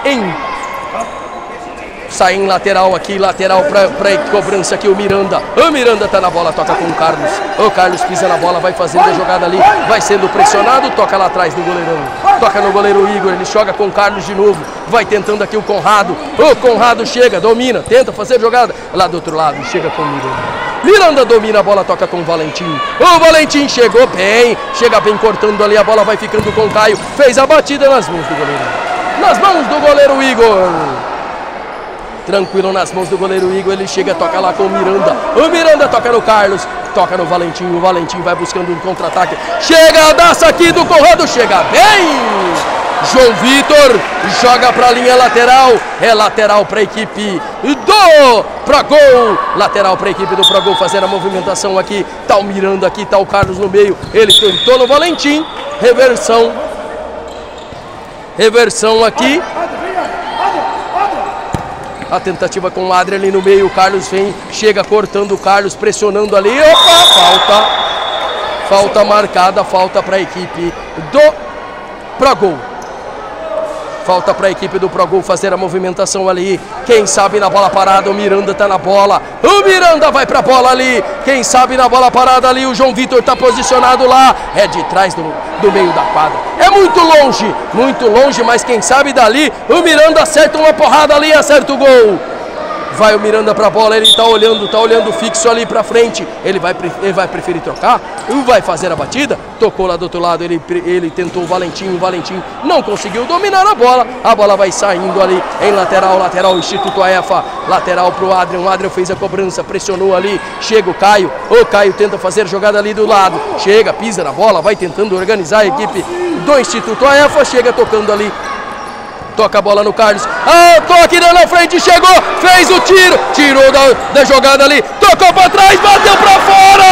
em lateral aqui. Lateral para cobrança aqui o Miranda. O Miranda tá na bola, toca com o Carlos. O Carlos pisa na bola, vai fazendo a jogada ali. Vai sendo pressionado, toca lá atrás no goleirão. Toca no goleiro Igor, ele joga com o Carlos de novo. Vai tentando aqui o Conrado. O Conrado chega, domina, tenta fazer jogada. Lá do outro lado, chega com o Miranda. Miranda domina a bola, toca com o Valentim. O Valentim chegou bem, chega bem cortando ali, a bola vai ficando com o Caio. Fez a batida nas mãos do goleiro. Nas mãos do goleiro Igor. Tranquilo nas mãos do goleiro Igor, ele chega, toca lá com o Miranda. O Miranda toca no Carlos, toca no Valentim. O Valentim vai buscando um contra-ataque. Chega a daça aqui do Conrado, chega bem. João Vitor joga para a linha lateral. É lateral para a equipe do Progol. Lateral para a equipe do Progol fazer a movimentação aqui. Tá o Miranda aqui, tá o Carlos no meio. Ele tentou no Valentim. Reversão aqui. A tentativa com o Adrian ali no meio. O Carlos vem, chega cortando o Carlos, pressionando ali. Opa, falta marcada, falta para a equipe do Progol. Falta para a equipe do Progol fazer a movimentação ali. Quem sabe na bola parada, o Miranda tá na bola. O Miranda vai para a bola ali. Quem sabe na bola parada ali, o João Vitor tá posicionado lá. É de trás do meio da quadra. É muito longe, mas quem sabe dali, o Miranda acerta uma porrada ali e acerta o gol. Vai o Miranda pra bola, ele tá olhando fixo ali pra frente. Ele vai preferir trocar, vai fazer a batida. Tocou lá do outro lado, ele tentou o Valentim não conseguiu dominar a bola vai saindo ali em lateral, Instituto AEFA. Lateral pro Adrian, o Adrian fez a cobrança, pressionou ali. Chega o Caio tenta fazer jogada ali do lado. Chega, pisa na bola, vai tentando organizar a equipe do Instituto AEFA. Chega tocando ali. Toca a bola no Carlos. Toque na frente, chegou, fez o tiro, tirou da jogada ali, tocou para trás, bateu para fora!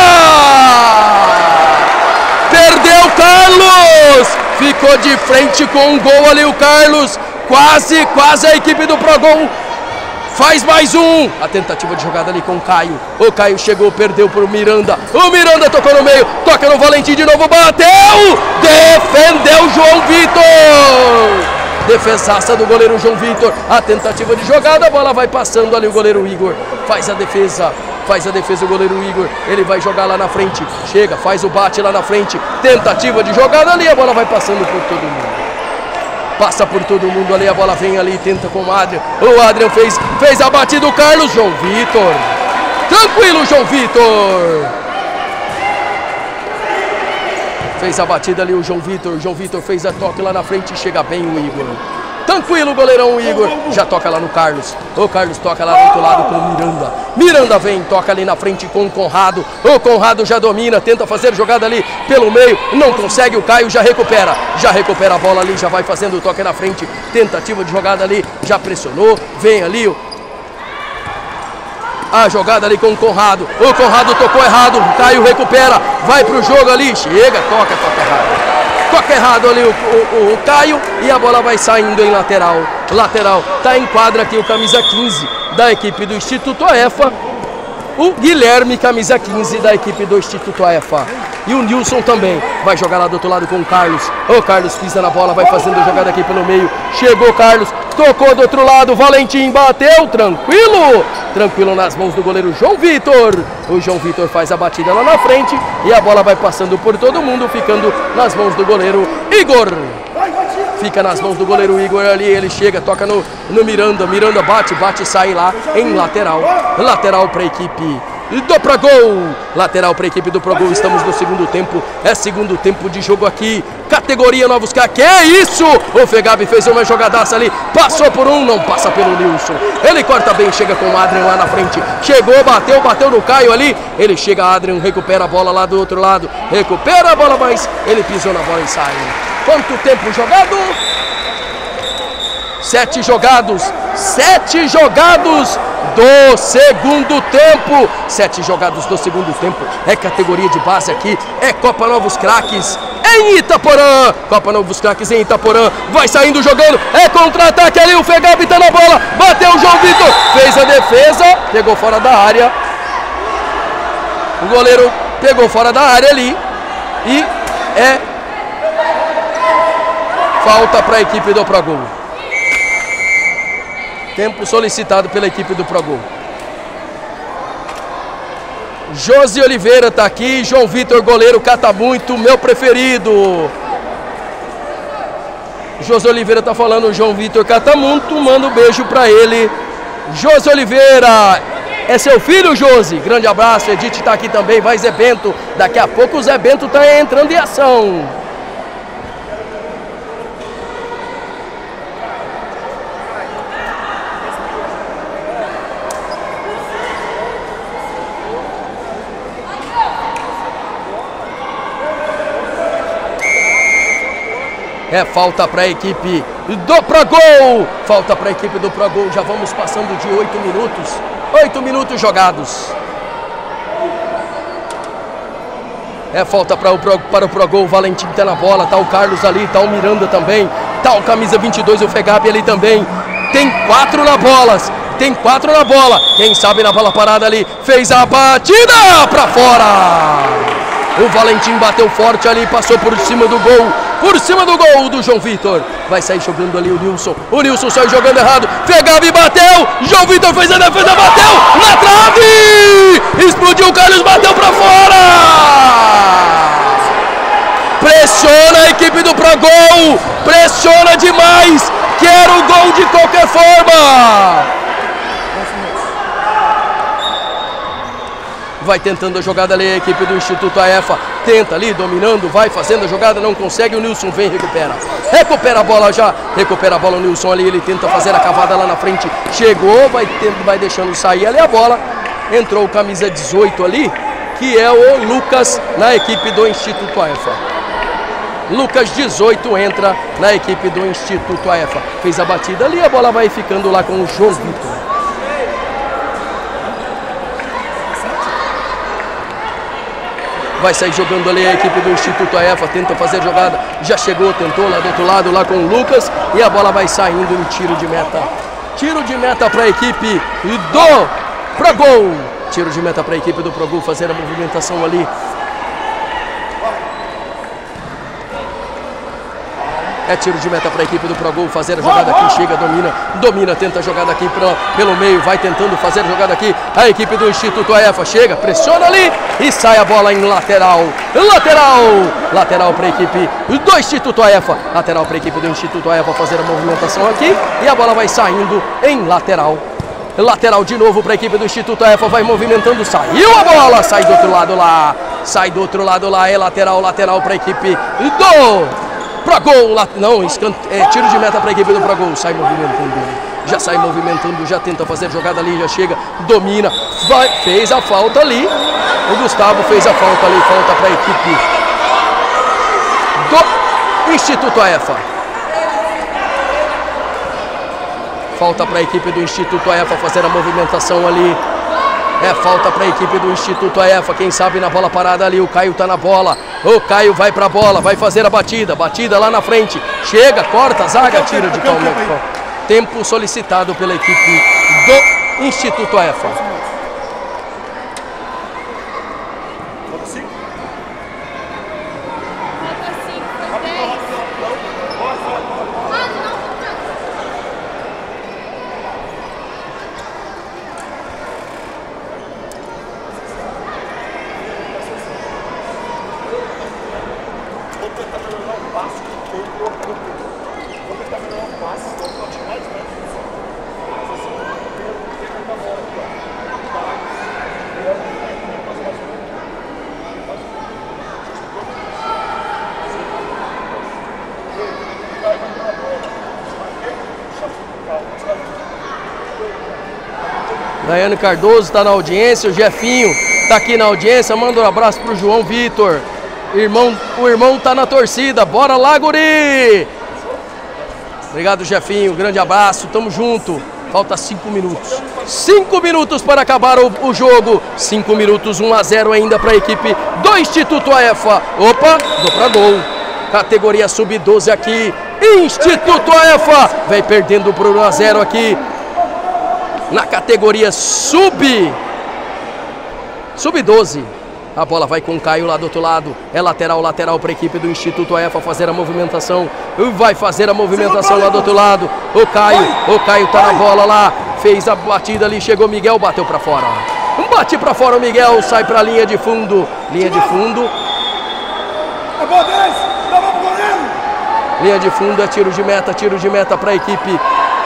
Perdeu o Carlos! Ficou de frente com um gol ali o Carlos. Quase a equipe do Progol Faz mais um. A tentativa de jogada ali com o Caio. O Caio chegou, perdeu para o Miranda. O Miranda tocou no meio. Toca no Valentim de novo. Bateu. Defendeu João Vitor. Defesaça do goleiro João Vitor. A tentativa de jogada. A bola vai passando ali. O goleiro Igor faz a defesa. Faz a defesa o goleiro Igor. Ele vai jogar lá na frente. Chega, faz o bate lá na frente. Tentativa de jogada ali. A bola vai passando por todo mundo. Passa por todo mundo ali, a bola vem ali, tenta com o Adrian. O Adrian fez a batida do Carlos. João Vitor. Tranquilo, João Vitor. Fez a batida ali o João Vitor. João Vitor fez a toque lá na frente. Chega bem o Igor. Tranquilo, goleirão Igor. Já toca lá no Carlos. O Carlos toca lá do outro lado com o Miranda. Miranda vem, toca ali na frente com o Conrado. O Conrado já domina, tenta fazer jogada ali pelo meio. Não consegue, o Caio já recupera. Já recupera a bola ali, já vai fazendo o toque na frente. Tentativa de jogada ali, já pressionou. Vem ali a jogada ali com o Conrado. O Conrado tocou errado, o Caio recupera. Vai pro jogo ali, chega, toca errado. Toca errado ali o Caio e a bola vai saindo em lateral. Lateral, tá em quadra aqui o camisa 15 da equipe do Instituto AEFA. O Guilherme, camisa 15 da equipe do Instituto AEFA. E o Nilson também vai jogar lá do outro lado com o Carlos. O Carlos pisa na bola, vai fazendo a jogada aqui pelo meio. Chegou o Carlos, tocou do outro lado, Valentim bateu, tranquilo. Tranquilo nas mãos do goleiro João Vitor. O João Vitor faz a batida lá na frente e a bola vai passando por todo mundo, ficando nas mãos do goleiro Igor. Fica nas mãos do goleiro Igor ali, ele chega, toca no Miranda. Miranda bate e sai lá em lateral. Lateral para a equipe do Progol. Lateral para a equipe do Progol. Estamos no segundo tempo. É segundo tempo de jogo aqui. Categoria Novos Craques. Que é isso? O Fegabi fez uma jogadaça ali. Passou por um, não passa pelo Nilson. Ele corta bem, chega com o Adrian lá na frente. Chegou, bateu no Caio ali. Ele chega, Adrian, recupera a bola lá do outro lado. Recupera a bola, mas ele pisou na bola e sai. Quanto tempo jogado? 7 jogados. 7 jogados do segundo tempo. 7 jogados do segundo tempo. É categoria de base aqui. É Copa Novos Craques em Itaporã. Copa Novos Craques em Itaporã. Vai saindo jogando. É contra-ataque ali. O Fegabi tá na bola. Bateu o João Vitor. Fez a defesa. Pegou fora da área. O goleiro pegou fora da área ali. E é falta para a equipe do Progol. Tempo solicitado pela equipe do Progol. Josi Oliveira tá aqui. João Vitor, goleiro, cata muito, meu preferido. Josi Oliveira tá falando, João Vitor cata muito, manda um beijo para ele. Josi Oliveira, é seu filho, Josi? Grande abraço, Edith tá aqui também, vai Zé Bento. Daqui a pouco o Zé Bento tá entrando em ação. É falta para a equipe do Progol. Falta para a equipe do Progol. Já vamos passando de 8 minutos. 8 minutos jogados. É falta para o Progol. O Valentim tá na bola. Tá o Carlos ali. Tá o Miranda também. Tá o camisa 22, o Fegabi ali também. Tem 4 na bola. Tem 4 na bola. Quem sabe na bola parada ali. Fez a batida para fora. O Valentim bateu forte ali. Passou por cima do gol. Por cima do gol do João Vitor. Vai sair jogando ali o Nilson. O Nilson saiu jogando errado. Fegabi bateu. João Vitor fez a defesa. Bateu na trave. Explodiu o Carlos. Bateu pra fora. Pressiona a equipe do Progol. Pressiona demais. Quer o gol de qualquer forma. Vai tentando a jogada ali a equipe do Instituto AEFA. Tenta ali, dominando, vai fazendo a jogada, não consegue. O Nilson vem, recupera. Recupera a bola já. Recupera a bola o Nilson ali, ele tenta fazer a cavada lá na frente. Chegou, vai deixando sair ali a bola. Entrou o camisa 18 ali, que é o Lucas na equipe do Instituto AEFA. Lucas 18 entra na equipe do Instituto AEFA. Fez a batida ali, a bola vai ficando lá com o João Vitor. Vai sair jogando ali a equipe do Instituto AEFA, tenta fazer a jogada, já chegou, tentou lá do outro lado, lá com o Lucas, e a bola vai saindo em tiro de meta Tiro de meta para a equipe do Progol. Tiro de meta para a equipe do Progol fazer a movimentação ali. É tiro de meta para a equipe do Progol fazer a jogada aqui, chega, domina, tenta a jogada aqui pelo meio, vai tentando fazer a jogada aqui. A equipe do Instituto AEFA chega, pressiona ali e sai a bola em lateral. Lateral para a equipe do Instituto AEFA. Lateral para a equipe do Instituto AEFA fazer a movimentação aqui e a bola vai saindo em lateral. Lateral de novo para a equipe do Instituto AEFA, vai movimentando, saiu a bola, sai do outro lado lá, é lateral para a equipe do Progol, tiro de meta para a equipe do Progol, sai movimentando, já tenta fazer jogada ali, já chega, domina, fez a falta ali, o Gustavo fez a falta ali, falta para a equipe do Instituto AEFA. Falta para a equipe do Instituto AEFA fazer a movimentação ali. É falta para a equipe do Instituto AEFA, quem sabe na bola parada ali, o Caio tá na bola, o Caio vai pra bola, vai fazer a batida lá na frente, chega, corta, zaga, tira de calma. Tempo solicitado pela equipe do Instituto AEFA. Daiane Cardoso está na audiência, o Jefinho está aqui na audiência, manda um abraço pro João Vitor. O irmão tá na torcida, bora lá, guri! Obrigado, Jefinho, grande abraço, tamo junto. Falta 5 minutos. 5 minutos para acabar o jogo. 5 minutos, 1-0 ainda para a equipe do Instituto AEFA. Opa, do Progol. Categoria Sub-12 aqui. Instituto AEFA vai perdendo por 1-0 aqui. Na categoria Sub-12. A bola vai com o Caio lá do outro lado. É lateral para a equipe do Instituto AEFA fazer a movimentação. Vai fazer a movimentação lá do outro lado. O Caio tá na bola lá. Fez a batida ali, chegou Miguel, bateu para fora. Bate para fora o Miguel, sai para a linha de fundo. Linha de fundo, é tiro de meta para a equipe.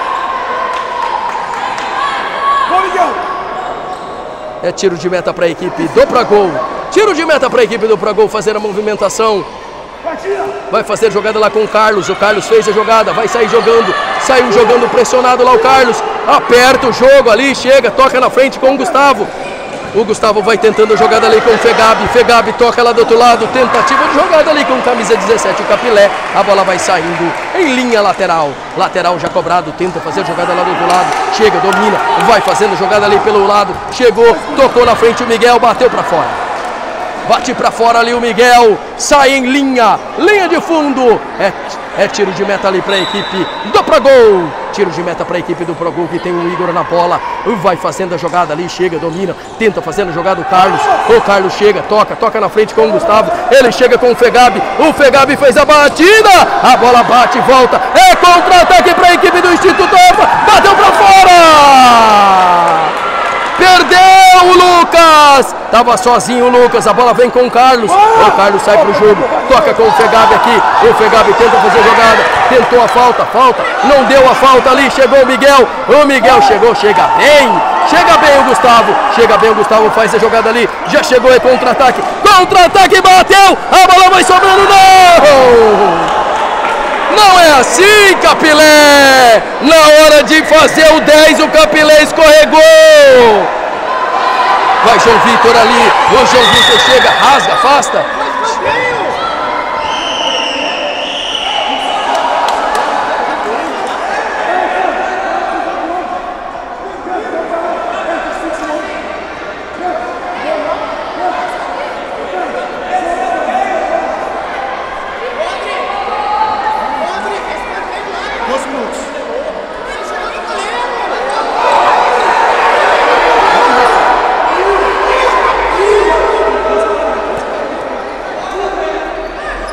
É tiro de meta para a equipe do Progol. Tiro de meta para a equipe do Progol fazer a movimentação. Vai fazer jogada lá com o Carlos. O Carlos fez a jogada, vai sair jogando. Saiu jogando pressionado lá o Carlos. Aperta o jogo ali, chega, toca na frente com o Gustavo. O Gustavo vai tentando a jogada ali com o Fegabi. Fegabi toca lá do outro lado. Tentativa de jogada ali com camisa 17, o Capilé. A bola vai saindo em linha lateral. Lateral já cobrado. Tenta fazer jogada lá do outro lado. Chega, domina. Vai fazendo jogada ali pelo lado. Chegou, tocou na frente o Miguel. Bateu para fora. Bate para fora ali o Miguel. Sai em linha. Linha de fundo. É tiro de meta ali para a equipe do Progol. Tiro de meta para a equipe do Progol, que tem o Igor na bola. Vai fazendo a jogada ali, chega, domina, tenta fazendo a jogada o Carlos. O Carlos chega, toca na frente com o Gustavo. Ele chega com o Fegabi. O Fegabi fez a batida. A bola bate e volta. É contra-ataque para a equipe do Instituto AEFA. Bateu para fora. Perdeu o Lucas. Tava sozinho o Lucas. A bola vem com o Carlos. O Carlos sai pro jogo. Toca com o Fegabi aqui. O Fegabi tenta fazer jogada. Tentou a falta. Não deu a falta ali. Chegou o Miguel. O Miguel chegou. Chega bem o Gustavo. Gustavo faz a jogada ali. Já chegou em contra-ataque. Bateu. A bola vai sobrando. Não é assim, Capilé! Na hora de fazer o 10, o Capilé escorregou! Vai João Vitor ali, o João Vitor chega, rasga, afasta.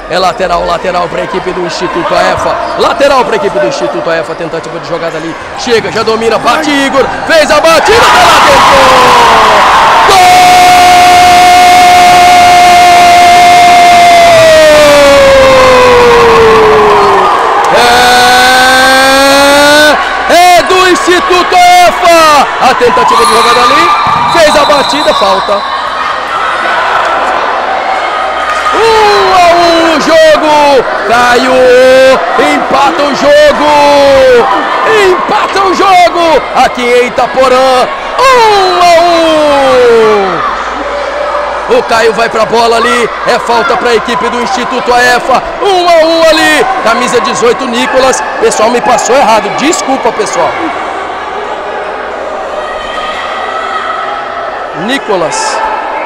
É lateral, lateral para a equipe do Instituto AEFA. Lateral para a equipe do Instituto AEFA. Tentativa de jogada ali. Chega, já domina, bate Igor. Fez a batida, tá lá dentro. Gol! É do Instituto AEFA. A tentativa de jogada ali. Fez a batida, falta. 1-1 o jogo. Caio empata o jogo. Empata o jogo aqui em Itaporã. 1-1. O Caio vai pra bola ali. É falta para a equipe do Instituto AEFA. 1-1 ali. Camisa 18, Nicolas. Pessoal, me passou errado. Desculpa, pessoal. Nicolas.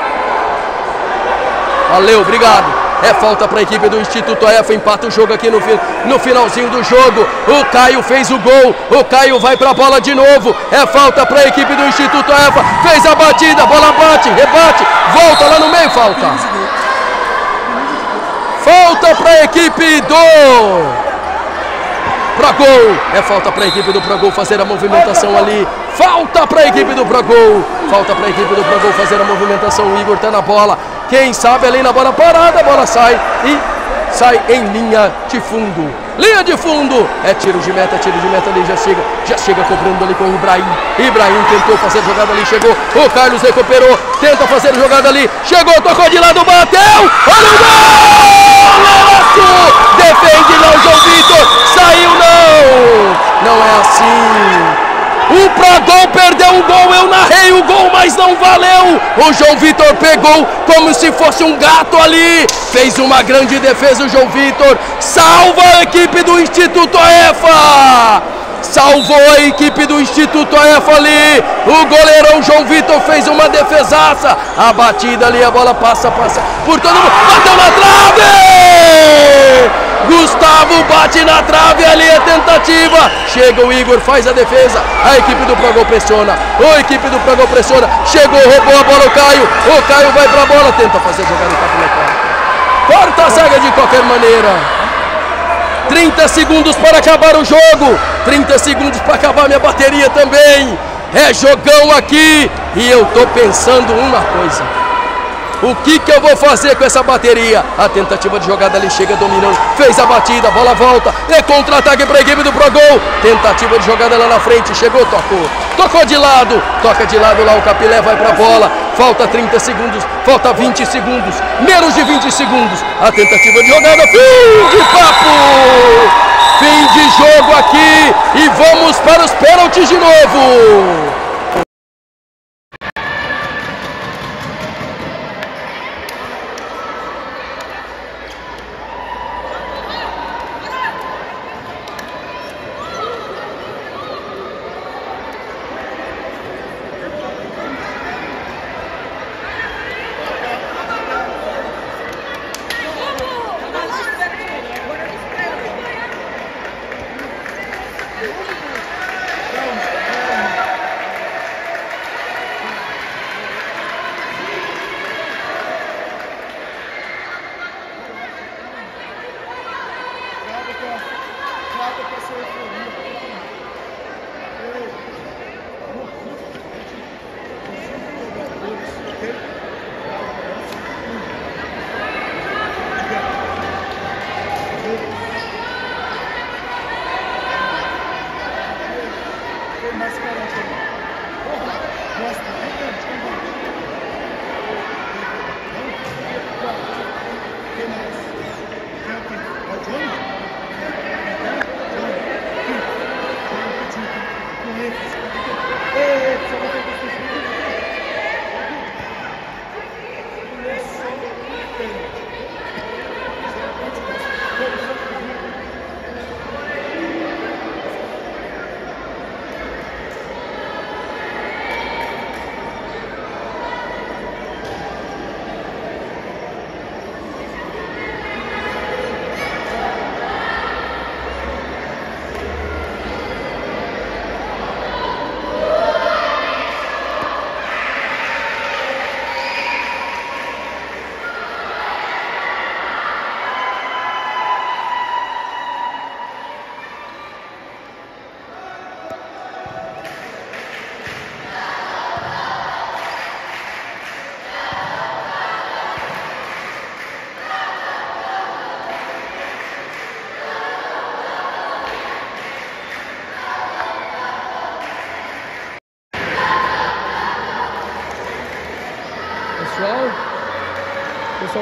Valeu, obrigado. É falta para a equipe do Instituto AEFA, empata o jogo aqui no finalzinho do jogo. O Caio fez o gol, o Caio vai para a bola de novo. É falta para a equipe do Instituto AEFA, fez a batida, bola bate, rebate, volta lá no meio, falta. Falta para a equipe do Progol. É falta para a equipe do Progol fazer a movimentação ali. Falta para a equipe do Progol. Falta para a equipe do Progol fazer a movimentação. O Igor tá na bola. Quem sabe ali na bola parada, a bola sai e sai em linha de fundo. Linha de fundo. É tiro de meta ali, já chega cobrando ali com o Ibrahim. Ibrahim tentou fazer jogada ali, chegou. O Carlos recuperou, tenta fazer jogada ali. Chegou, tocou de lado, bateu. Olha o gol! Defende não, João Vitor. Saiu não. Não é assim. O Progol perdeu um gol, eu narrei o gol, mas não valeu. O João Vitor pegou como se fosse um gato ali. Fez uma grande defesa o João Vitor. Salva a equipe do Instituto AEFA. Salvou a equipe do Instituto AEFA ali. O goleirão João Vitor fez uma defesaça. A batida ali, a bola passa por todo mundo. Bateu na trave! Gustavo bate na trave ali, a tentativa. Chega o Igor, faz a defesa. A equipe do Progol pressiona. A equipe do Progol pressiona. Chegou, roubou a bola o Caio. O Caio vai pra bola, tenta fazer jogada em campo. Corta a zaga de qualquer maneira. 30 segundos para acabar o jogo. 30 segundos para acabar minha bateria também. É jogão aqui. E eu tô pensando uma coisa. O que eu vou fazer com essa bateria? A tentativa de jogada ali, chega dominando, fez a batida, a bola volta, é contra-ataque para a equipe do Progol. Tentativa de jogada lá na frente, chegou, tocou de lado, toca de lado lá, o Capilé vai para a bola. Falta 30 segundos, falta 20 segundos, menos de 20 segundos. A tentativa de jogada, fim de papo! Fim de jogo aqui e vamos para os pênaltis de novo.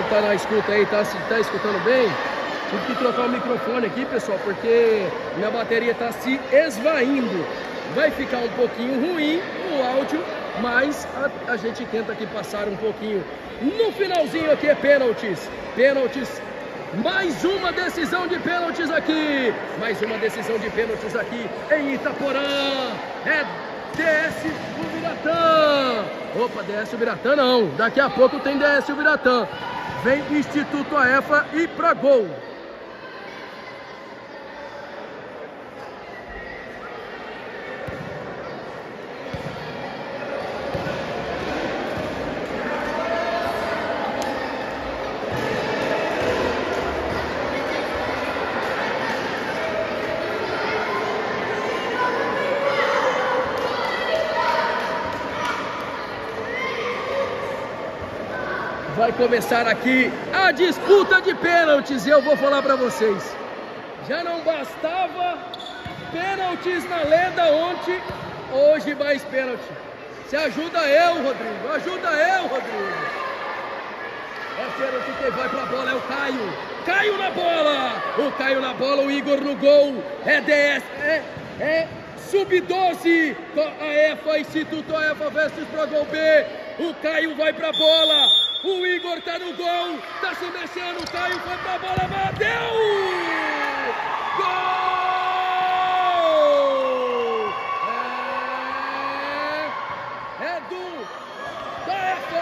tá na escuta aí, tá escutando bem? Tive que trocar o microfone aqui, pessoal, porque minha bateria tá se esvaindo. Vai ficar um pouquinho ruim o áudio, mas a gente tenta aqui passar um pouquinho. No finalzinho aqui é pênaltis. Pênaltis. Mais uma decisão de pênaltis aqui. Mais uma decisão de pênaltis aqui em Itaporã. É DS Ubiratã. Opa, DS Ubiratã não. Daqui a pouco tem DS Ubiratã. Vem Instituto AEFA e pra gol. Vai começar aqui a disputa de pênaltis e eu vou falar para vocês. Já não bastava pênaltis na lenda ontem, hoje mais pênalti. Se ajuda eu, Rodrigo. Ajuda eu, Rodrigo. É pênalti, quem vai pra bola é o Caio. Caio na bola. O Caio na bola, o Igor no gol. É DS, é Sub-12. AEFA, Instituto AEFA versus Pro Gol B. O Caio vai pra bola. O Igor tá no gol, tá se mexendo, o Caio foi pra bola, bateu! Gol! É do AEFA!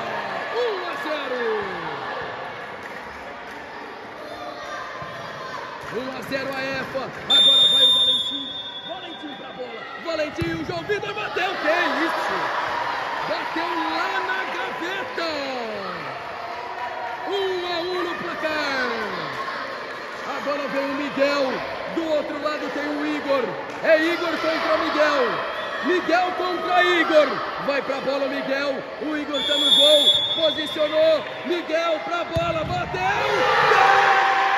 1-0 AEFA, agora vai o Valentim. Valentim pra bola, Valentim, o João Vitor bateu, que isso? Bateu lá na gaveta. 1-1 no placar. Agora vem o Miguel. Do outro lado tem o Igor. É Igor contra Miguel. Miguel contra Igor. Vai pra bola Miguel. O Igor tá no gol. Posicionou. Miguel pra bola. Bateu. Gol!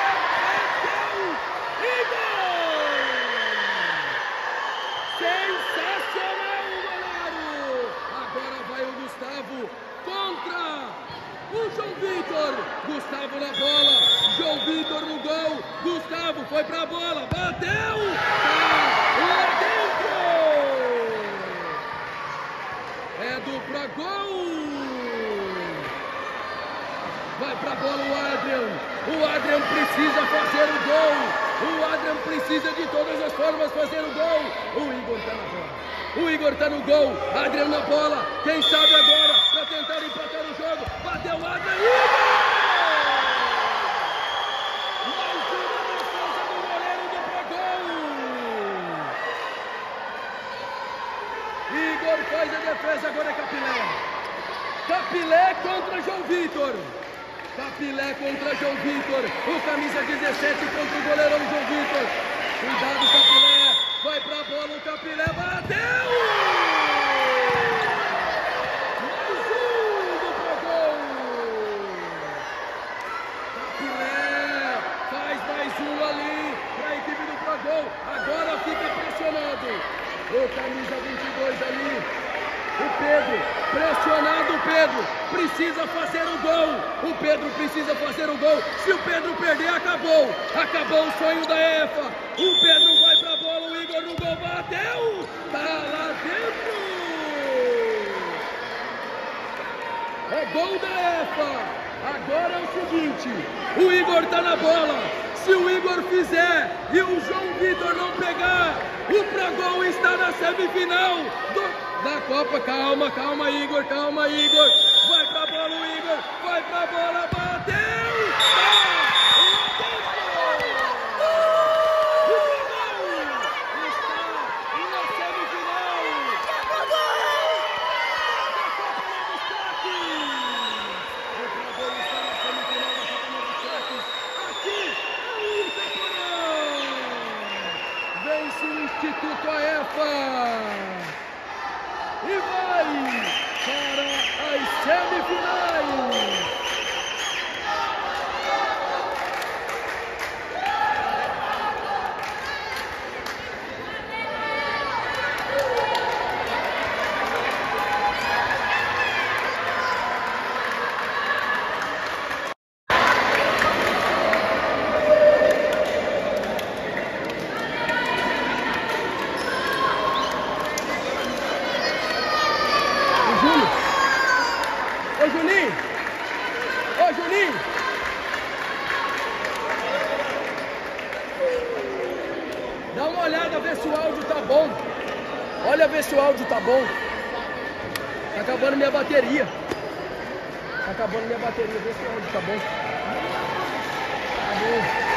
Contra o João Vitor. Gustavo na bola. João Vitor no gol. Gustavo foi pra bola. Bateu. Lá dentro. É dupla gol. Vai pra bola o Adrian. O Adrian precisa fazer o gol. O Adrian precisa de todas as formas fazer o gol. O Igor tá na bola. O Igor tá no gol, Adriano na bola, quem sabe agora, pra tentar empatar o jogo, bateu o Adriano, Igor! Mais uma defesa do goleiro do Pro Gol! Igor faz a defesa, agora é Capilé. Capilé contra João Vitor. Capilé contra João Vitor, o camisa 17 contra o goleirão João Vitor. Cuidado, Capilé. Vai pra bola o Capilé, bateu! Mais um do Pro Gol! Capilé faz mais um ali pra equipe do Pro Gol. Agora fica pressionado. O camisa 22 ali. O Pedro, pressionado o Pedro, precisa fazer o gol. O Pedro precisa fazer o gol. Se o Pedro perder, acabou. Acabou o sonho da EFA. O Pedro vai pra bola, o Igor no gol, bateu. Tá lá dentro. É gol da EFA. Agora é o seguinte, o Igor tá na bola. Se o Igor fizer e o João Vitor não pegar, o Pro Gol está na semifinal da Copa. Calma, calma, Igor, calma, Igor. Vai pra bola o Igor, vai pra bola, bateu! Instituto AEFA e vai para as semifinais. ver se o áudio tá bom. Olha ver se o áudio tá bom. Tá acabando minha bateria. Tá acabando minha bateria. Vê se o áudio tá bom. Tá bom.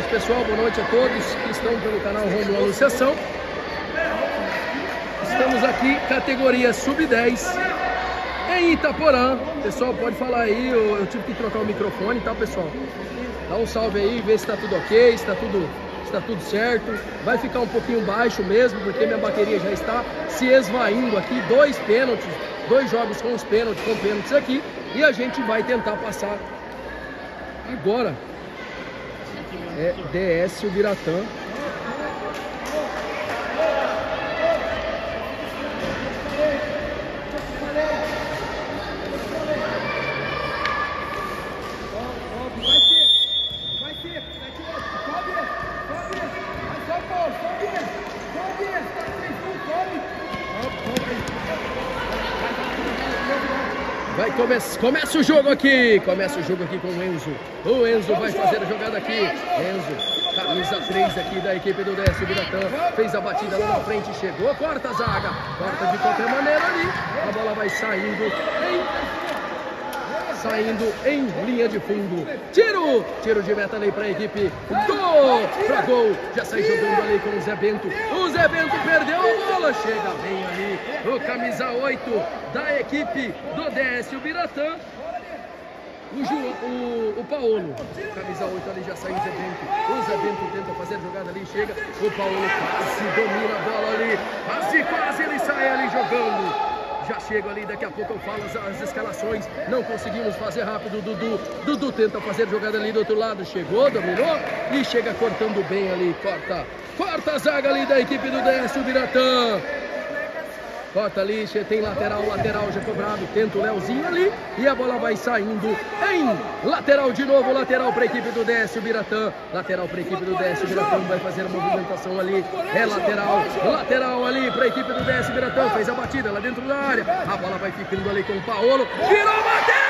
noite, pessoal. Boa noite a todos que estão pelo canal Rômulo Anunciação. Estamos aqui, categoria Sub-10, em Itaporã. Pessoal, pode falar aí, eu tive que trocar o microfone, tá, pessoal? Dá um salve aí, vê se tá tudo ok, se tá tudo certo. Vai ficar um pouquinho baixo mesmo, porque minha bateria já está se esvaindo aqui. 2 pênaltis, 2 jogos com os pênaltis aqui. E a gente vai tentar passar agora. É DS Ubiratã. Começa o jogo aqui com o Enzo. O Enzo vai fazer a jogada aqui. Enzo, camisa 3 aqui da equipe do DS Ubiratã. Fez a batida lá na frente, chegou, corta a zaga. Corta de qualquer maneira ali. A bola vai saindo em linha de fundo. Tiro de meta ali para a equipe pra gol. Já sai jogando ali com o Zé Bento. O Zé Bento perdeu a bola. Chega bem ali o camisa 8 da equipe do DS Ubiratã. O Paulo, camisa 8 ali, já saiu o Zé Bento. O Zé Bento tenta fazer a jogada ali, chega. O Paulo quase domina a bola ali. Quase ele sai ali jogando. Já chego ali, daqui a pouco eu falo as escalações. Não conseguimos fazer rápido. Dudu tenta fazer jogada ali do outro lado. Chegou, dominou e chega cortando bem ali. Corta a zaga ali da equipe do DS Ubiratã. Corta ali, tem lateral já cobrado. Tenta o Leozinho ali e a bola vai saindo em lateral de novo. Lateral para a equipe do DS Ubiratã. Lateral para a equipe do DS Ubiratã. Vai fazer a movimentação ali. É lateral ali para a equipe do DS Ubiratã. Fez a batida lá dentro da área. A bola vai ficando ali com o Paulo. Virou, bateu!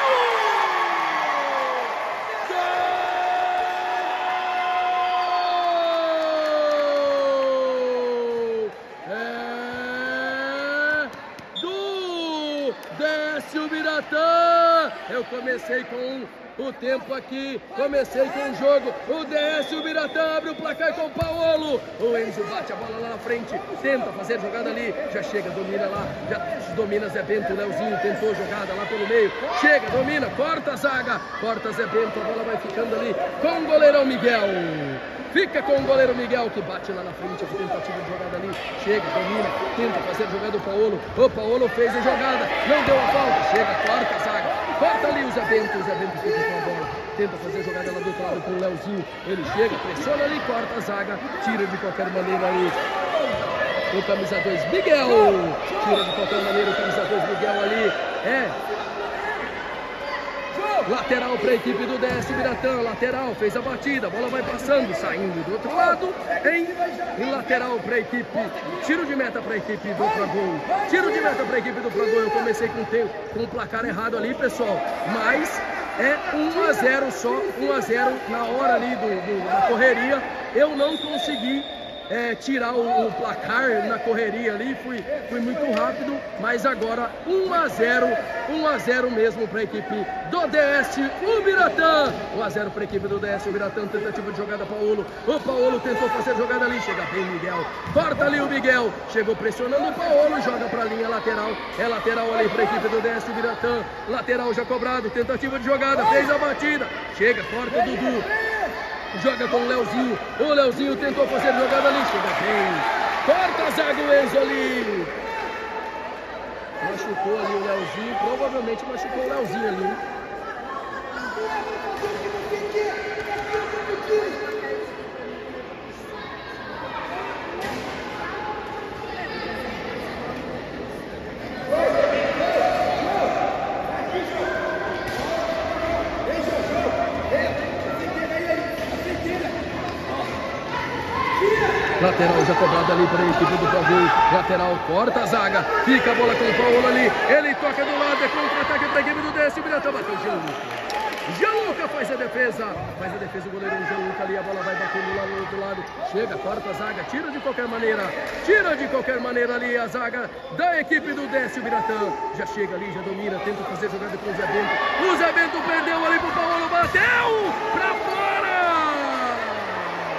Eu comecei com o tempo aqui, comecei com o jogo. O DS Ubiratã abre o placar com o Paulo. O Enzo bate a bola lá na frente, tenta fazer jogada ali, já chega, domina lá, já domina Zé Bento. O Leozinho tentou jogada lá pelo meio, chega, domina, corta a zaga, corta Zé Bento, a bola vai ficando ali com o goleirão Miguel. Fica com o goleiro Miguel que bate lá na frente, a tentativa de jogada ali, chega, domina, tenta fazer a jogada do Paulo. O Paulo fez a jogada, não deu a falta, chega, corta a zaga, corta ali o Zé Bento fica com a bola, tenta fazer a jogada lá do outro lado com o Leozinho, ele chega, pressiona ali, corta a zaga, tira de qualquer maneira ali. O camisa 2 Miguel, tira de qualquer maneira o camisa 2 Miguel ali, lateral para a equipe do DS Ubiratã, lateral, fez a batida, a bola vai passando, saindo do outro lado, em lateral para a equipe, tiro de meta para a equipe do Pragol, tiro de meta para a equipe do Pragol. Eu comecei com o placar errado ali, pessoal, mas é 1-0 só, 1-0 na hora ali da correria. Eu não consegui tirar o placar na correria ali, fui muito rápido, mas agora 1-0 mesmo para a equipe do DS Ubiratã. 1-0 para a equipe do DS Ubiratã, tentativa de jogada Paulo. O Paulo tentou fazer jogada ali, chega bem Miguel, corta ali o Miguel, chegou pressionando o Paulo, joga para a linha lateral, é lateral ali para a equipe do DS Ubiratã, lateral já cobrado, tentativa de jogada, fez a batida, chega, corta o Dudu. Joga com o Leozinho. O Leozinho tentou fazer jogada ali. Chega bem. Corta a zaga o Enzo ali. Machucou ali o Leozinho. Provavelmente machucou o Leozinho ali. Lateral já cobrado ali para a equipe do Paulo. Lateral, corta a zaga. Fica a bola com o Paulo ali. Ele toca do lado, é contra-ataque para a equipe do DS Ubiratã. Bateu o Gianluca faz a defesa. O goleiro Gianluca ali. A bola vai batendo lá no outro lado. Chega, corta a zaga. Tira de qualquer maneira ali a zaga da equipe do DS Ubiratã. Já chega ali, já domina. Tenta fazer jogada com o Zé Bento. O Zé Bento perdeu ali pro Paulo. Bateu pra fora.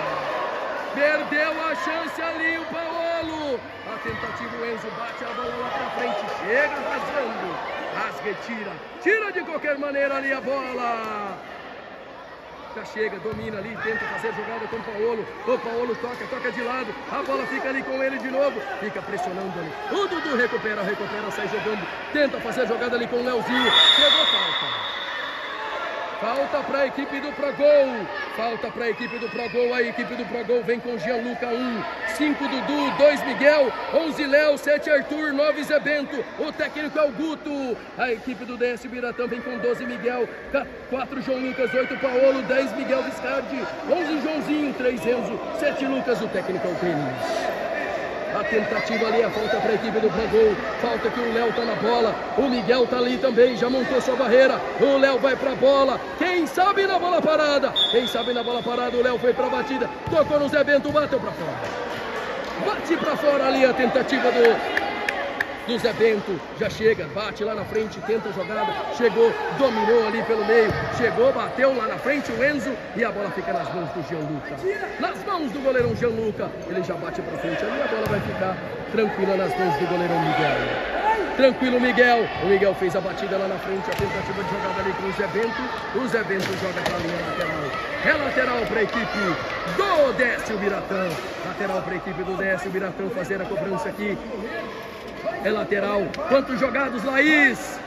Perdeu a chance ali o Paolo. A tentativa, o Enzo bate a bola lá pra frente. Chega rasgando. Rasga e tira. Tira de qualquer maneira ali a bola. Já chega, domina ali, tenta fazer jogada com o Paolo. O Paolo toca de lado. A bola fica ali com ele de novo. Fica pressionando ali. O Dudu recupera, sai jogando. Tenta fazer jogada ali com o Leozinho. Chegou, falta. Falta para a equipe do Progol. Falta para a equipe do Progol. A equipe do Progol vem com Gianluca 1, 5 Dudu, 2 Miguel, 11 Léo, 7 Arthur, 9 Zé Bento. O técnico é o Guto. A equipe do DS Biratã vem com 12 Miguel, 4 João Lucas, 8 Paolo, 10 Miguel Viscardi, 11 Joãozinho, 3 Enzo, 7 Lucas. O técnico é o Denis. A tentativa ali, a falta para a equipe do Progol. Falta que o Léo tá na bola. O Miguel tá ali também, já montou sua barreira. O Léo vai pra bola. Quem sabe na bola parada? Quem sabe na bola parada? O Léo foi pra batida. Tocou no Zé Bento, bateu pra fora. Bate pra fora ali a tentativa do Zé Bento. Já chega, bate lá na frente, tenta a jogada. Chegou, dominou ali pelo meio. Chegou, bateu lá na frente o Enzo. E a bola fica nas mãos do Gianluca. Nas mãos do goleirão Gianluca. Ele já bate pra frente ali. A bola vai ficar tranquila nas mãos do goleirão Miguel. Tranquilo, Miguel. O Miguel fez a batida lá na frente. A tentativa de jogada ali com o Zé Bento. O Zé Bento joga pra linha lateral. É lateral para a equipe do DS Biratã. Lateral para a equipe do DS Biratã fazer a cobrança aqui. É lateral. Quantos jogados, Laís?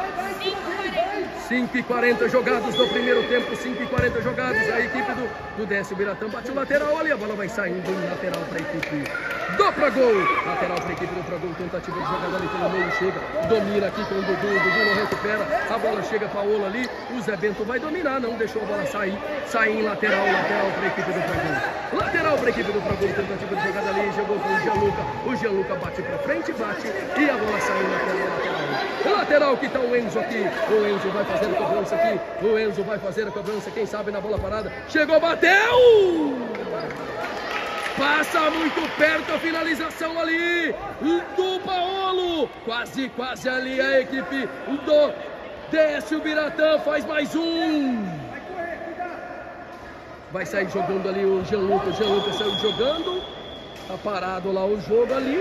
5:40 jogados no primeiro tempo. 5:40 jogados. A equipe do DS Biratã bate o lateral ali. A bola vai saindo em lateral para a equipe do Progol. Lateral para a equipe do Progol. Tentativa de jogada ali pelo meio. Chega. Domina aqui com o Dudu. O Dudu não recupera. A bola chega para Paolo ali. O Zé Bento vai dominar. Não deixou a bola sair. Sai em lateral. Lateral para a equipe do Progol. Lateral para a equipe do Progol. Tentativa de jogada ali. Jogou com o Gianluca. O Gianluca bate para frente. Bate. E a bola sai em lateral. Lateral que está o Enzo aqui. O Enzo vai fazer a cobrança aqui. O Enzo vai fazer a cobrança. Quem sabe na bola parada. Chegou, bateu! Passa muito perto a finalização ali do Paolo. Quase ali a equipe do DS Biratã faz mais um. Vai sair jogando ali o Gianluca. O Gianluca saiu jogando. Tá parado lá o jogo ali.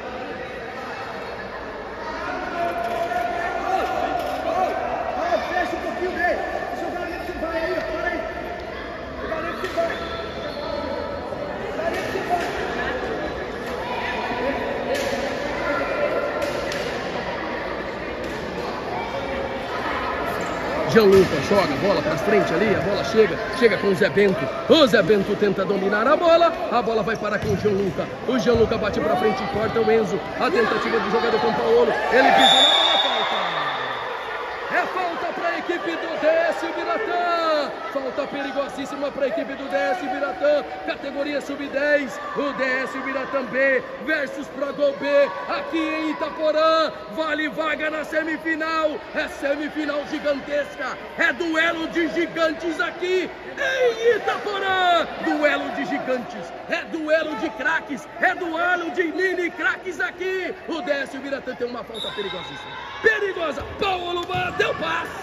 Gianluca joga a bola para frente ali, a bola chega com o Zé Bento. O Zé Bento tenta dominar a bola vai parar com o Gianluca. O Gianluca bate para frente e corta o Enzo. A tentativa de jogada com o Paolo. Ele pisa na bola, falta. É falta para a equipe do DS Biratã. Falta perigosíssima para a equipe do DS Biratã. Categoria Sub-10. O DS Biratã B versus Progol B. Aqui em Itaporã. Vale vaga na semifinal. É semifinal gigantesca. É duelo de gigantes aqui em Itaporã. Duelo de gigantes. É duelo de craques. É duelo de mini craques aqui. O DS Biratã tem uma falta perigosíssima. Perigosa. Paolo bateu,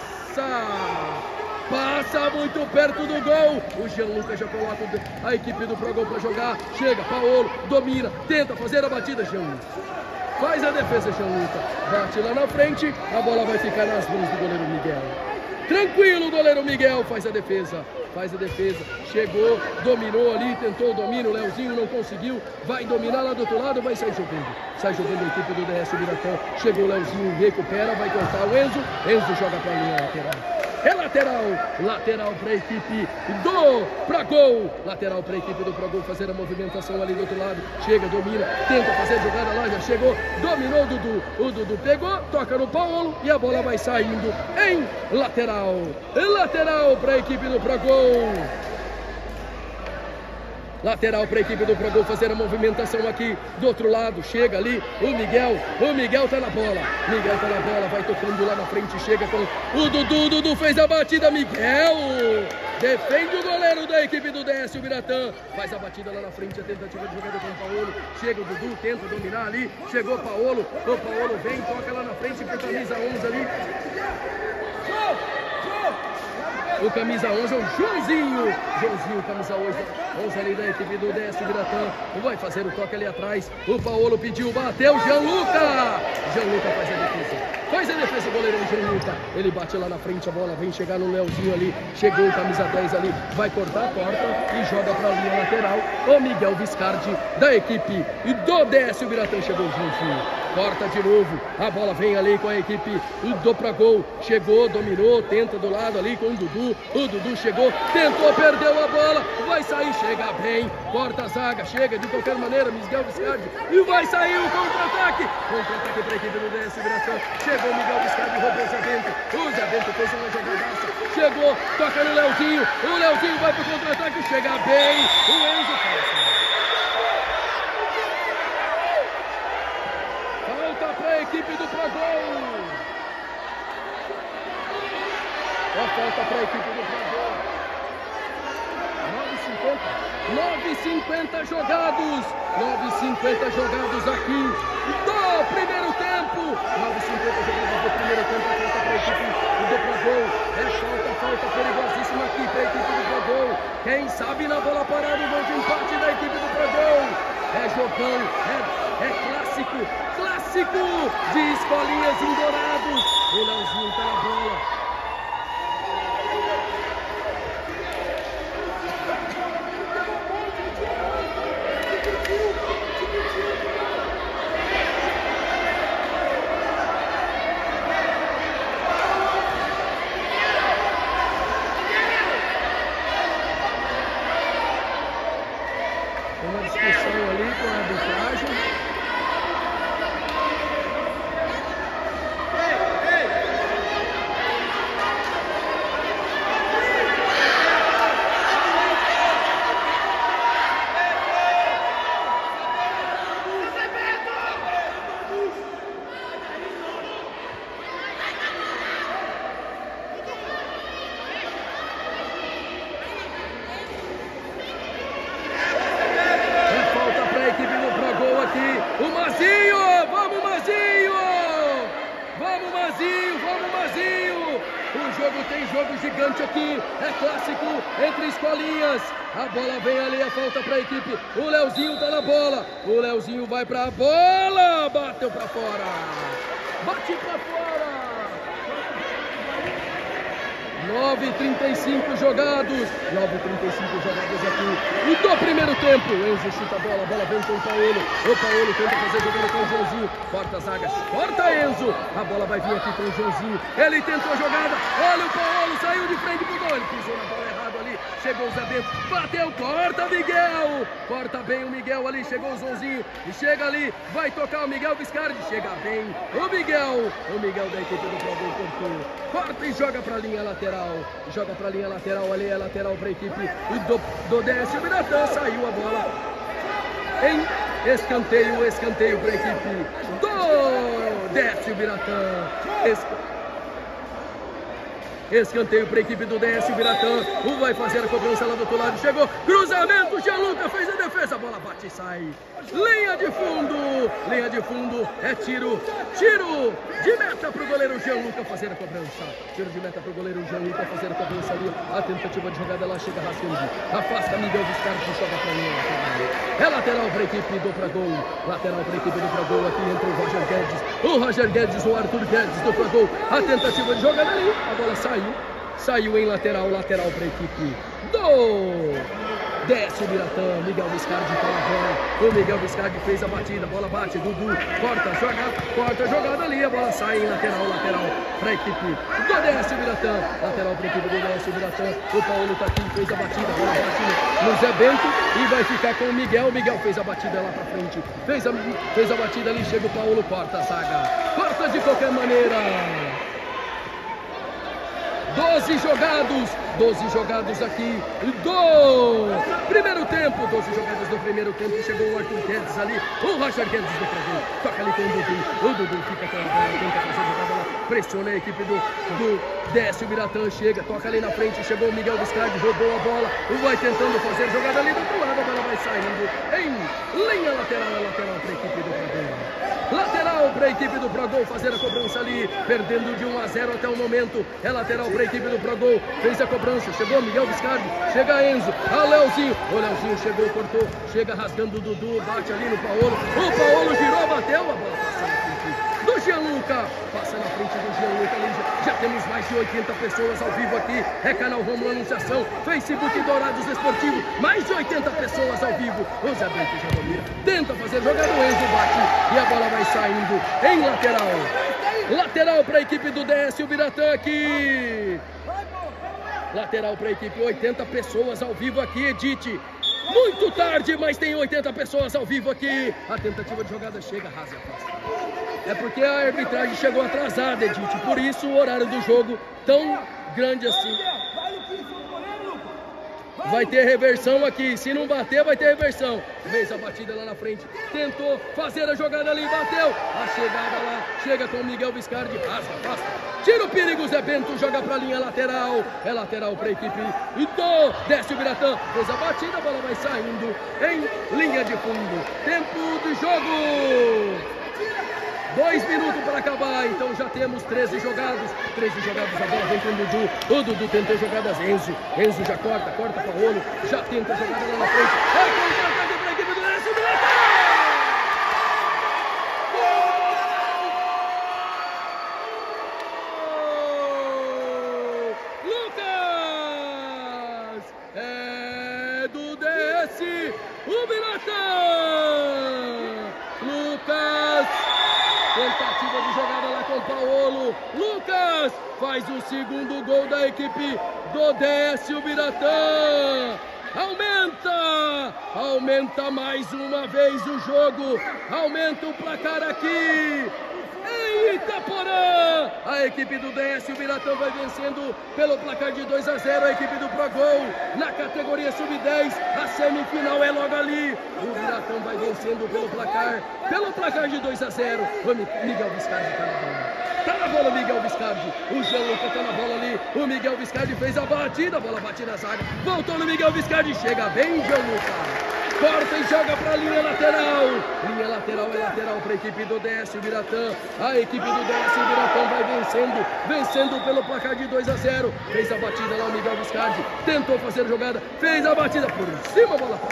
passa muito perto do gol. O Gianluca já coloca a equipe do Progol para jogar. Chega, Paolo, domina, tenta fazer a batida. Gianluca faz a defesa. Gianluca bate lá na frente. A bola vai ficar nas mãos do goleiro Miguel. Tranquilo, o goleiro Miguel faz a defesa. Chegou, dominou ali, tentou o domínio. O Leozinho não conseguiu. Vai dominar lá do outro lado, vai sair jogando. Sai jogando a equipe do DS Biratã. Chegou o Leozinho, recupera, vai cortar o Enzo. Enzo joga para a linha lateral. É lateral para a equipe do Progol. Lateral para a equipe do Progol fazer a movimentação ali do outro lado. Chega, domina, tenta fazer jogada lá, já chegou, dominou o Dudu. O Dudu pegou, toca no Paolo e a bola vai saindo em lateral. Lateral para a equipe do Progol. Lateral para a equipe do Progol fazer a movimentação aqui do outro lado. Chega ali o Miguel tá na bola. Vai tocando lá na frente. Chega com o Dudu. O Dudu fez a batida. Miguel defende o goleiro da equipe do DS Biratã. Faz a batida lá na frente. A tentativa de jogada com o Paolo. Chega o Dudu, tenta dominar ali. Chegou o Paolo. O Paolo vem, toca lá na frente com a camisa 11 ali. o camisa 11 é o Joãozinho. Joãozinho, camisa 11 ali da equipe do Décio Biratã. Vai fazer o toque ali atrás. O Paulo pediu, bateu, Gianluca. Gianluca faz a defesa. Faz a defesa o goleirão Gianluca. Ele bate lá na frente, a bola vem chegar no Leozinho ali. Chegou o camisa 10 ali. Vai cortar a porta e joga para a linha lateral. O Miguel Viscardi da equipe do Décio Biratã. Chegou o Joãozinho. Corta de novo, a bola vem ali com a equipe do Pragol, chegou, dominou, tenta do lado ali com o Dudu chegou, tentou, perdeu a bola, vai sair, chega bem, corta a zaga, chega de qualquer maneira, Miguel Viscardi, e vai sair o contra-ataque para a equipe do Décio Biratã, chegou o Miguel Viscardi, roubou o Zé Bento fez uma jogadaça, chegou, toca no Leozinho, o Leozinho vai pro contra-ataque, chega bem, o Enzo passa. Para a equipe do Pragol. Ó, falta para a equipe do Pragol. 9,50 jogados. 9,50 jogados aqui do primeiro tempo. 9,50 jogados do primeiro tempo. Falta para a equipe do Pragol. É falta perigosíssima aqui para a equipe do Pragol. Quem sabe na bola parada o gol de empate da equipe do Pragol. É jogão, é clássico de escolinhas em Dourados. O Leozinho tá na bola. Uma discussão ali com a arbitragem. O Mazinho, vamos Mazinho! O jogo tem jogo gigante aqui, é clássico entre escolinhas. A bola vem ali, a falta para a equipe. O Leozinho tá na bola, o Leozinho vai para a bola, bateu para fora, bate para fora. 9,35 jogados. 9,35 jogados aqui. E do primeiro tempo, Enzo chuta a bola vem com o Paulo. O Paulo tenta fazer jogando com o Joãozinho. Corta a zaga, corta Enzo. A bola vai vir aqui com o Joãozinho. Ele tentou a jogada. Olha o Paulo, saiu de frente pro gol. Ele pisou na bola errado ali. Chegou o Zé Bento, bateu, corta Miguel. Corta bem o Miguel ali. Chegou o Joãozinho. E chega ali, vai tocar o Miguel Viscardi. Chega bem o Miguel. O Miguel da equipe do Pragol cortou. Corta e joga pra linha lateral. Joga pra linha lateral ali, é lateral pra equipe do Décio Biratã. Saiu a bola em escanteio pra equipe do Décio Biratã. Escanteio para a equipe do Décio Biratã. Vai fazer a cobrança lá do outro lado. Chegou, cruzamento, Gianluca fez a defesa. A bola bate e sai. Linha de fundo. É tiro de meta para o goleiro Gianluca fazer a cobrança. Tiro de meta para o goleiro Gianluca fazer a cobrança ali. A tentativa de jogada lá chega rasgando. Afasta Miguel Viscardi e joga para a linha lateral. É lateral para a equipe do Pragol. Lateral para a equipe do Pragol. Aqui entra o Roger Guedes. O Roger Guedes, o Arthur Guedes do Pragol. A tentativa de jogada ali. A bola saiu em lateral para a equipe do Décio Biratã. Miguel Viscardi tá na bola. O Miguel Viscardi fez a batida, a bola bate, Dudu corta a jogada ali, a bola sai em lateral para a equipe do Décio Biratã. Lateral para a equipe do Décio Biratã. O Paulo tá aqui, fez a batida, a bola bate no Zé Bento e vai ficar com o Miguel. O Miguel fez a batida lá para frente, fez a batida ali, chega o Paulo, corta a zaga, corta de qualquer maneira. 12 jogados aqui do primeiro tempo. 12 jogados do primeiro tempo. Chegou o Arthur Guedes ali. O Roger Guedes do Pragol. Toca ali com o Dudu. O Dudu fica com a bola. Tenta fazer a jogada lá pressiona a equipe do Décio Biratã, chega, toca ali na frente, chegou o Miguel Viscardi, roubou a bola, vai tentando fazer jogada ali do outro lado, a bola vai saindo em linha lateral, para a equipe do Prodol. Lateral para a equipe do Prodol fazer a cobrança ali, perdendo de 1-0 até o momento. É lateral para a equipe do Prodol, fez a cobrança, chegou Miguel Viscardi, chega Enzo, o Leozinho chegou, cortou, chega rasgando o Dudu, bate ali no Paolo, o Paolo girou, bateu, a bola passa na frente do Gianluca, passa na frente do Gianluca ali, já temos mais de 80 pessoas ao vivo aqui, é canal Romulo Anunciação, Facebook Dourados Esportivo, mais de 80 pessoas ao vivo, o Zé Bento já domina, tenta fazer jogada, o Enzo bate e a bola vai saindo em lateral para a equipe do Décio Biratã aqui, lateral para a equipe, 80 pessoas ao vivo aqui, Edith. Muito tarde, mas tem 80 pessoas ao vivo aqui. A tentativa de jogada chega, rasa a pasta. É porque a arbitragem chegou atrasada, Edith. Por isso o horário do jogo tão grande assim. Vai ter reversão aqui. Se não bater, vai ter reversão. Fez a batida lá na frente. Tentou fazer a jogada ali, bateu. A chegada lá. Chega com o Miguel Viscardi. Rasga, passa. Tira o perigo, Zé Bento. Joga pra linha lateral. É lateral pra equipe. E Décio Biratã. Fez a batida, a bola vai saindo em linha de fundo. Tempo de jogo. 2 minutos para acabar, então já temos 13 jogados. 13 jogados, a bola vem com o Dudu. O Dudu tentou jogadas, Enzo já corta Paolo, já tenta jogada lá na frente. Vai contra-ataque para a equipe do Décio Biratã! Lucas! É do Décio Biratã! Lucas! Tentativa de jogada lá com o Paolo. Lucas faz o segundo gol da equipe do Décio Biratã. Aumenta mais uma vez o jogo. Aumenta o placar aqui em Itaporã. A equipe do Décio Biratã vai vencendo pelo placar de 2-0 a equipe do Progol. Na categoria sub-10, a semifinal é logo ali. O Biratã vai vencendo pelo placar de 2-0. O Miguel Viscardi tá na bola. Tá na bola o Miguel Viscardi. O Gianluca tá na bola ali. O Miguel Viscardi fez a batida. A bola bate na zaga. Voltou no Miguel Viscardi. Chega bem, Gianluca. Corta e joga para a linha lateral. Linha lateral é lateral para a equipe do Décio Biratã. A equipe do Décio Biratã vai vencendo pelo placar de 2-0. Fez a batida lá o Miguel Viscardi. Tentou fazer a jogada. Fez a batida por cima. A bola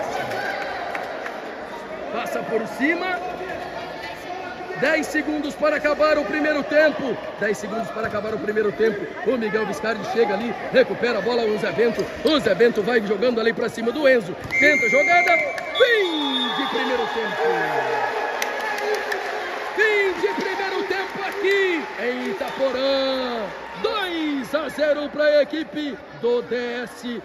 passa por cima. 10 segundos para acabar o primeiro tempo. 10 segundos para acabar o primeiro tempo. O Miguel Viscardi chega ali, recupera a bola, o Zé Bento. O Zé Bento vai jogando ali para cima do Enzo. Tenta a jogada. Fim de primeiro tempo. Fim de primeiro tempo aqui em Itaporã. 2-0 para a equipe do Décio.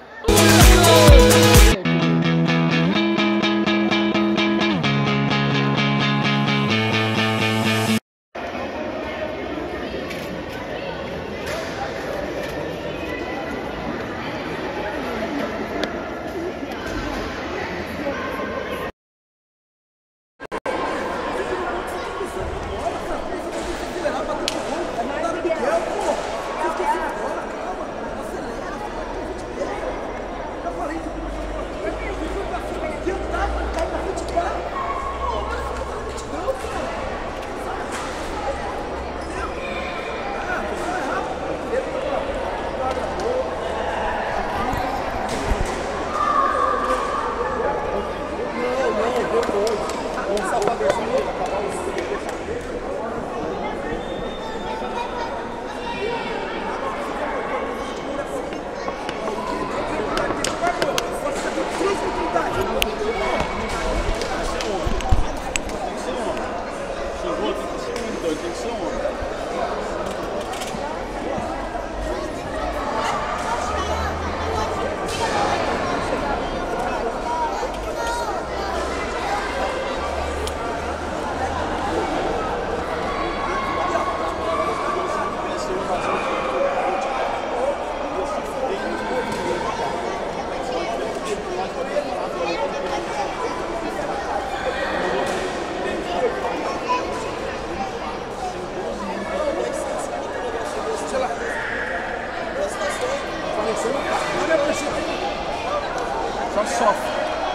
só sofre.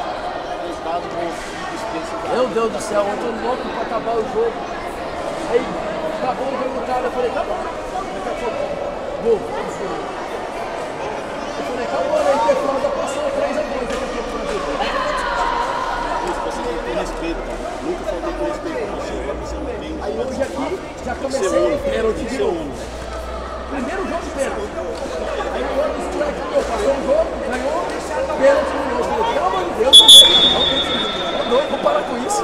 Meu Deus do céu, eu tô louco pra acabar o jogo. Aí, acabou o jogo, cara, eu falei, tá bom. Daqui a pouco, gol. Eu falei, acabou, né? Interfrauda passou 3-2 daqui a pouco pra ver. Você tem que ter respeito, cara. Nunca faltou com respeito. Aí hoje aqui, já comecei, pênalti de novo. Primeiro jogo de pênalti. Aí o outro strike meu, passou um jogo, ganhou, pênalti de novo. Pelo amor de Deus, não, vou parar com isso.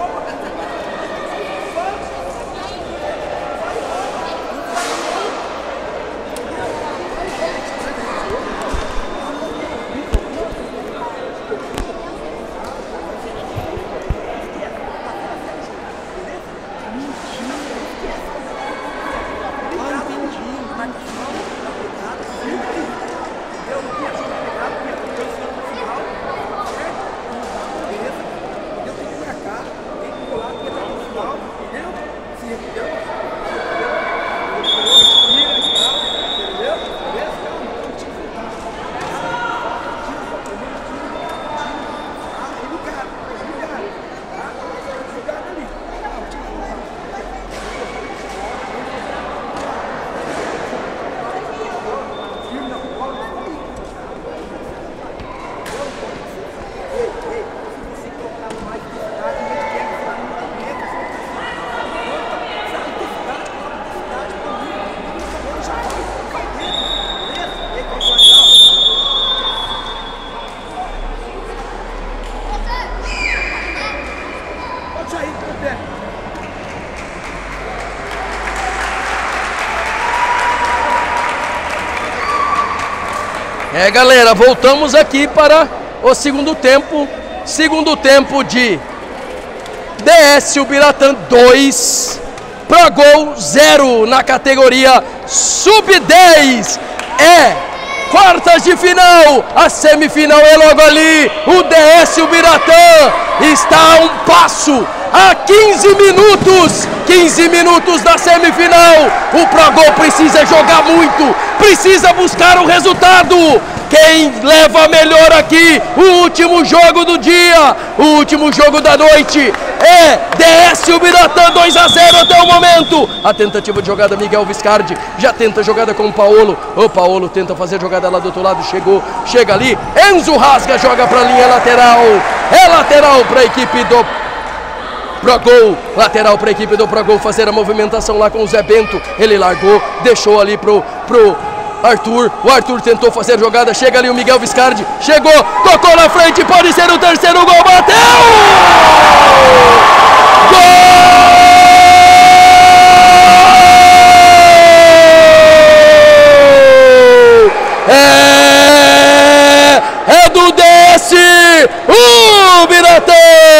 Galera, voltamos aqui para o segundo tempo de DS Ubiratã 2, Progol 0 na categoria Sub-10. É quartas de final, a semifinal é logo ali. O DS Ubiratã está a um passo, a 15 minutos da semifinal. O Progol precisa jogar muito, precisa buscar o resultado. Quem leva melhor aqui, o último jogo do dia, o último jogo da noite, é DS Ubiratã 2-0 até o momento. A tentativa de jogada, Miguel Viscardi já tenta a jogada com o Paolo. O Paolo tenta fazer a jogada lá do outro lado, chega ali, Enzo rasga, joga para a linha lateral. É lateral para a equipe do Progol, lateral para a equipe do Progol fazer a movimentação lá com o Zé Bento. Ele largou, deixou ali pro Arthur, o Arthur tentou fazer a jogada, chega ali o Miguel Viscardi, chegou, tocou na frente, pode ser o terceiro gol, bateu! Gol! É do DS Ubiratã!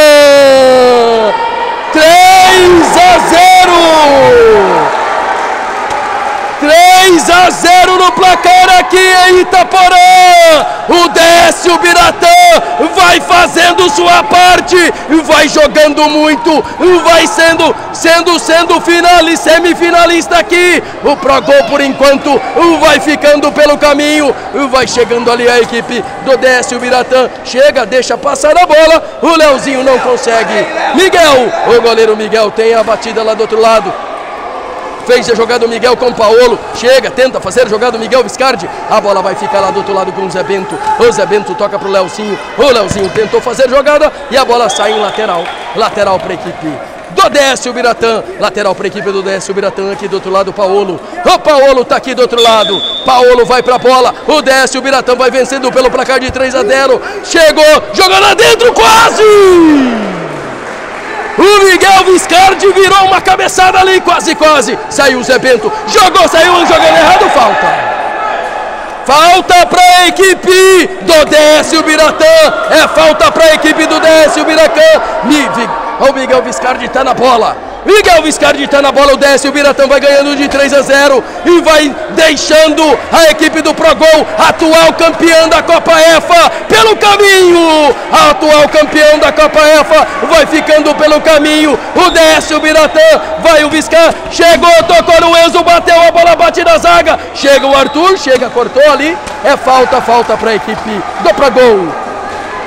3-0 no placar aqui em Itaporã. O DS Ubiratã vai fazendo sua parte, vai jogando muito, vai sendo semifinalista aqui. O Progol por enquanto vai ficando pelo caminho, vai chegando ali a equipe do DS Ubiratã. Chega, deixa passar a bola, o Leozinho não consegue. Miguel, o goleiro Miguel tem a batida lá do outro lado. Fez a jogada do Miguel com o Paolo, chega, tenta fazer a jogada do Miguel Viscardi, a bola vai ficar lá do outro lado com o Zé Bento. O Zé Bento toca pro Leozinho, o Leozinho tentou fazer a jogada e a bola sai em lateral para a equipe do DS Ubiratã, lateral para a equipe do DS Ubiratã. Aqui do outro lado o Paolo tá aqui do outro lado, Paolo vai pra bola, o DS Ubiratã vai vencendo pelo placar de 3-0, chegou, jogou lá dentro, quase! O Miguel Viscardi virou uma cabeçada ali, quase. Saiu o Zé Bento, saiu jogando errado, falta para a equipe do DS Ubiratã. É falta para a equipe do DS Ubiratã. O Miguel Viscardi está na bola. O DS Ubiratã vai ganhando de 3-0 e vai deixando a equipe do Progol, atual campeã da Copa EFA, pelo caminho. A atual campeão da Copa EFA vai ficando pelo caminho. O DS Ubiratã, vai o Viscar, chegou, tocou no Enzo, bateu, a bola bate na zaga. Chega o Arthur, cortou ali. É falta para a equipe do Progol.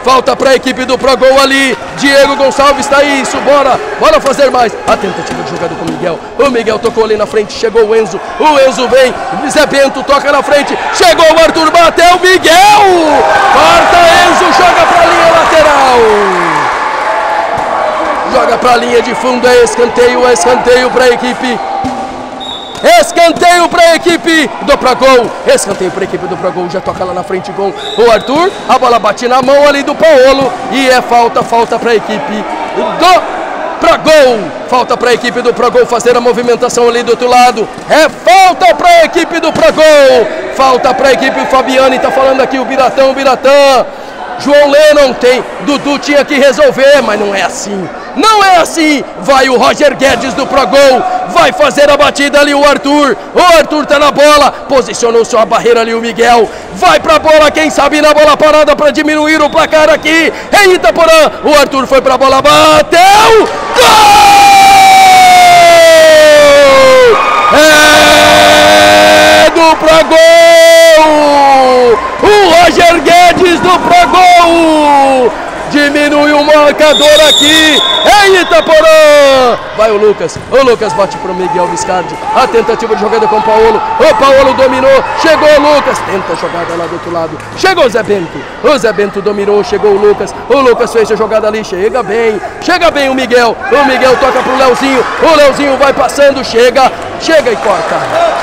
Falta para a equipe do Progol ali. Diego Gonçalves está isso, bora fazer mais. A tentativa de jogada com o Miguel. O Miguel tocou ali na frente, chegou o Enzo. O Enzo vem, Zé Bento toca na frente. Chegou o Arthur, bateu o Miguel. Corta Enzo, joga para a linha lateral. Joga para a linha de fundo, é escanteio para a equipe. Escanteio para a equipe do Progol. Escanteio para a equipe do Progol. Já toca lá na frente com o Arthur. A bola bate na mão ali do Paolo. E é falta para a equipe do Progol. Falta para a equipe do Progol fazer a movimentação ali do outro lado. É falta para a equipe do Progol. Falta para a equipe. O Fabiani está falando aqui. O Biratã. João Lennon tem. Dudu tinha que resolver, mas não é assim. Não é assim. Vai o Roger Guedes do Progol. Vai fazer a batida ali o Arthur. O Arthur tá na bola. Posicionou sua barreira ali o Miguel. Vai pra bola, quem sabe na bola parada para diminuir o placar aqui em Itaporã. O Arthur foi pra bola, bateu. Gol! É do Progol. O Roger Guedes do Progol. Diminui o marcador aqui em Itaporã. Vai o Lucas bate para o Miguel Viscardi. A tentativa de jogada com o Paolo. O Paolo dominou, chegou o Lucas. Tenta a jogada lá do outro lado. Chegou o Zé Bento. O Zé Bento dominou, chegou o Lucas. O Lucas fez a jogada ali, chega bem o Miguel. O Miguel toca para o Leozinho. O Leozinho vai passando, chega e corta.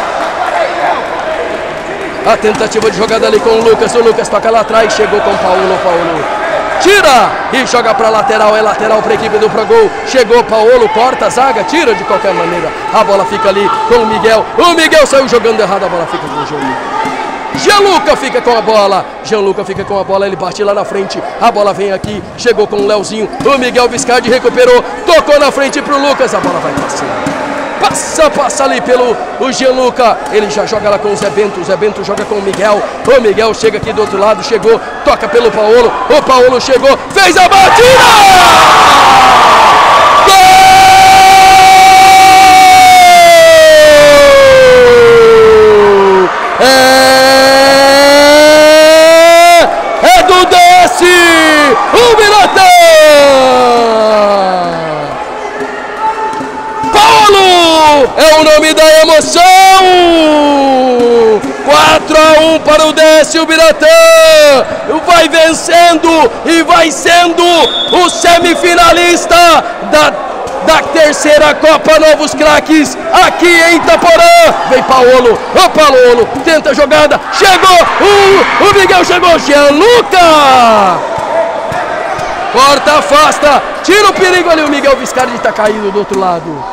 A tentativa de jogada ali com o Lucas toca lá atrás, chegou com o Paolo. Tira e joga para lateral, é lateral para a equipe do Progol. Chegou Paolo, corta a zaga, tira de qualquer maneira. A bola fica ali com o Miguel. O Miguel saiu jogando errado, a bola fica com o Gianluca fica com a bola, ele bate lá na frente. A bola vem aqui, chegou com o Leozinho. O Miguel Viscardi recuperou, tocou na frente para o Lucas. A bola vai passando. Passa ali pelo Gianluca. Ele já joga lá com o Zé Bento joga com o Miguel. O Miguel chega aqui do outro lado, chegou, toca pelo Paolo. O Paolo chegou, fez a batida! Gol! É do Desce! O Biratã! É o nome da emoção! 4-1 para o Décio Biratã. Vai vencendo e vai sendo o semifinalista da terceira Copa Novos Craques aqui em Itaporã. Vem Paolo, o Paolo tenta a jogada, chegou, o Miguel chegou, Gianluca! Corta, afasta, tira o perigo ali, o Miguel Viscardi está caído do outro lado.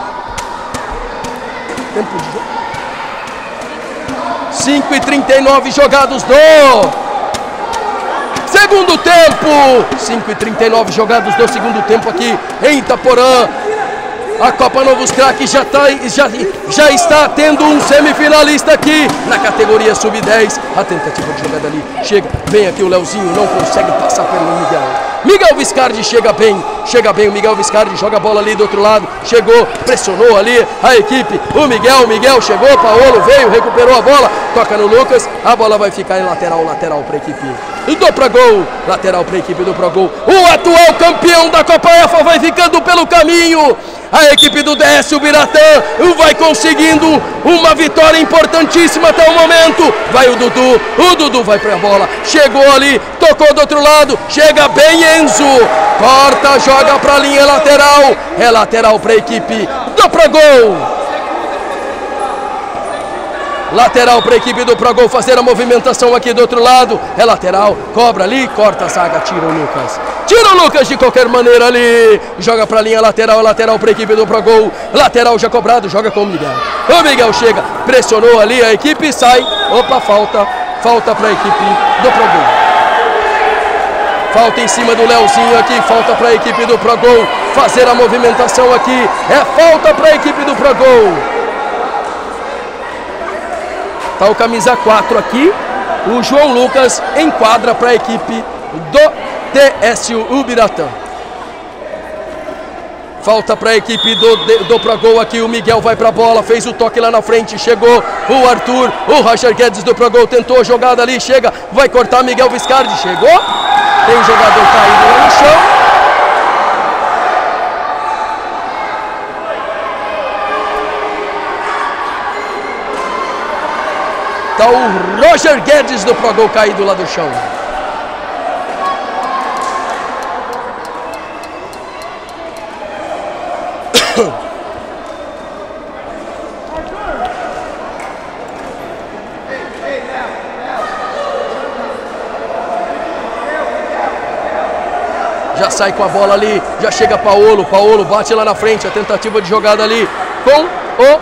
Tempo de jogo. 5:39 jogados do segundo tempo. 5:39 jogados do segundo tempo aqui em Itaporã. A Copa Novos Craques já está tendo um semifinalista aqui na categoria Sub-10. A tentativa de jogada ali, vem aqui o Leozinho, não consegue passar pelo Miguel. Miguel Viscardi chega bem o Miguel Viscardi, joga a bola ali do outro lado, chegou, pressionou ali a equipe, o Miguel chegou, Paolo veio, recuperou a bola, toca no Lucas, a bola vai ficar em lateral para a equipe do Progol, lateral para a equipe do Progol. O atual campeão da Copa EFA vai ficando pelo caminho. A equipe do Décio Biratã vai conseguindo uma vitória importantíssima até o momento. Vai o Dudu vai para a bola, chegou ali, tocou do outro lado, chega bem Enzo, corta, joga para a linha lateral, é lateral para a equipe do Progol. Lateral para a equipe do Progol fazer a movimentação aqui do outro lado. É lateral, cobra ali, corta a zaga, tira o Lucas. Tira o Lucas de qualquer maneira ali. Joga para a linha lateral, lateral para a equipe do Progol. Lateral já cobrado, joga com o Miguel. O Miguel chega, pressionou ali, a equipe sai. Opa, falta para a equipe do Progol. Falta em cima do Leozinho aqui, falta para a equipe do Progol fazer a movimentação aqui. É falta para a equipe do Progol. Tá o camisa 4 aqui, o João Lucas enquadra para a equipe do TSU Biratã. Falta para a equipe do Progol aqui. O Miguel vai para a bola, fez o toque lá na frente. Chegou o Arthur, o Roger Guedes do Progol tentou a jogada ali. Chega, vai cortar Miguel Viscardi. Chegou, tem jogador caído lá no chão. Tá o Roger Guedes do Progol caído lá do chão. Já sai com a bola ali, já chega Paulo bate lá na frente, a tentativa de jogada ali com o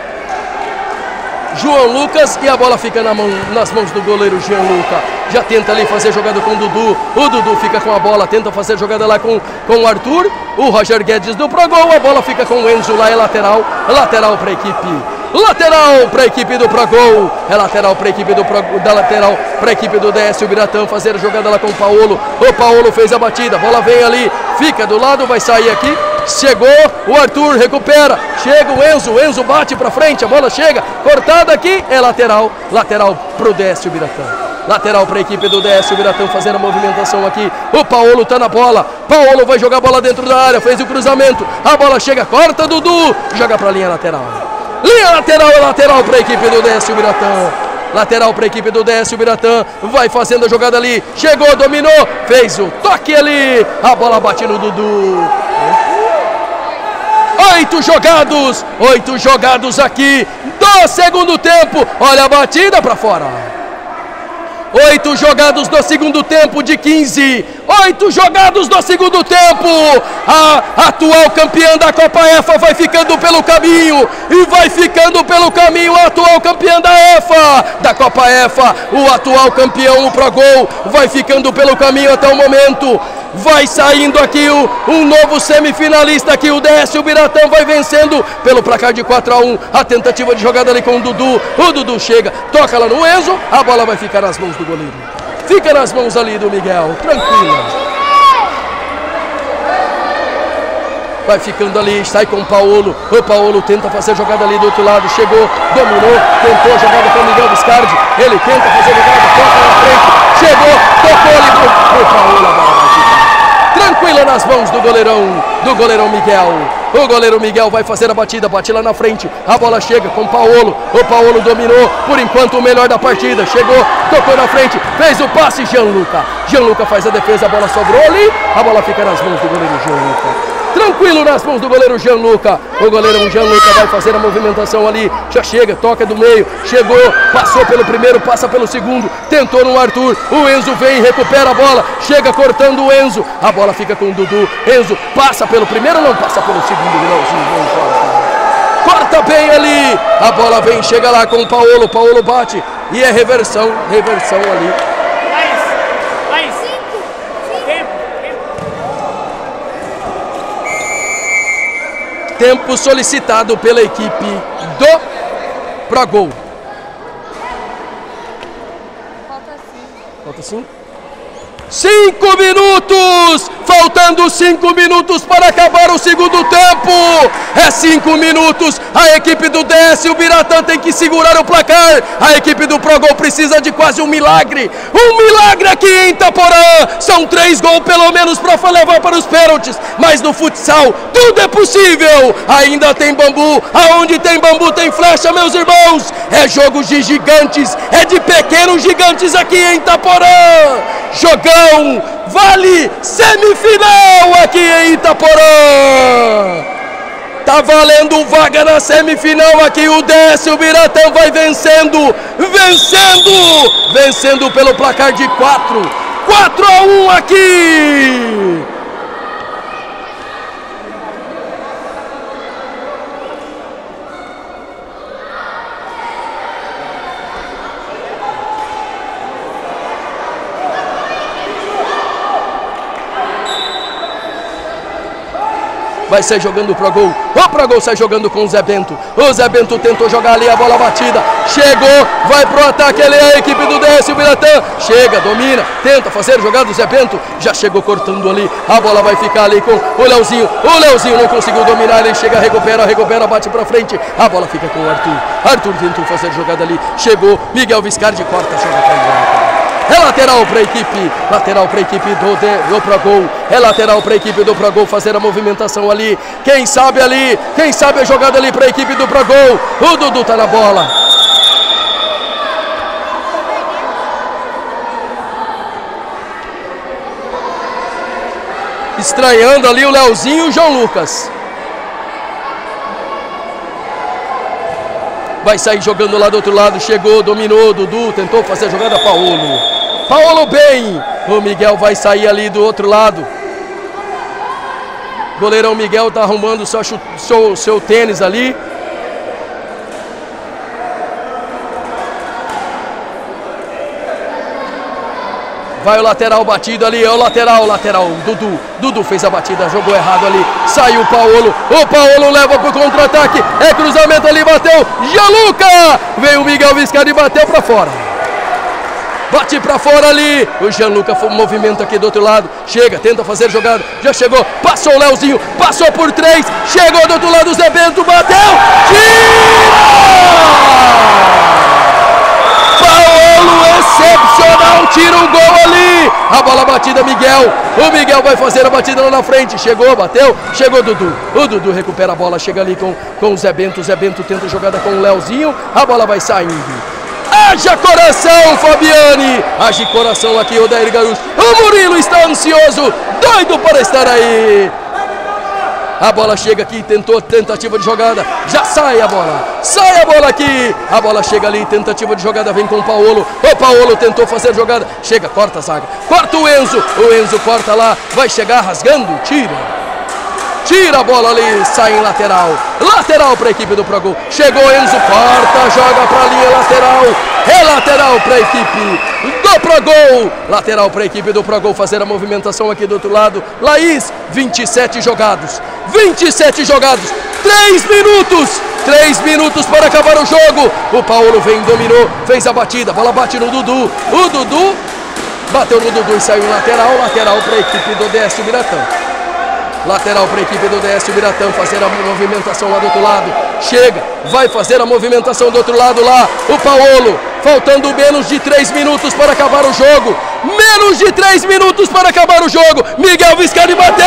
João Lucas e a bola fica nas mãos do goleiro Gianluca. Já tenta ali fazer jogada com o Dudu fica com a bola, tenta fazer jogada lá com o Arthur, o Roger Guedes do Progol, a bola fica com o Enzo lá, é lateral para a equipe. Lateral para a equipe do Progol, é lateral para a equipe do Progol, da lateral para a equipe do Décio Biratã fazer a jogada lá com o Paulo. O Paulo fez a batida, a bola vem ali, fica do lado, vai sair aqui. Chegou, o Arthur recupera, chega o Enzo bate para frente, a bola chega, cortada aqui, é lateral para o Décio Biratã. Lateral para a equipe do Décio Biratã fazendo a movimentação aqui. O Paulo tá na bola, Paulo vai jogar a bola dentro da área, fez o cruzamento, a bola chega, corta Dudu, joga para a linha lateral. Linha lateral, é lateral para a equipe do Décio Biratã. Lateral para a equipe do Décio Biratã. Vai fazendo a jogada ali. Chegou, dominou. Fez o toque ali. A bola bate no Dudu. 8 jogados aqui do segundo tempo. Olha a batida para fora. 8 jogados do segundo tempo de 15. 8 jogados do segundo tempo. A atual campeã da Copa EFA vai ficando pelo caminho. E vai ficando pelo caminho a atual campeã da EFA, da Copa EFA. O atual campeão, o Progol, vai ficando pelo caminho até o momento. Vai saindo aqui um novo semifinalista aqui, o Décio Biratã vai vencendo pelo placar de 4-1. A tentativa de jogada ali com o Dudu chega, toca lá no Enzo, a bola vai ficar nas mãos do goleiro. Fica nas mãos ali do Miguel, tranquila. Vai ficando ali, sai com o Paulo tenta fazer jogada ali do outro lado, chegou, dominou, tentou a jogada com o Miguel Viscardi, ele tenta fazer jogada, toca na frente, chegou, tocou ali pro Paulo, a bola vai ficar tranquila nas mãos do goleirão Miguel. O goleiro Miguel vai fazer a batida, bate lá na frente, a bola chega com o Paulo dominou, por enquanto o melhor da partida, chegou, tocou na frente, fez o passe, Gianluca faz a defesa, a bola sobrou ali, a bola fica nas mãos do goleiro Gianluca. Tranquilo nas mãos do goleiro Gianluca. O goleiro Gianluca vai fazer a movimentação ali. Já chega, toca do meio. Chegou, passou pelo primeiro, passa pelo segundo. Tentou no Arthur. O Enzo vem, recupera a bola. Chega cortando o Enzo. A bola fica com o Dudu. Enzo passa pelo primeiro, não passa pelo segundo. Corta bem ali. A bola vem, chega lá com o Paulo. Paulo bate. E é reversão ali. Tempo solicitado pela equipe do Progol. Falta 5. 5 minutos! Faltando 5 minutos para acabar o segundo tempo. É 5 minutos. A equipe do Décio Biratã tem que segurar o placar. A equipe do Progol precisa de quase um milagre. Um milagre aqui em Itaporã. São 3 gols pelo menos para levar para os pênaltis. Mas no futsal tudo é possível. Ainda tem bambu. Aonde tem bambu tem flecha, meus irmãos. É jogo de gigantes. É de pequenos gigantes aqui em Itaporã. Jogão, vale semifinal aqui em Itaporã. Tá valendo vaga na semifinal aqui. O Décio Biratã vai vencendo pelo placar de 4-1 aqui. vai sair jogando pro gol. O pro gol sai jogando com o Zé Bento. O Zé Bento tentou jogar ali, a bola batida. Chegou, vai pro ataque ali a equipe do Décio Biratã. Chega, domina, tenta fazer jogada do Zé Bento. Já chegou cortando ali. A bola vai ficar ali com o Leozinho. O Leozinho não conseguiu dominar, ele chega, recupera, bate pra frente. A bola fica com o Arthur. Arthur tentou fazer jogada ali. Chegou, Miguel Viscardi corta, joga pra ele. É lateral para a equipe do Pro Gol. É lateral para a equipe do Pro Gol fazer a movimentação ali. Quem sabe a jogada ali para a equipe do Pro Gol. O Dudu tá na bola. Estranhando ali o Leozinho e o João Lucas. Vai sair jogando lá do outro lado, chegou, dominou, Dudu, tentou fazer a jogada, Paulo bem, o Miguel vai sair ali do outro lado. Goleirão Miguel tá arrumando seu tênis ali. Vai o lateral batido ali, é o lateral, Dudu fez a batida, jogou errado ali, saiu o Paulo leva pro contra-ataque, é cruzamento ali, bateu, Gianluca, veio o Miguel Viscardi e bateu pra fora. Bate pra fora ali, o Gianluca movimenta aqui do outro lado, chega, tenta fazer jogada, já chegou, passou o Leozinho, passou por 3, chegou do outro lado o Zé Bento, bateu, tira! Excepcional, tira um gol ali, a bola batida, o Miguel vai fazer a batida lá na frente, chegou, bateu, chegou o Dudu recupera a bola, chega ali com o Zé Bento tenta a jogada com o Leozinho, a bola vai saindo. Haja coração, Fabiane, haja coração aqui, o Odair Gaúcho, o Murilo está ansioso, doido para estar aí. A bola chega aqui, tentativa de jogada, já sai a bola aqui, a bola chega ali, tentativa de jogada, vem com o Paulo tentou fazer jogada, chega, corta a zaga, corta o Enzo corta lá, vai chegar rasgando, tira a bola ali, sai em lateral para a equipe do Pro Gol, chegou Enzo, corta, joga para a linha lateral, é lateral para a equipe do Pro Gol, lateral para a equipe do Pro Gol fazer a movimentação aqui do outro lado, Laís, 27 jogados, 3 minutos para acabar o jogo, o Paulo vem, dominou, fez a batida, bola bate no Dudu, o Dudu bateu no Dudu e saiu em lateral para a equipe do Décio Biratã. Lateral para a equipe do Décio Biratã fazer a movimentação lá do outro lado. Chega, vai fazer a movimentação do outro lado lá. O Paulo, faltando menos de 3 minutos para acabar o jogo. Miguel Viscardi bateu!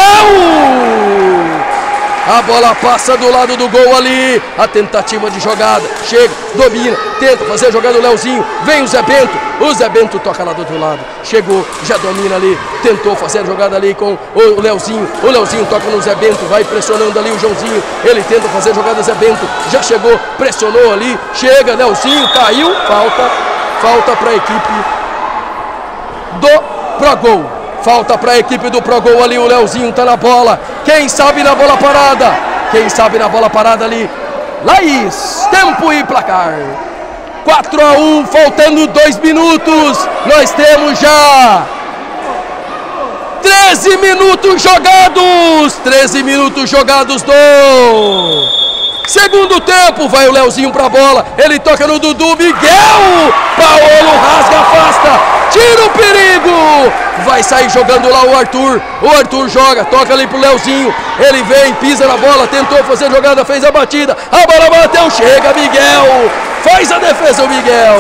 A bola passa do lado do gol ali. A tentativa de jogada. Chega, domina, tenta fazer a jogada do Leozinho. Vem o Zé Bento toca lá do outro lado. Chegou, já domina ali. Tentou fazer a jogada ali com o Leozinho. O Leozinho toca no Zé Bento. Vai pressionando ali o Joãozinho. Ele tenta fazer a jogada do Zé Bento. Já chegou, pressionou ali. Chega, Leozinho, caiu. Falta para a equipe do Pro Gol. Falta para a equipe do Pro Gol ali, o Leozinho tá na bola. Quem sabe na bola parada ali. Laís, tempo e placar. 4-1, faltando 2 minutos. Nós temos já 13 minutos jogados do segundo tempo. Vai o Leozinho pra bola, ele toca no Dudu, Miguel, Paulo rasga, afasta, tira o perigo, vai sair jogando lá o Arthur joga, toca ali pro Leozinho, ele vem, pisa na bola, tentou fazer jogada, fez a batida, a bola bateu, chega Miguel, faz a defesa o Miguel,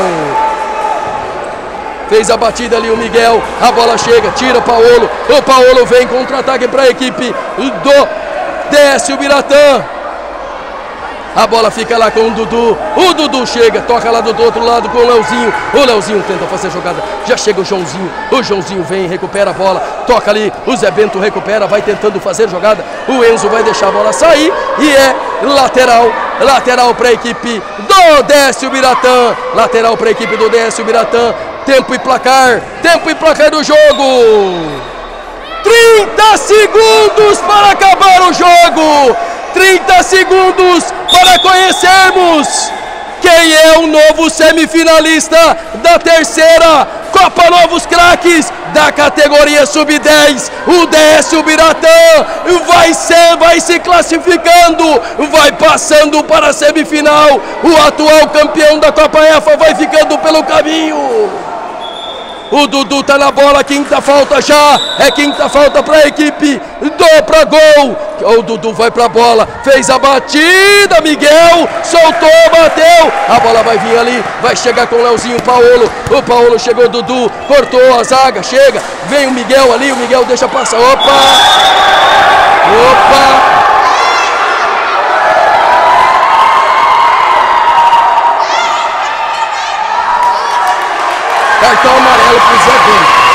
fez a batida ali o Miguel, a bola chega, tira o Paulo vem, contra-ataque para a equipe do Décio Biratã. A bola fica lá com o Dudu chega, toca lá do outro lado com o Leozinho tenta fazer jogada, já chega o Joãozinho vem, recupera a bola, toca ali, o Zé Bento recupera, vai tentando fazer jogada, o Enzo vai deixar a bola sair e é lateral para a equipe do Décio Biratã, tempo e placar do jogo, 30 segundos para acabar o jogo, 30 segundos para conhecermos quem é o novo semifinalista da terceira Copa Novos Craques da categoria Sub-10, o Décio Biratã vai se classificando, vai passando para a semifinal. O atual campeão da Copa EFA vai ficando pelo caminho. O Dudu tá na bola, quinta falta já, é quinta falta para a equipe pra gol. O Dudu vai pra bola, fez a batida, Miguel, soltou, bateu, a bola vai vir ali, vai chegar com o Leozinho Paolo. O Paolo chegou, Dudu, cortou a zaga, chega, vem o Miguel ali, o Miguel deixa passar, opa! Cartão amarelo pro Zé Bento.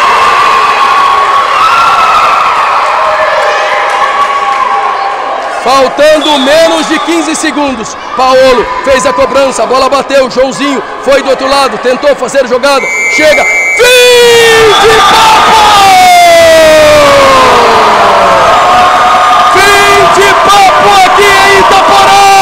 Faltando menos de 15 segundos. Paolo fez a cobrança, a bola bateu, Joãozinho foi do outro lado, tentou fazer jogada, chega, fim de papo! Fim de papo aqui em Itaporã!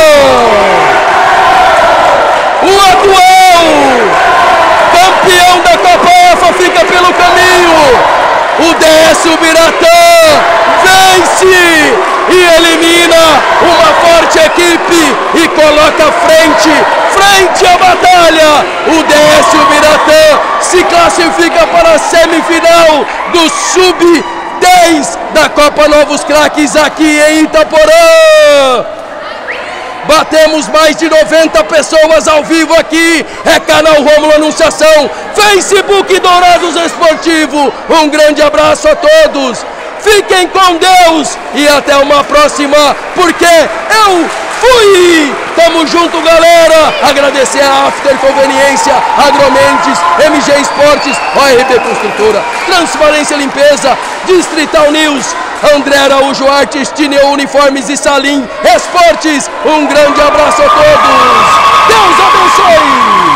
O atual campeão da Copa EFA fica pelo caminho. O Décio Biratã vence e elimina uma forte equipe e coloca frente à batalha. O Décio Biratã se classifica para a semifinal do Sub-10 da Copa Novos Craques aqui em Itaporã. Batemos mais de 90 pessoas ao vivo aqui. É canal Rômulo Anunciação, Facebook Dourados Esportivo. Um grande abraço a todos. Fiquem com Deus e até uma próxima, porque eu fui! Tamo junto, galera! Agradecer a After Conveniência, Agromentes, MG Esportes, ORB Construtora, Transparência Limpeza, Distrital News, André Araújo Artes, Tineu Uniformes e Salim Esportes. Um grande abraço a todos! Deus abençoe!